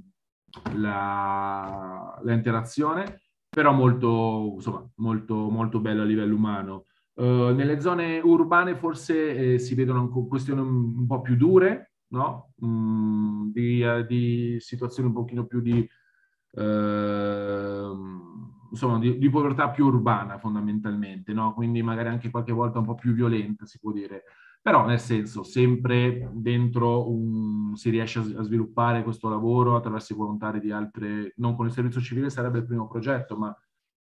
la, la interazione, però molto, insomma, molto, molto bello a livello umano. Uh, nelle zone urbane forse eh, si vedono questioni un, un po' più dure, no? Mm, di, uh, di situazioni un pochino più di Uh, insomma, di, di povertà più urbana fondamentalmente, no? Quindi magari anche qualche volta un po' più violenta, si può dire, però nel senso sempre dentro un, si riesce a, a sviluppare questo lavoro attraverso i volontari di altre, non con il servizio civile sarebbe il primo progetto, ma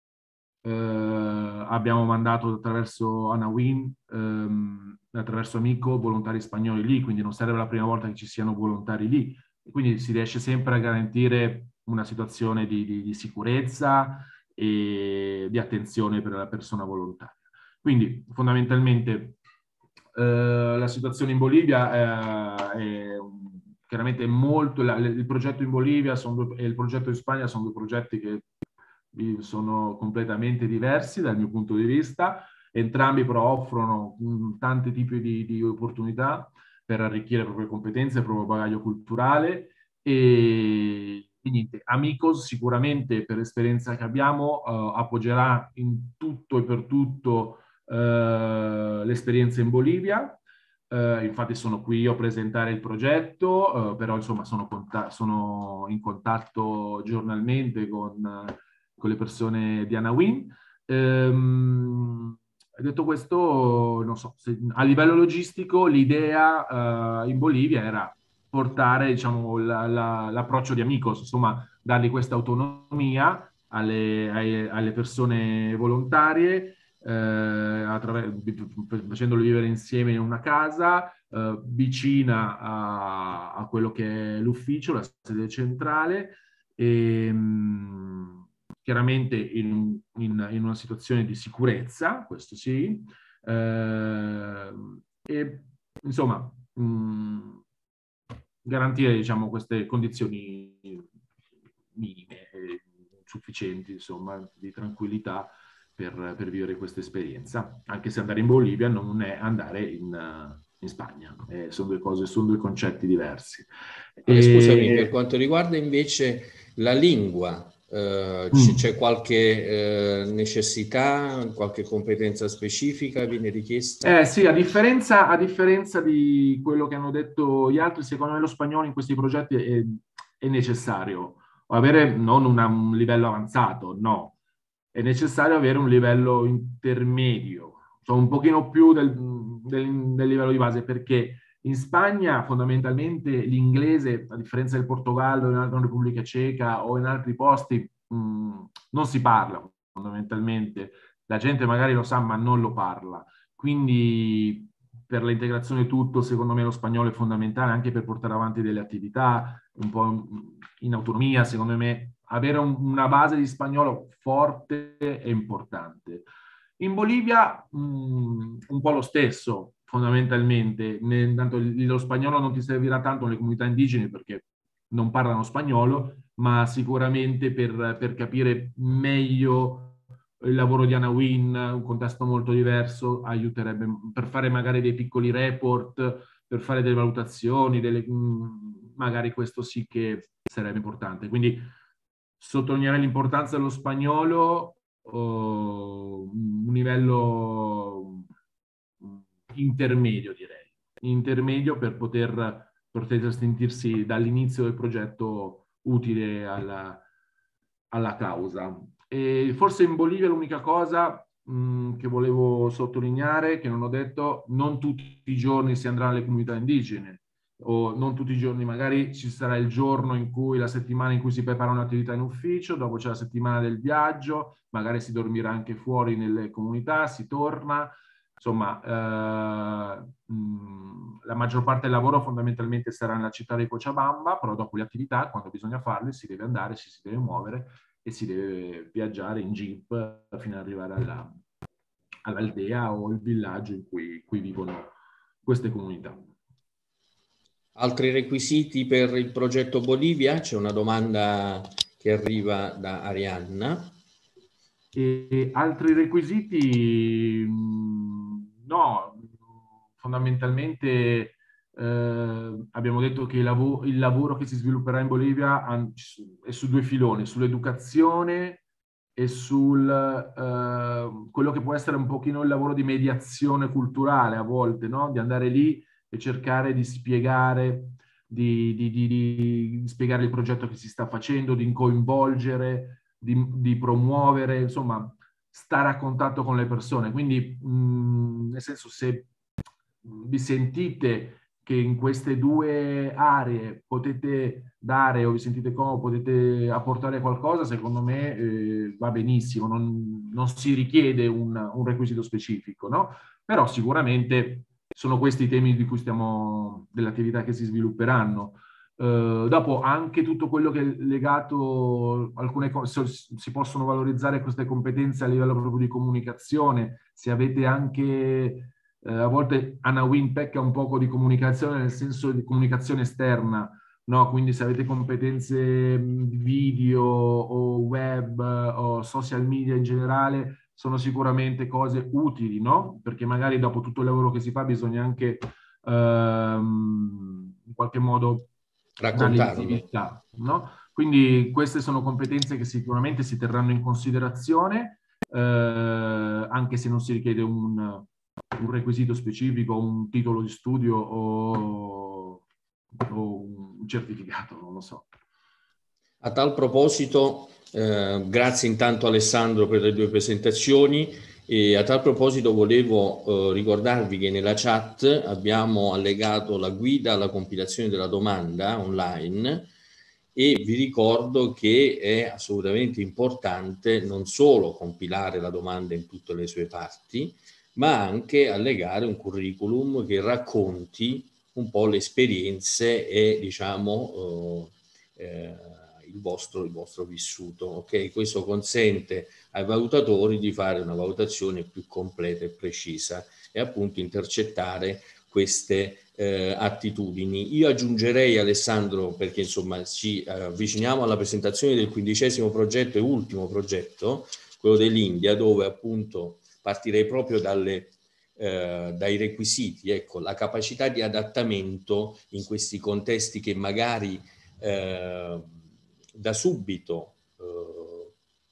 uh, abbiamo mandato attraverso Anawin, um, attraverso Amico, volontari spagnoli lì, quindi non sarebbe la prima volta che ci siano volontari lì, e quindi si riesce sempre a garantire una situazione di, di, di sicurezza e di attenzione per la persona volontaria. Quindi fondamentalmente eh, la situazione in Bolivia eh, è chiaramente molto, la, il progetto in Bolivia sono due, e il progetto in Spagna sono due progetti che sono completamente diversi dal mio punto di vista. Entrambi però offrono mh, tanti tipi di, di opportunità per arricchire le proprie competenze, il proprio bagaglio culturale. E niente, Amicos sicuramente, per l'esperienza che abbiamo, uh, appoggerà in tutto e per tutto uh, l'esperienza in Bolivia. Uh, infatti sono qui io a presentare il progetto, uh, però insomma sono, sono in contatto giornalmente con, uh, con le persone di Anawin. Um, detto questo, non so, se, a livello logistico l'idea uh, in Bolivia era portare, diciamo, la, la, l'approccio di Amicos, insomma, dargli questa autonomia alle, alle, alle persone volontarie, eh, facendolo vivere insieme in una casa eh, vicina a, a quello che è l'ufficio, la sede centrale, e mh, chiaramente in, in, in una situazione di sicurezza, questo sì, eh, e insomma mh, garantire, diciamo, queste condizioni minime e sufficienti, insomma, di tranquillità per, per vivere questa esperienza, anche se andare in Bolivia non è andare in, in Spagna, eh, sono due cose, sono due concetti diversi. E... Scusami, per E... quanto riguarda invece la lingua, eh, mm. c'è qualche eh, necessità, qualche competenza specifica viene richiesta? Eh sì, a differenza, a differenza di quello che hanno detto gli altri, secondo me lo spagnolo in questi progetti è, è necessario. Avere non una, un livello avanzato, no. È necessario avere un livello intermedio, cioè un pochino più del, del, del livello di base, perché in Spagna fondamentalmente l'inglese, a differenza del Portogallo, in altre Repubblica Ceca o in altri posti, mh, non si parla fondamentalmente. La gente magari lo sa, ma non lo parla. Quindi per l'integrazione tutto, secondo me lo spagnolo è fondamentale anche per portare avanti delle attività un po' in autonomia. Secondo me avere un, una base di spagnolo forte è importante. In Bolivia mh, un po' lo stesso, fondamentalmente. Ne, tanto lo spagnolo non ti servirà tanto nelle comunità indigene perché non parlano spagnolo, ma sicuramente per, per capire meglio il lavoro di Anawin, un contesto molto diverso, aiuterebbe per fare magari dei piccoli report per fare delle valutazioni, delle, magari questo sì che sarebbe importante. Quindi sottolineare l'importanza dello spagnolo, oh, un livello intermedio, direi, intermedio per poter, poter sentirsi dall'inizio del progetto utile alla, alla causa. E forse in Bolivia l'unica cosa mh, che volevo sottolineare, che non ho detto, non tutti i giorni si andrà alle comunità indigene, o non tutti i giorni, magari ci sarà il giorno in cui, la settimana in cui si prepara un'attività in ufficio, dopo c'è la settimana del viaggio, magari si dormirà anche fuori nelle comunità, si torna, insomma, eh, mh, la maggior parte del lavoro fondamentalmente sarà nella città di Cochabamba, però dopo le attività, quando bisogna farle, si deve andare, si, si deve muovere e si deve viaggiare in jeep fino ad arrivare alla, all'aldea o il villaggio in cui, cui vivono queste comunità. Altri requisiti per il progetto Bolivia? C'è una domanda che arriva da Arianna. E altri requisiti? No, fondamentalmente eh, abbiamo detto che il, lav- il lavoro che si svilupperà in Bolivia è su due filoni, sull'educazione e sul eh, quello che può essere un pochino il lavoro di mediazione culturale a volte, no? Di andare lì e cercare di spiegare, di, di, di, di spiegare il progetto che si sta facendo, di coinvolgere, di, di promuovere, insomma, stare a contatto con le persone. Quindi, mh, nel senso, se vi sentite che in queste due aree potete dare o vi sentite comodi, potete apportare qualcosa, secondo me eh, va benissimo, non, non si richiede un, un requisito specifico, no? Però sicuramente sono questi i temi di cui stiamo, delle attività che si svilupperanno. Uh, dopo anche tutto quello che è legato, alcune cose, si possono valorizzare queste competenze a livello proprio di comunicazione, se avete anche, uh, a volte Anawin pecca un poco di comunicazione nel senso di comunicazione esterna, no? Quindi se avete competenze video o web o social media in generale, sono sicuramente cose utili, no? Perché magari dopo tutto il lavoro che si fa bisogna anche ehm, in qualche modo darle visibilità, no? Quindi queste sono competenze che sicuramente si terranno in considerazione, eh, anche se non si richiede un, un requisito specifico, un titolo di studio o, o un certificato, non lo so. A tal proposito, eh, grazie intanto Alessandro per le due presentazioni, e a tal proposito volevo eh, ricordarvi che nella chat abbiamo allegato la guida alla compilazione della domanda online e vi ricordo che è assolutamente importante non solo compilare la domanda in tutte le sue parti, ma anche allegare un curriculum che racconti un po' le esperienze e diciamo eh, eh, il vostro, il vostro vissuto. Ok? Questo consente ai valutatori di fare una valutazione più completa e precisa e appunto intercettare queste eh, attitudini. Io aggiungerei, Alessandro, perché insomma ci eh, avviciniamo alla presentazione del quindicesimo progetto e ultimo progetto, quello dell'India, dove appunto partirei proprio dalle, eh, dai requisiti, ecco, la capacità di adattamento in questi contesti che magari eh, da subito eh,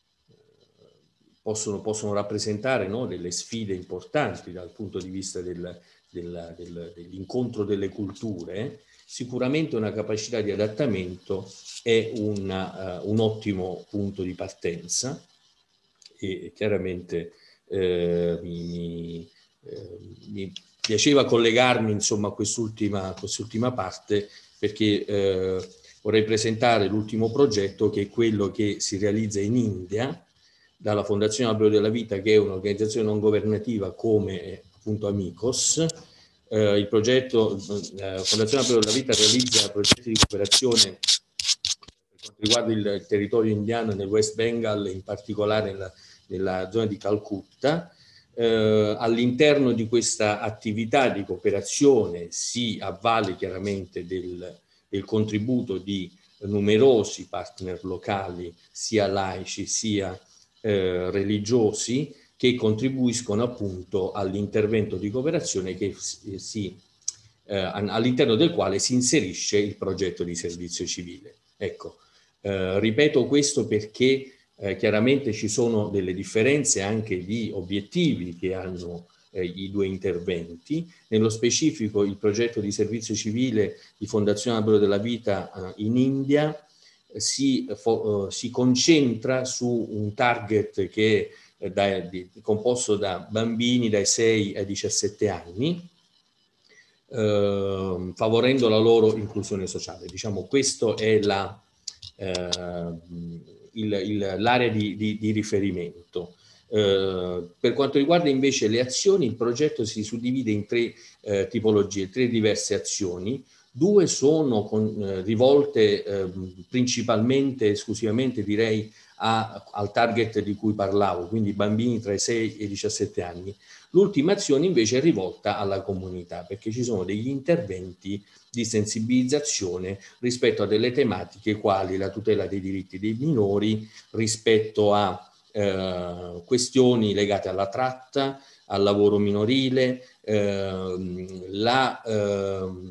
possono, possono rappresentare, no, delle sfide importanti dal punto di vista del, del, del, dell'incontro delle culture. Sicuramente una capacità di adattamento è una, uh, un ottimo punto di partenza e chiaramente eh, mi, eh, mi piaceva collegarmi insomma a quest'ultima, quest'ultima parte perché eh, vorrei presentare l'ultimo progetto, che è quello che si realizza in India dalla Fondazione Albero della Vita, che è un'organizzazione non governativa come appunto Amicos. Eh, il progetto, la Fondazione Albero della Vita realizza progetti di cooperazione per quanto riguarda il, il territorio indiano nel West Bengal, in particolare nella, nella zona di Calcutta. Eh, all'interno di questa attività di cooperazione si avvale chiaramente del il contributo di numerosi partner locali, sia laici sia eh, religiosi, che contribuiscono appunto all'intervento di cooperazione che si eh, all'interno del quale si inserisce il progetto di servizio civile. Ecco, eh, ripeto questo perché eh, chiaramente ci sono delle differenze anche di obiettivi che hanno eh, i due interventi. Nello specifico il progetto di servizio civile di Fondazione Albero della Vita eh, in India Si, fo, si concentra su un target che è da, di, composto da bambini dai sei ai diciassette anni, eh, favorendo la loro inclusione sociale. Diciamo, questo è la, eh, l'area di, di, di riferimento. Eh, per quanto riguarda invece le azioni, il progetto si suddivide in tre eh, tipologie, tre diverse azioni. Due sono con, eh, rivolte eh, principalmente, esclusivamente direi, a, al target di cui parlavo, quindi bambini tra i sei e i diciassette anni. L'ultima azione invece è rivolta alla comunità, perché ci sono degli interventi di sensibilizzazione rispetto a delle tematiche quali la tutela dei diritti dei minori, rispetto a eh, questioni legate alla tratta, al lavoro minorile, eh, la... Eh,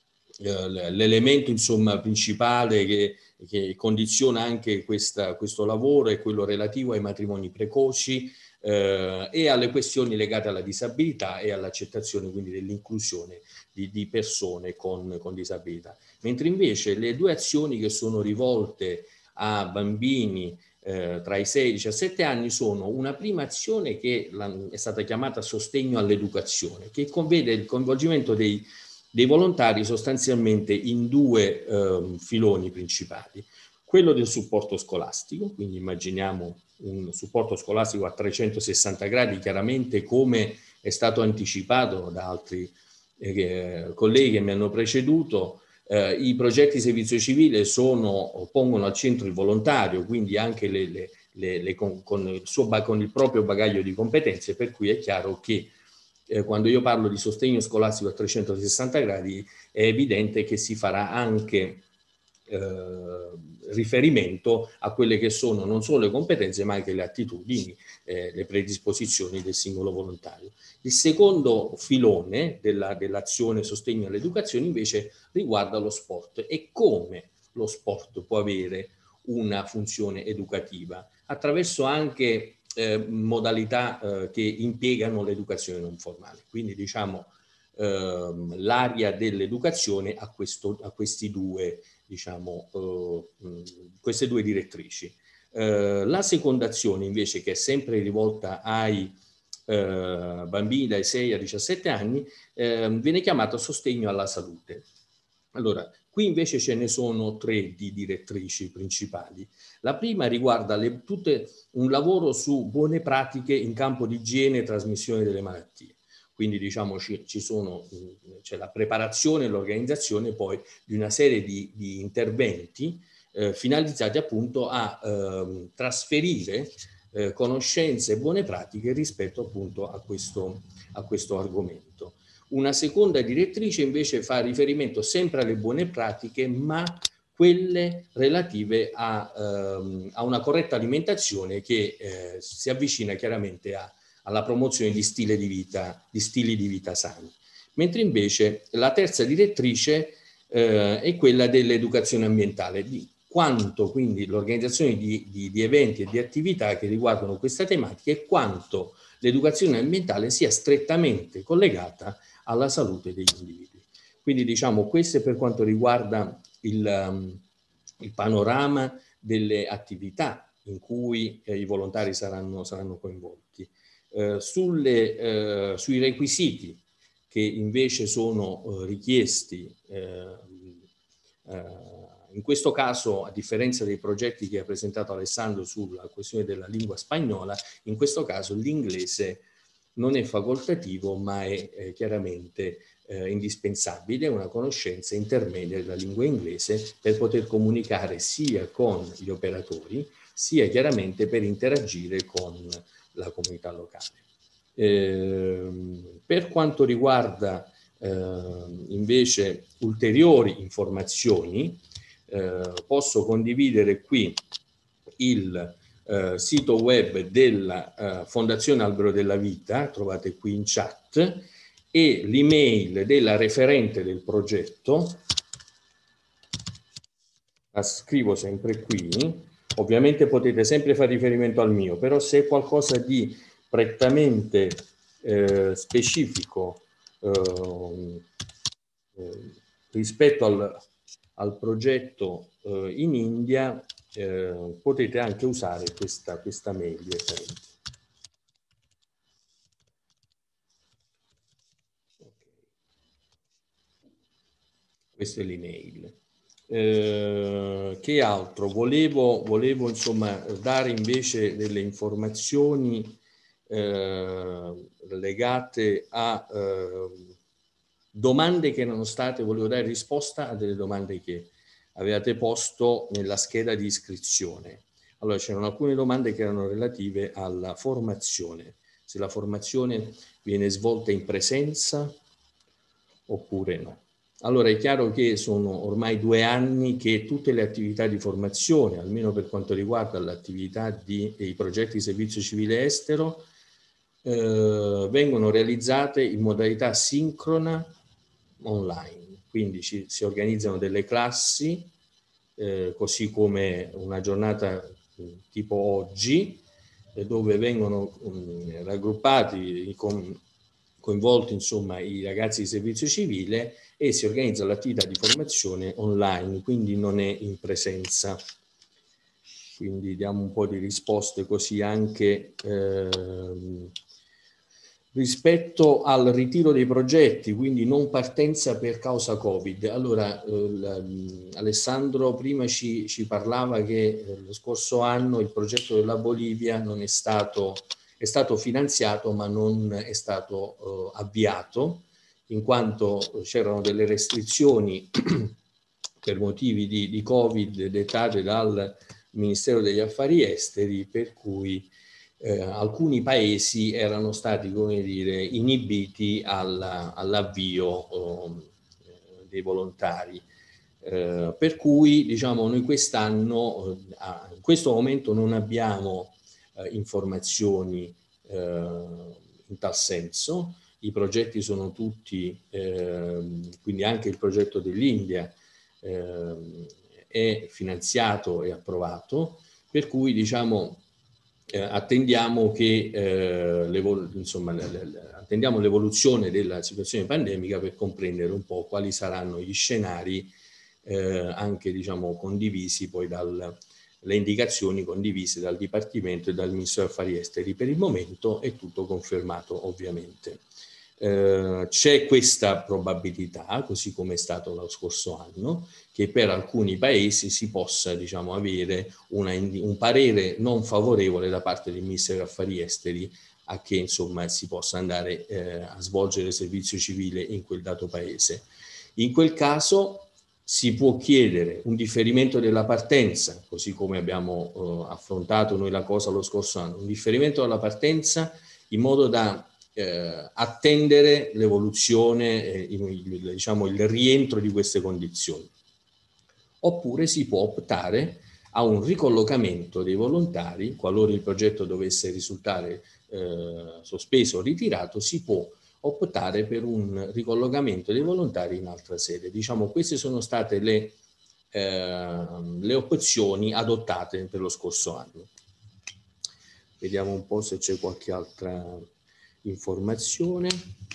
l'elemento insomma principale che, che condiziona anche questa, questo lavoro è quello relativo ai matrimoni precoci eh, e alle questioni legate alla disabilità e all'accettazione quindi dell'inclusione di, di persone con, con disabilità. Mentre invece le due azioni che sono rivolte a bambini eh, tra i sei e i diciassette anni sono una prima azione che la, è stata chiamata sostegno all'educazione, che vede il coinvolgimento dei dei volontari sostanzialmente in due eh, filoni principali. Quello del supporto scolastico, quindi immaginiamo un supporto scolastico a trecentosessanta gradi, chiaramente come è stato anticipato da altri eh, colleghi che mi hanno preceduto, eh, i progetti di servizio civile sono, pongono al centro il volontario, quindi anche le, le, le, le, con, con, il suo, con il proprio bagaglio di competenze, per cui è chiaro che Eh, quando io parlo di sostegno scolastico a trecentosessanta gradi è evidente che si farà anche eh, riferimento a quelle che sono non solo le competenze ma anche le attitudini, eh, le predisposizioni del singolo volontario. Il secondo filone della, dell'azione sostegno all'educazione invece riguarda lo sport e come lo sport può avere una funzione educativa attraverso anche Eh, modalità eh, che impiegano l'educazione non formale. Quindi diciamo ehm, l'area dell'educazione a, questo, a questi due, diciamo, eh, queste due direttrici. Eh, la seconda azione invece, che è sempre rivolta ai eh, bambini dai sei ai diciassette anni, eh, viene chiamata sostegno alla salute. Allora, qui invece ce ne sono tre di direttrici principali. La prima riguarda le, tutte, un lavoro su buone pratiche in campo di igiene e trasmissione delle malattie. Quindi diciamo ci, ci sono, c'è la preparazione e l'organizzazione poi di una serie di, di interventi eh, finalizzati appunto a eh, trasferire eh, conoscenze e buone pratiche rispetto appunto a questo, a questo argomento. Una seconda direttrice invece fa riferimento sempre alle buone pratiche, ma quelle relative a, ehm, a una corretta alimentazione che eh, si avvicina chiaramente a, alla promozione di stile di vita, di stili di vita sani. Mentre invece la terza direttrice eh, è quella dell'educazione ambientale, di quanto quindi l'organizzazione di, di, di eventi e di attività che riguardano questa tematica e quanto l'educazione ambientale sia strettamente collegata alla salute degli individui. Quindi diciamo questo è per quanto riguarda il, um, il panorama delle attività in cui eh, i volontari saranno, saranno coinvolti. Eh, sulle, eh, sui requisiti che invece sono eh, richiesti, eh, eh, in questo caso, a differenza dei progetti che ha presentato Alessandro sulla questione della lingua spagnola, in questo caso l'inglese non è facoltativo, ma è eh, chiaramente eh, indispensabile una conoscenza intermedia della lingua inglese per poter comunicare sia con gli operatori, sia chiaramente per interagire con la comunità locale. Eh, per quanto riguarda eh, invece ulteriori informazioni, eh, posso condividere qui il Uh, sito web della uh, Fondazione Albero della Vita, trovate qui in chat, e l'email della referente del progetto, la scrivo sempre qui, ovviamente potete sempre fare riferimento al mio, però se è qualcosa di prettamente eh, specifico eh, eh, rispetto al, al progetto eh, in India, eh, potete anche usare questa, questa mail direttamente. Questa è l'email. Eh, che altro? Volevo, volevo insomma dare invece delle informazioni eh, legate a eh, domande che erano state, volevo dare risposta a delle domande che avevate posto nella scheda di iscrizione. Allora, c'erano alcune domande che erano relative alla formazione, se la formazione viene svolta in presenza oppure no. Allora è chiaro che sono ormai due anni che tutte le attività di formazione, almeno per quanto riguarda l'attività dei progetti di servizio civile estero, eh, vengono realizzate in modalità sincrona online. Quindi ci, si organizzano delle classi, eh, così come una giornata tipo oggi, eh, dove vengono um, raggruppati, con, coinvolti insomma i ragazzi di servizio civile e si organizza l'attività di formazione online, quindi non è in presenza. Quindi diamo un po' di risposte così anche ehm, rispetto al ritiro dei progetti, quindi non partenza per causa Covid. Allora, eh, Alessandro prima ci, ci parlava che eh, lo scorso anno il progetto della Bolivia non è stato, è stato finanziato ma non è stato eh, avviato, in quanto c'erano delle restrizioni per motivi di, di Covid dettate dal Ministero degli Affari Esteri, per cui eh, alcuni paesi erano stati, come dire, inibiti alla, all'avvio eh, dei volontari. Eh, per cui, diciamo, noi quest'anno, eh, in questo momento non abbiamo eh, informazioni eh, in tal senso. I progetti sono tutti, eh, quindi anche il progetto dell'India eh, è finanziato e approvato, per cui diciamo eh, attendiamo che eh, insomma, le, le, attendiamo l'evoluzione della situazione pandemica per comprendere un po' quali saranno gli scenari eh, anche diciamo condivisi poi dal le indicazioni condivise dal Dipartimento e dal Ministero degli Affari Esteri. Per il momento è tutto confermato ovviamente. Eh, c'è questa probabilità, così come è stato lo scorso anno, che per alcuni paesi si possa diciamo, avere una, un parere non favorevole da parte del Ministero degli Affari Esteri a che insomma si possa andare eh, a svolgere servizio civile in quel dato paese. In quel caso si può chiedere un differimento della partenza, così come abbiamo eh, affrontato noi la cosa lo scorso anno, un differimento della partenza in modo da eh, attendere l'evoluzione, eh, il, diciamo il rientro di queste condizioni. Oppure si può optare a un ricollocamento dei volontari, qualora il progetto dovesse risultare eh, sospeso o ritirato, si può optare per un ricollocamento dei volontari in altra sede. Diciamo, queste sono state le, eh, le opzioni adottate per lo scorso anno. Vediamo un po' se c'è qualche altra informazione.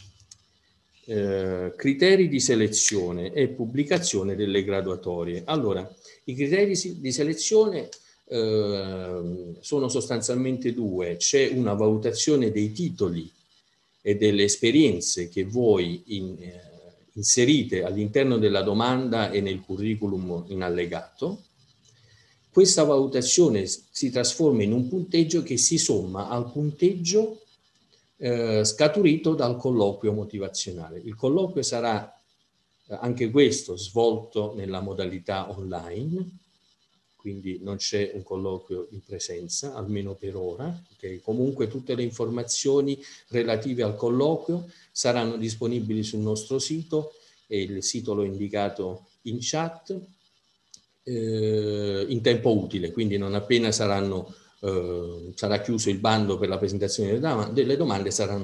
Eh, criteri di selezione e pubblicazione delle graduatorie. Allora, i criteri di selezione eh, sono sostanzialmente due. C'è una valutazione dei titoli e delle esperienze che voi in, eh, inserite all'interno della domanda e nel curriculum in allegato. Questa valutazione si trasforma in un punteggio che si somma al punteggio eh, scaturito dal colloquio motivazionale. Il colloquio sarà eh, anche questo svolto nella modalità online, quindi non c'è un colloquio in presenza, almeno per ora, okay? Comunque tutte le informazioni relative al colloquio saranno disponibili sul nostro sito, e il sito l'ho indicato in chat, eh, in tempo utile, quindi non appena saranno, eh, sarà chiuso il bando per la presentazione delle domande, saranno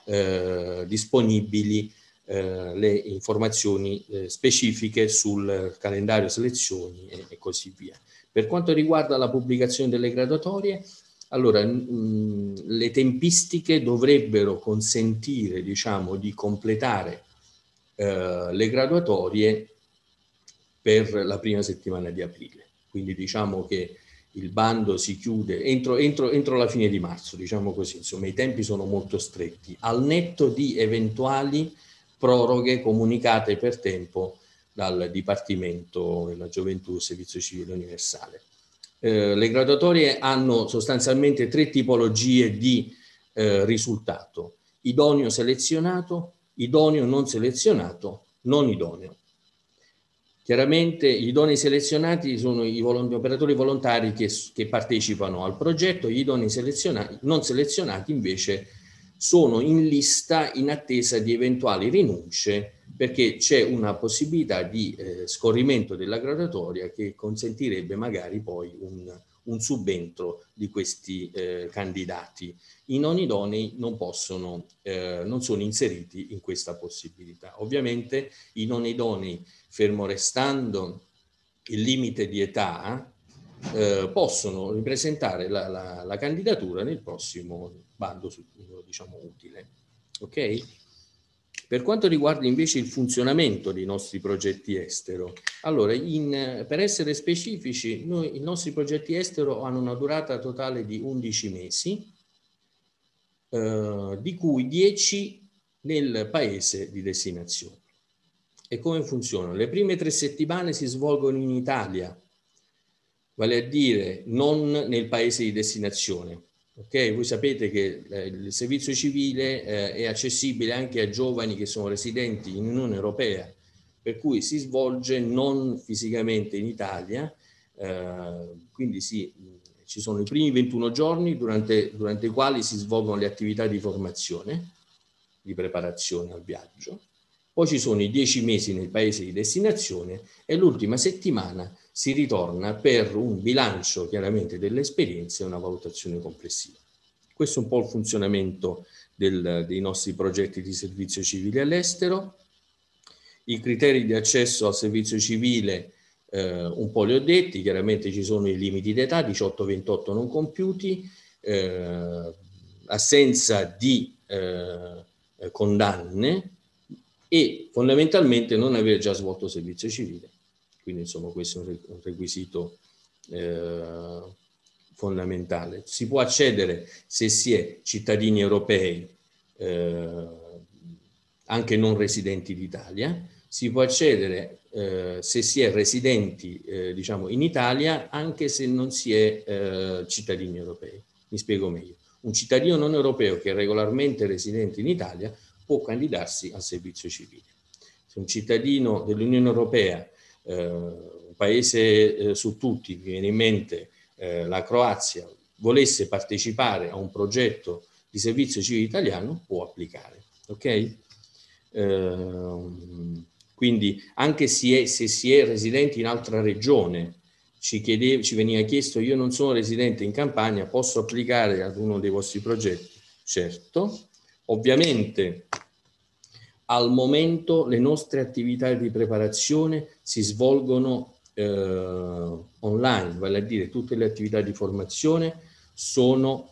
eh, disponibili eh, le informazioni eh, specifiche sul calendario selezioni e, e così via. Per quanto riguarda la pubblicazione delle graduatorie, allora mh, le tempistiche dovrebbero consentire, diciamo, di completare eh, le graduatorie per la prima settimana di aprile. Quindi diciamo che il bando si chiude entro, entro, entro la fine di marzo, diciamo così, insomma i tempi sono molto stretti, al netto di eventuali proroghe comunicate per tempo dal Dipartimento della Gioventù e Servizio Civile Universale. Eh, le graduatorie hanno sostanzialmente tre tipologie di eh, risultato: idoneo selezionato, idoneo non selezionato, non idoneo. Chiaramente gli idonei selezionati sono i volontari, operatori volontari che, che partecipano al progetto, gli idonei selezionati, non selezionati invece sono in lista in attesa di eventuali rinunce, perché c'è una possibilità di eh, scorrimento della graduatoria che consentirebbe magari poi un, un subentro di questi eh, candidati. I non idonei non possono, eh, non sono inseriti in questa possibilità. Ovviamente i non idonei, fermo restando il limite di età, eh, possono ripresentare la, la, la candidatura nel prossimo bando, diciamo, utile. Ok? Per quanto riguarda invece il funzionamento dei nostri progetti estero, allora in, per essere specifici, noi, i nostri progetti estero hanno una durata totale di undici mesi, eh, di cui dieci nel paese di destinazione. E come funzionano? Le prime tre settimane si svolgono in Italia, vale a dire non nel paese di destinazione. Okay? Voi sapete che eh, il servizio civile eh, è accessibile anche a giovani che sono residenti in Unione Europea, per cui si svolge non fisicamente in Italia, eh, quindi sì, ci sono i primi ventuno giorni durante, durante i quali si svolgono le attività di formazione, di preparazione al viaggio. Poi ci sono i dieci mesi nel paese di destinazione e l'ultima settimana si ritorna per un bilancio chiaramente delle esperienze e una valutazione complessiva. Questo è un po' il funzionamento del, dei nostri progetti di servizio civile all'estero. I criteri di accesso al servizio civile eh, un po' li ho detti, chiaramente ci sono i limiti d'età, diciotto ventotto non compiuti, eh, assenza di eh, condanne, e fondamentalmente non aver già svolto servizio civile. Quindi insomma questo è un requisito eh, fondamentale. Si può accedere se si è cittadini europei, eh, anche non residenti d'Italia, si può accedere eh, se si è residenti eh, diciamo in Italia anche se non si è eh, cittadini europei. Mi spiego meglio. Un cittadino non europeo che è regolarmente residente in Italia può candidarsi al servizio civile. Se un cittadino dell'Unione Europea, eh, un paese eh, su tutti, mi viene in mente eh, la Croazia, volesse partecipare a un progetto di servizio civile italiano, può applicare. Ok? Eh, quindi anche se, è, se si è residenti in altra regione, ci, chiede, ci veniva chiesto: io non sono residente in Campania, posso applicare ad uno dei vostri progetti? Certo. Ovviamente al momento le nostre attività di preparazione si svolgono eh, online, vale a dire tutte le attività di formazione sono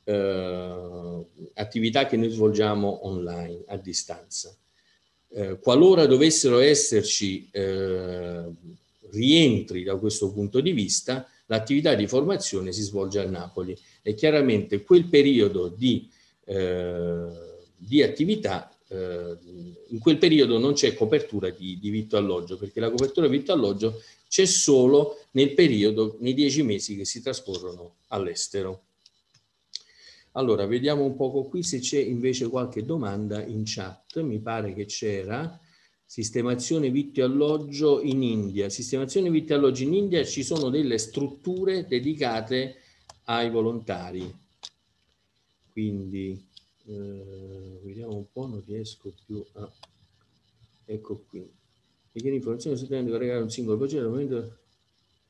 eh, attività che noi svolgiamo online, a distanza. Eh, qualora dovessero esserci eh, rientri da questo punto di vista, l'attività di formazione si svolge a Napoli e chiaramente quel periodo di Eh, di attività, eh, in quel periodo non c'è copertura di, di vitto alloggio, perché la copertura di vitto alloggio c'è solo nel periodo, nei dieci mesi che si trascorrono all'estero. Allora, vediamo un poco qui se c'è invece qualche domanda in chat. Mi pare che c'era. Sistemazione vitto alloggio in India. Sistemazione vitto alloggio in India, ci sono delle strutture dedicate ai volontari. Quindi eh, vediamo un po', non riesco più a... Ecco qui. Richiede informazioni su di caricare un singolo progetto al momento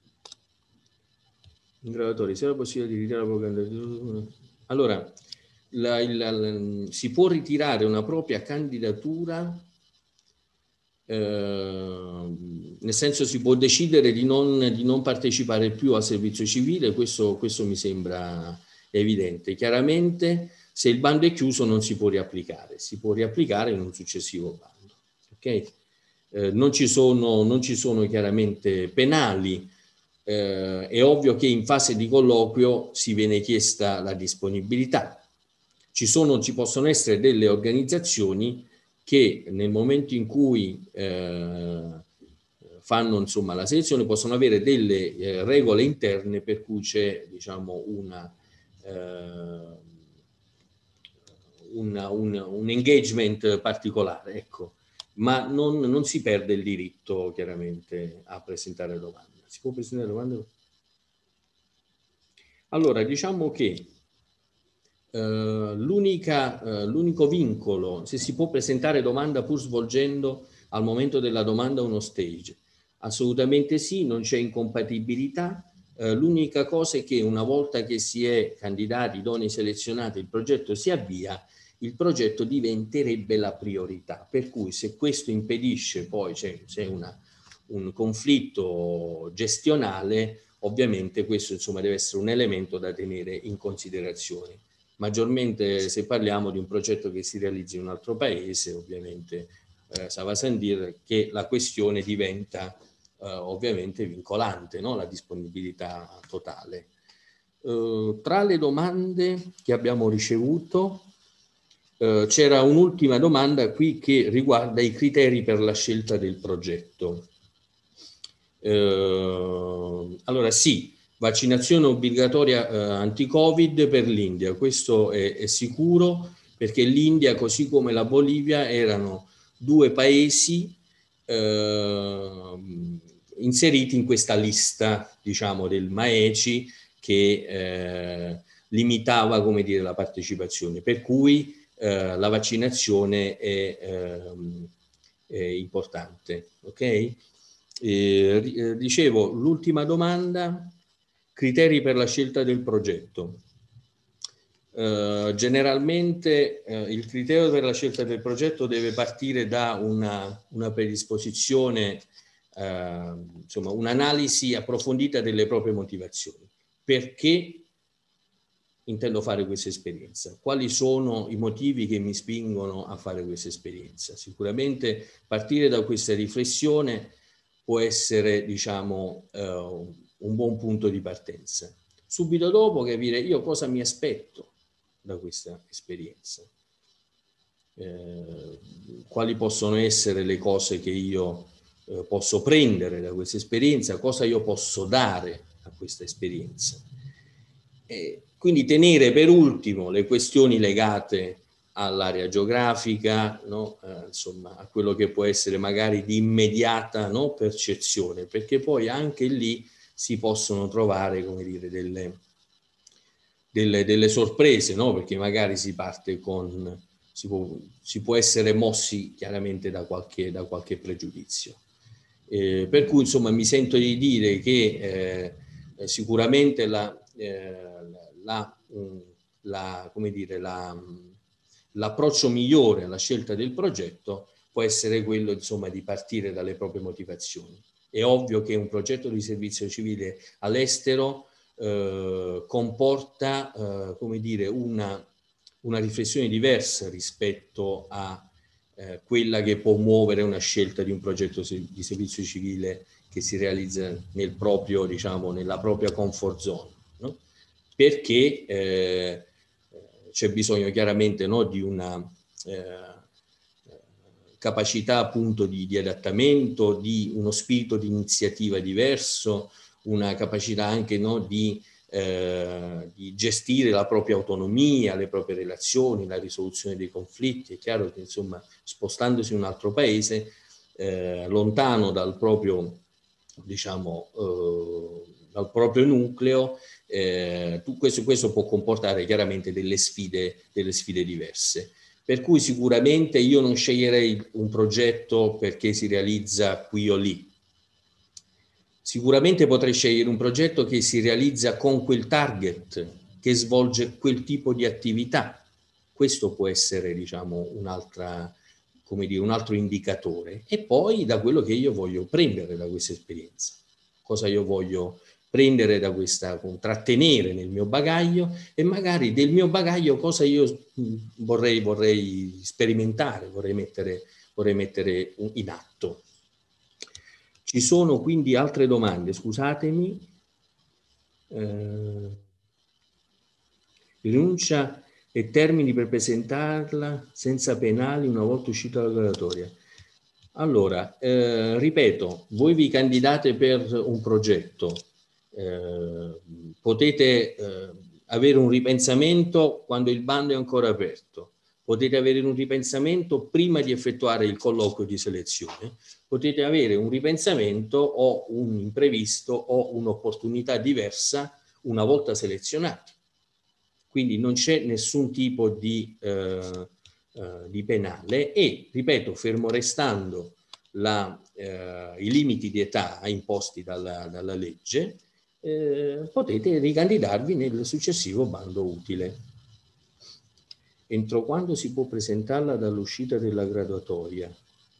in graduatoria. Se è la possibilità di ritirare la propaganda. Allora, la, il, la, si può ritirare una propria candidatura, eh, nel senso si può decidere di non, di non partecipare più al servizio civile, questo, questo mi sembra evidente. Chiaramente se il bando è chiuso non si può riapplicare, si può riapplicare in un successivo bando. Okay? Eh, non ci sono, non ci sono chiaramente penali. Eh, è ovvio che in fase di colloquio si viene chiesta la disponibilità. Ci sono, ci possono essere delle organizzazioni che nel momento in cui eh, fanno insomma la selezione possono avere delle eh, regole interne per cui c'è diciamo una, eh, una, un, un engagement particolare, ecco. Ma non, non si perde il diritto chiaramente a presentare domande. Si può presentare domande? Allora, diciamo che eh, l'unica, eh, l'unico vincolo, se si può presentare domanda pur svolgendo al momento della domanda uno stage, assolutamente sì, non c'è incompatibilità. Eh, l'unica cosa è che una volta che si è candidati, idonei selezionati, il progetto si avvia, il progetto diventerebbe la priorità, per cui se questo impedisce poi c'è, c'è una, un conflitto gestionale, ovviamente questo insomma deve essere un elemento da tenere in considerazione. Maggiormente se parliamo di un progetto che si realizza in un altro paese, ovviamente eh, ça va sans dire che la questione diventa eh, ovviamente vincolante, no? La disponibilità totale. Eh, tra le domande che abbiamo ricevuto, Uh, c'era un'ultima domanda qui che riguarda i criteri per la scelta del progetto. Uh, allora sì, vaccinazione obbligatoria uh, anti-Covid per l'India, questo è, è sicuro, perché l'India così come la Bolivia erano due paesi uh, inseriti in questa lista, diciamo, del M A E C I che eh, limitava, come dire, la partecipazione, per cui Uh, la vaccinazione è, uh, è importante. Ok? Eh, dicevo, l'ultima domanda, criteri per la scelta del progetto. Uh, generalmente uh, il criterio per la scelta del progetto deve partire da una, una predisposizione, uh, insomma, un'analisi approfondita delle proprie motivazioni. Perché intendo fare questa esperienza? Quali sono i motivi che mi spingono a fare questa esperienza? Sicuramente partire da questa riflessione può essere, diciamo, eh, un buon punto di partenza. Subito dopo capire io cosa mi aspetto da questa esperienza. Eh, quali possono essere le cose che io eh, posso prendere da questa esperienza, cosa io posso dare a questa esperienza. Eh, Quindi tenere per ultimo le questioni legate all'area geografica, no? eh, insomma, a quello che può essere magari di immediata, no? percezione, perché poi anche lì si possono trovare, come dire, delle, delle, delle sorprese, no? Perché magari si parte con, si può, si può essere mossi chiaramente da qualche, da qualche pregiudizio. Eh, per cui insomma mi sento di dire che eh, sicuramente la... Eh, La, la, come dire, la, l'approccio migliore alla scelta del progetto può essere quello insomma di partire dalle proprie motivazioni. È ovvio che un progetto di servizio civile all'estero eh, comporta eh, come dire, una, una riflessione diversa rispetto a eh, quella che può muovere una scelta di un progetto di servizio civile che si realizza nel proprio, diciamo, nella propria comfort zone, no? Perché eh, c'è bisogno chiaramente, no, di una eh, capacità appunto di, di adattamento, di uno spirito di iniziativa diverso, una capacità anche, no, di, eh, di gestire la propria autonomia, le proprie relazioni, la risoluzione dei conflitti. È chiaro che insomma spostandosi in un altro paese, eh, lontano dal proprio, diciamo, eh, dal proprio nucleo, Eh, questo, questo può comportare chiaramente delle sfide, delle sfide diverse. Per cui sicuramente io non sceglierei un progetto perché si realizza qui o lì. Sicuramente potrei scegliere un progetto che si realizza con quel target, che svolge quel tipo di attività. questo può essere, diciamo, un'altra, come dire, un altro indicatore. E poi da quello che io voglio prendere da questa esperienza, cosa io voglio prendere da questa, trattenere nel mio bagaglio, e magari del mio bagaglio cosa io vorrei, vorrei sperimentare, vorrei mettere, vorrei mettere in atto. Ci sono quindi altre domande, scusatemi. Eh, rinuncia e termini per presentarla senza penali una volta uscita dalla graduatoria. Allora, eh, ripeto, voi vi candidate per un progetto, eh, potete eh, avere un ripensamento quando il bando è ancora aperto, potete avere un ripensamento prima di effettuare il colloquio di selezione, potete avere un ripensamento o un imprevisto o un'opportunità diversa una volta selezionati. Quindi non c'è nessun tipo di, eh, eh, di penale e, ripeto, fermo restando la, eh, i limiti di età imposti dalla, dalla legge, eh, potete ricandidarvi nel successivo bando utile. Entro quando si può presentarla dall'uscita della graduatoria?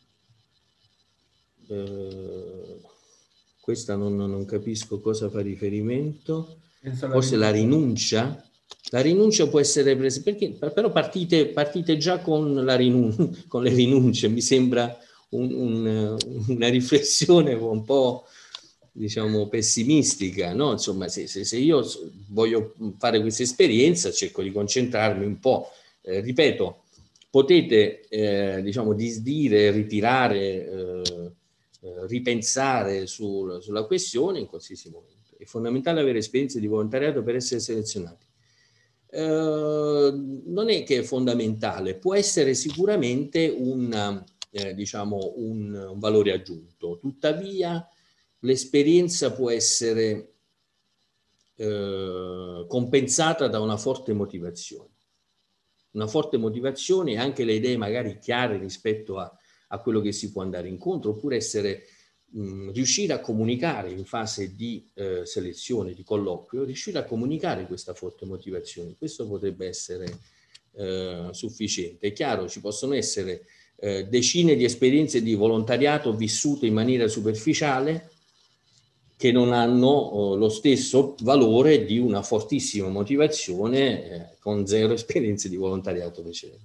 Eh, questa non, non capisco cosa fa riferimento. Forse la rinuncia? La rinuncia può essere presa, perché, però partite, partite già con, la rinun- con le rinunce, mi sembra un, un, una riflessione un po', diciamo, pessimistica, no? Insomma, se, se, se io voglio fare questa esperienza cerco di concentrarmi un po', eh, ripeto, potete eh, diciamo disdire, ritirare, eh, eh, ripensare sul, sulla questione in qualsiasi momento. È fondamentale avere esperienze di volontariato per essere selezionati. Eh, non è che è fondamentale, può essere sicuramente un, eh, diciamo un, un valore aggiunto, tuttavia l'esperienza può essere eh, compensata da una forte motivazione. Una forte motivazione e anche le idee magari chiare rispetto a, a quello che si può andare incontro, oppure essere, mh, riuscire a comunicare in fase di eh, selezione, di colloquio, riuscire a comunicare questa forte motivazione. Questo potrebbe essere eh, sufficiente. È chiaro, ci possono essere eh, decine di esperienze di volontariato vissute in maniera superficiale, che non hanno oh, lo stesso valore di una fortissima motivazione eh, con zero esperienze di volontariato precedente.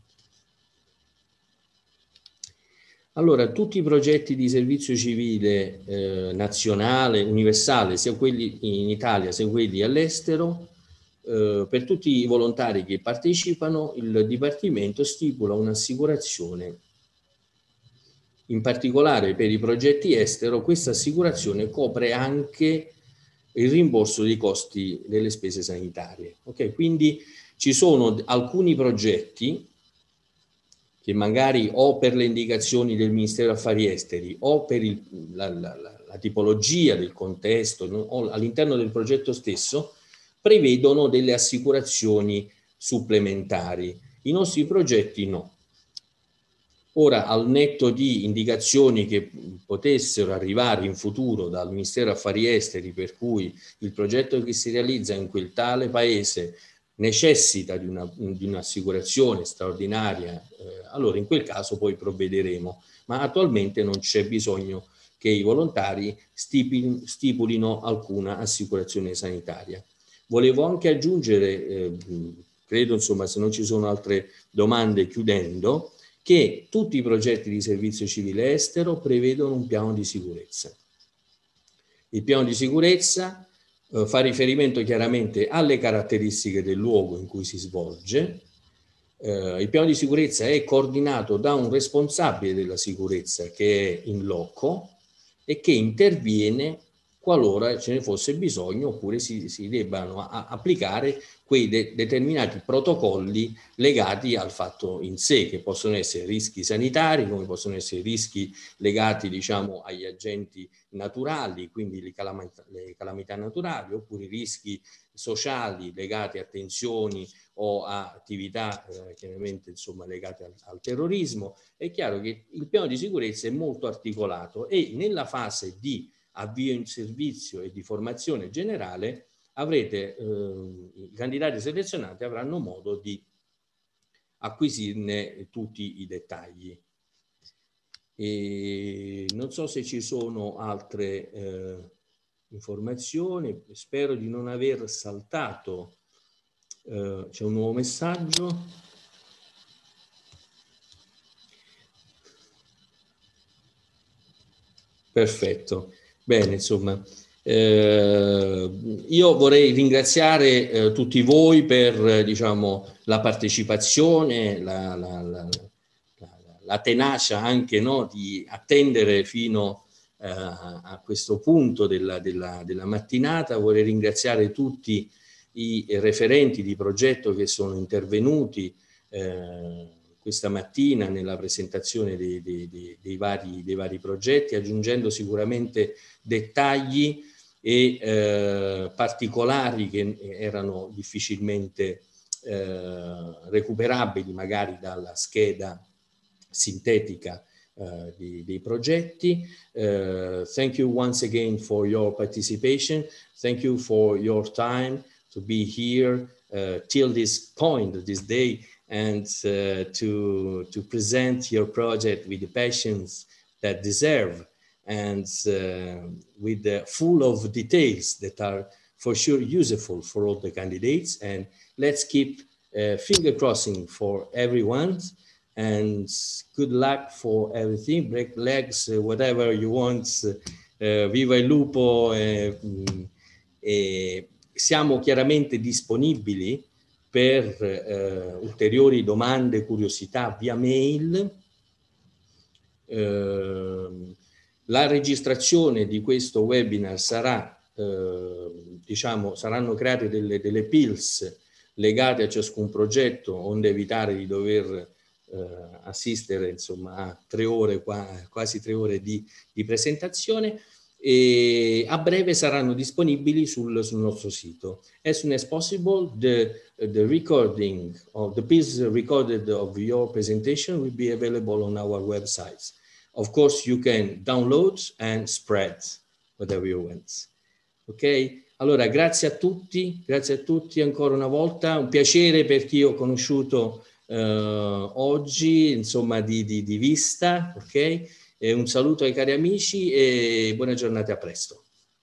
Allora, tutti i progetti di servizio civile eh, nazionale, universale, sia quelli in Italia sia quelli all'estero, eh, per tutti i volontari che partecipano, il Dipartimento stipula un'assicurazione. In particolare per i progetti estero, questa assicurazione copre anche il rimborso dei costi delle spese sanitarie. Okay? Quindi ci sono alcuni progetti che magari o per le indicazioni del Ministero degli Affari Esteri o per il, la, la, la, la tipologia del contesto no? o all'interno del progetto stesso prevedono delle assicurazioni supplementari. I nostri progetti no. Ora, al netto di indicazioni che potessero arrivare in futuro dal Ministero degli Affari Esteri, per cui il progetto che si realizza in quel tale paese necessita di, una, di un'assicurazione straordinaria, eh, allora in quel caso poi provvederemo, ma attualmente non c'è bisogno che i volontari stipulino, stipulino alcuna assicurazione sanitaria. Volevo anche aggiungere, eh, credo insomma se non ci sono altre domande chiudendo, che tutti i progetti di servizio civile estero prevedono un piano di sicurezza. Il piano di sicurezza eh, fa riferimento chiaramente alle caratteristiche del luogo in cui si svolge. Eh, il piano di sicurezza è coordinato da un responsabile della sicurezza che è in loco e che interviene qualora ce ne fosse bisogno oppure si, si debbano a, applicare quei de, determinati protocolli legati al fatto in sé, che possono essere rischi sanitari, come possono essere rischi legati diciamo agli agenti naturali, quindi le calamità, le calamità naturali, oppure rischi sociali legati a tensioni o a attività eh, chiaramente insomma legate al, al terrorismo. È chiaro che il piano di sicurezza è molto articolato e nella fase di avvio in servizio e di formazione generale avrete, eh, i candidati selezionati avranno modo di acquisirne tutti i dettagli. E non so se ci sono altre eh, informazioni, spero di non aver saltato. Eh, c'è un nuovo messaggio. Perfetto, bene, insomma. Eh, io vorrei ringraziare eh, tutti voi per eh, diciamo, la partecipazione, la, la, la, la, la tenacia anche, no, di attendere fino eh, a questo punto della, della, della mattinata. Vorrei ringraziare tutti i referenti di progetto che sono intervenuti eh, questa mattina nella presentazione dei, dei, dei, dei, vari, dei vari progetti, aggiungendo sicuramente dettagli e eh, particolari che erano difficilmente eh, recuperabili magari dalla scheda sintetica uh, di, dei progetti. Uh, thank you once again for your participation. Thank you for your time to be here uh, till this point, this day, and uh, to, to present your project with the passions that deserve, and uh, with the full of details that are for sure useful for all the candidates. And let's keep uh, finger crossing for everyone, and good luck for everything. Break legs, uh, whatever you want. Uh, viva il lupo. Eh, eh, siamo chiaramente disponibili per eh, ulteriori domande, curiosità via mail. Eh, La registrazione di questo webinar sarà, eh, diciamo, saranno create delle, delle pills legate a ciascun progetto, onde evitare di dover eh, assistere, insomma, a tre ore, qua, quasi tre ore di, di presentazione, e a breve saranno disponibili sul, sul nostro sito. As soon as possible, the, the recording of the pills recorded of your presentation will be available on our websites. Of course, you can download and spread whatever you want. Ok? Allora, grazie a tutti, grazie a tutti ancora una volta. Un piacere per chi ho conosciuto eh, oggi, insomma, di, di, di vista. Ok? E un saluto ai cari amici e buona giornata, a presto.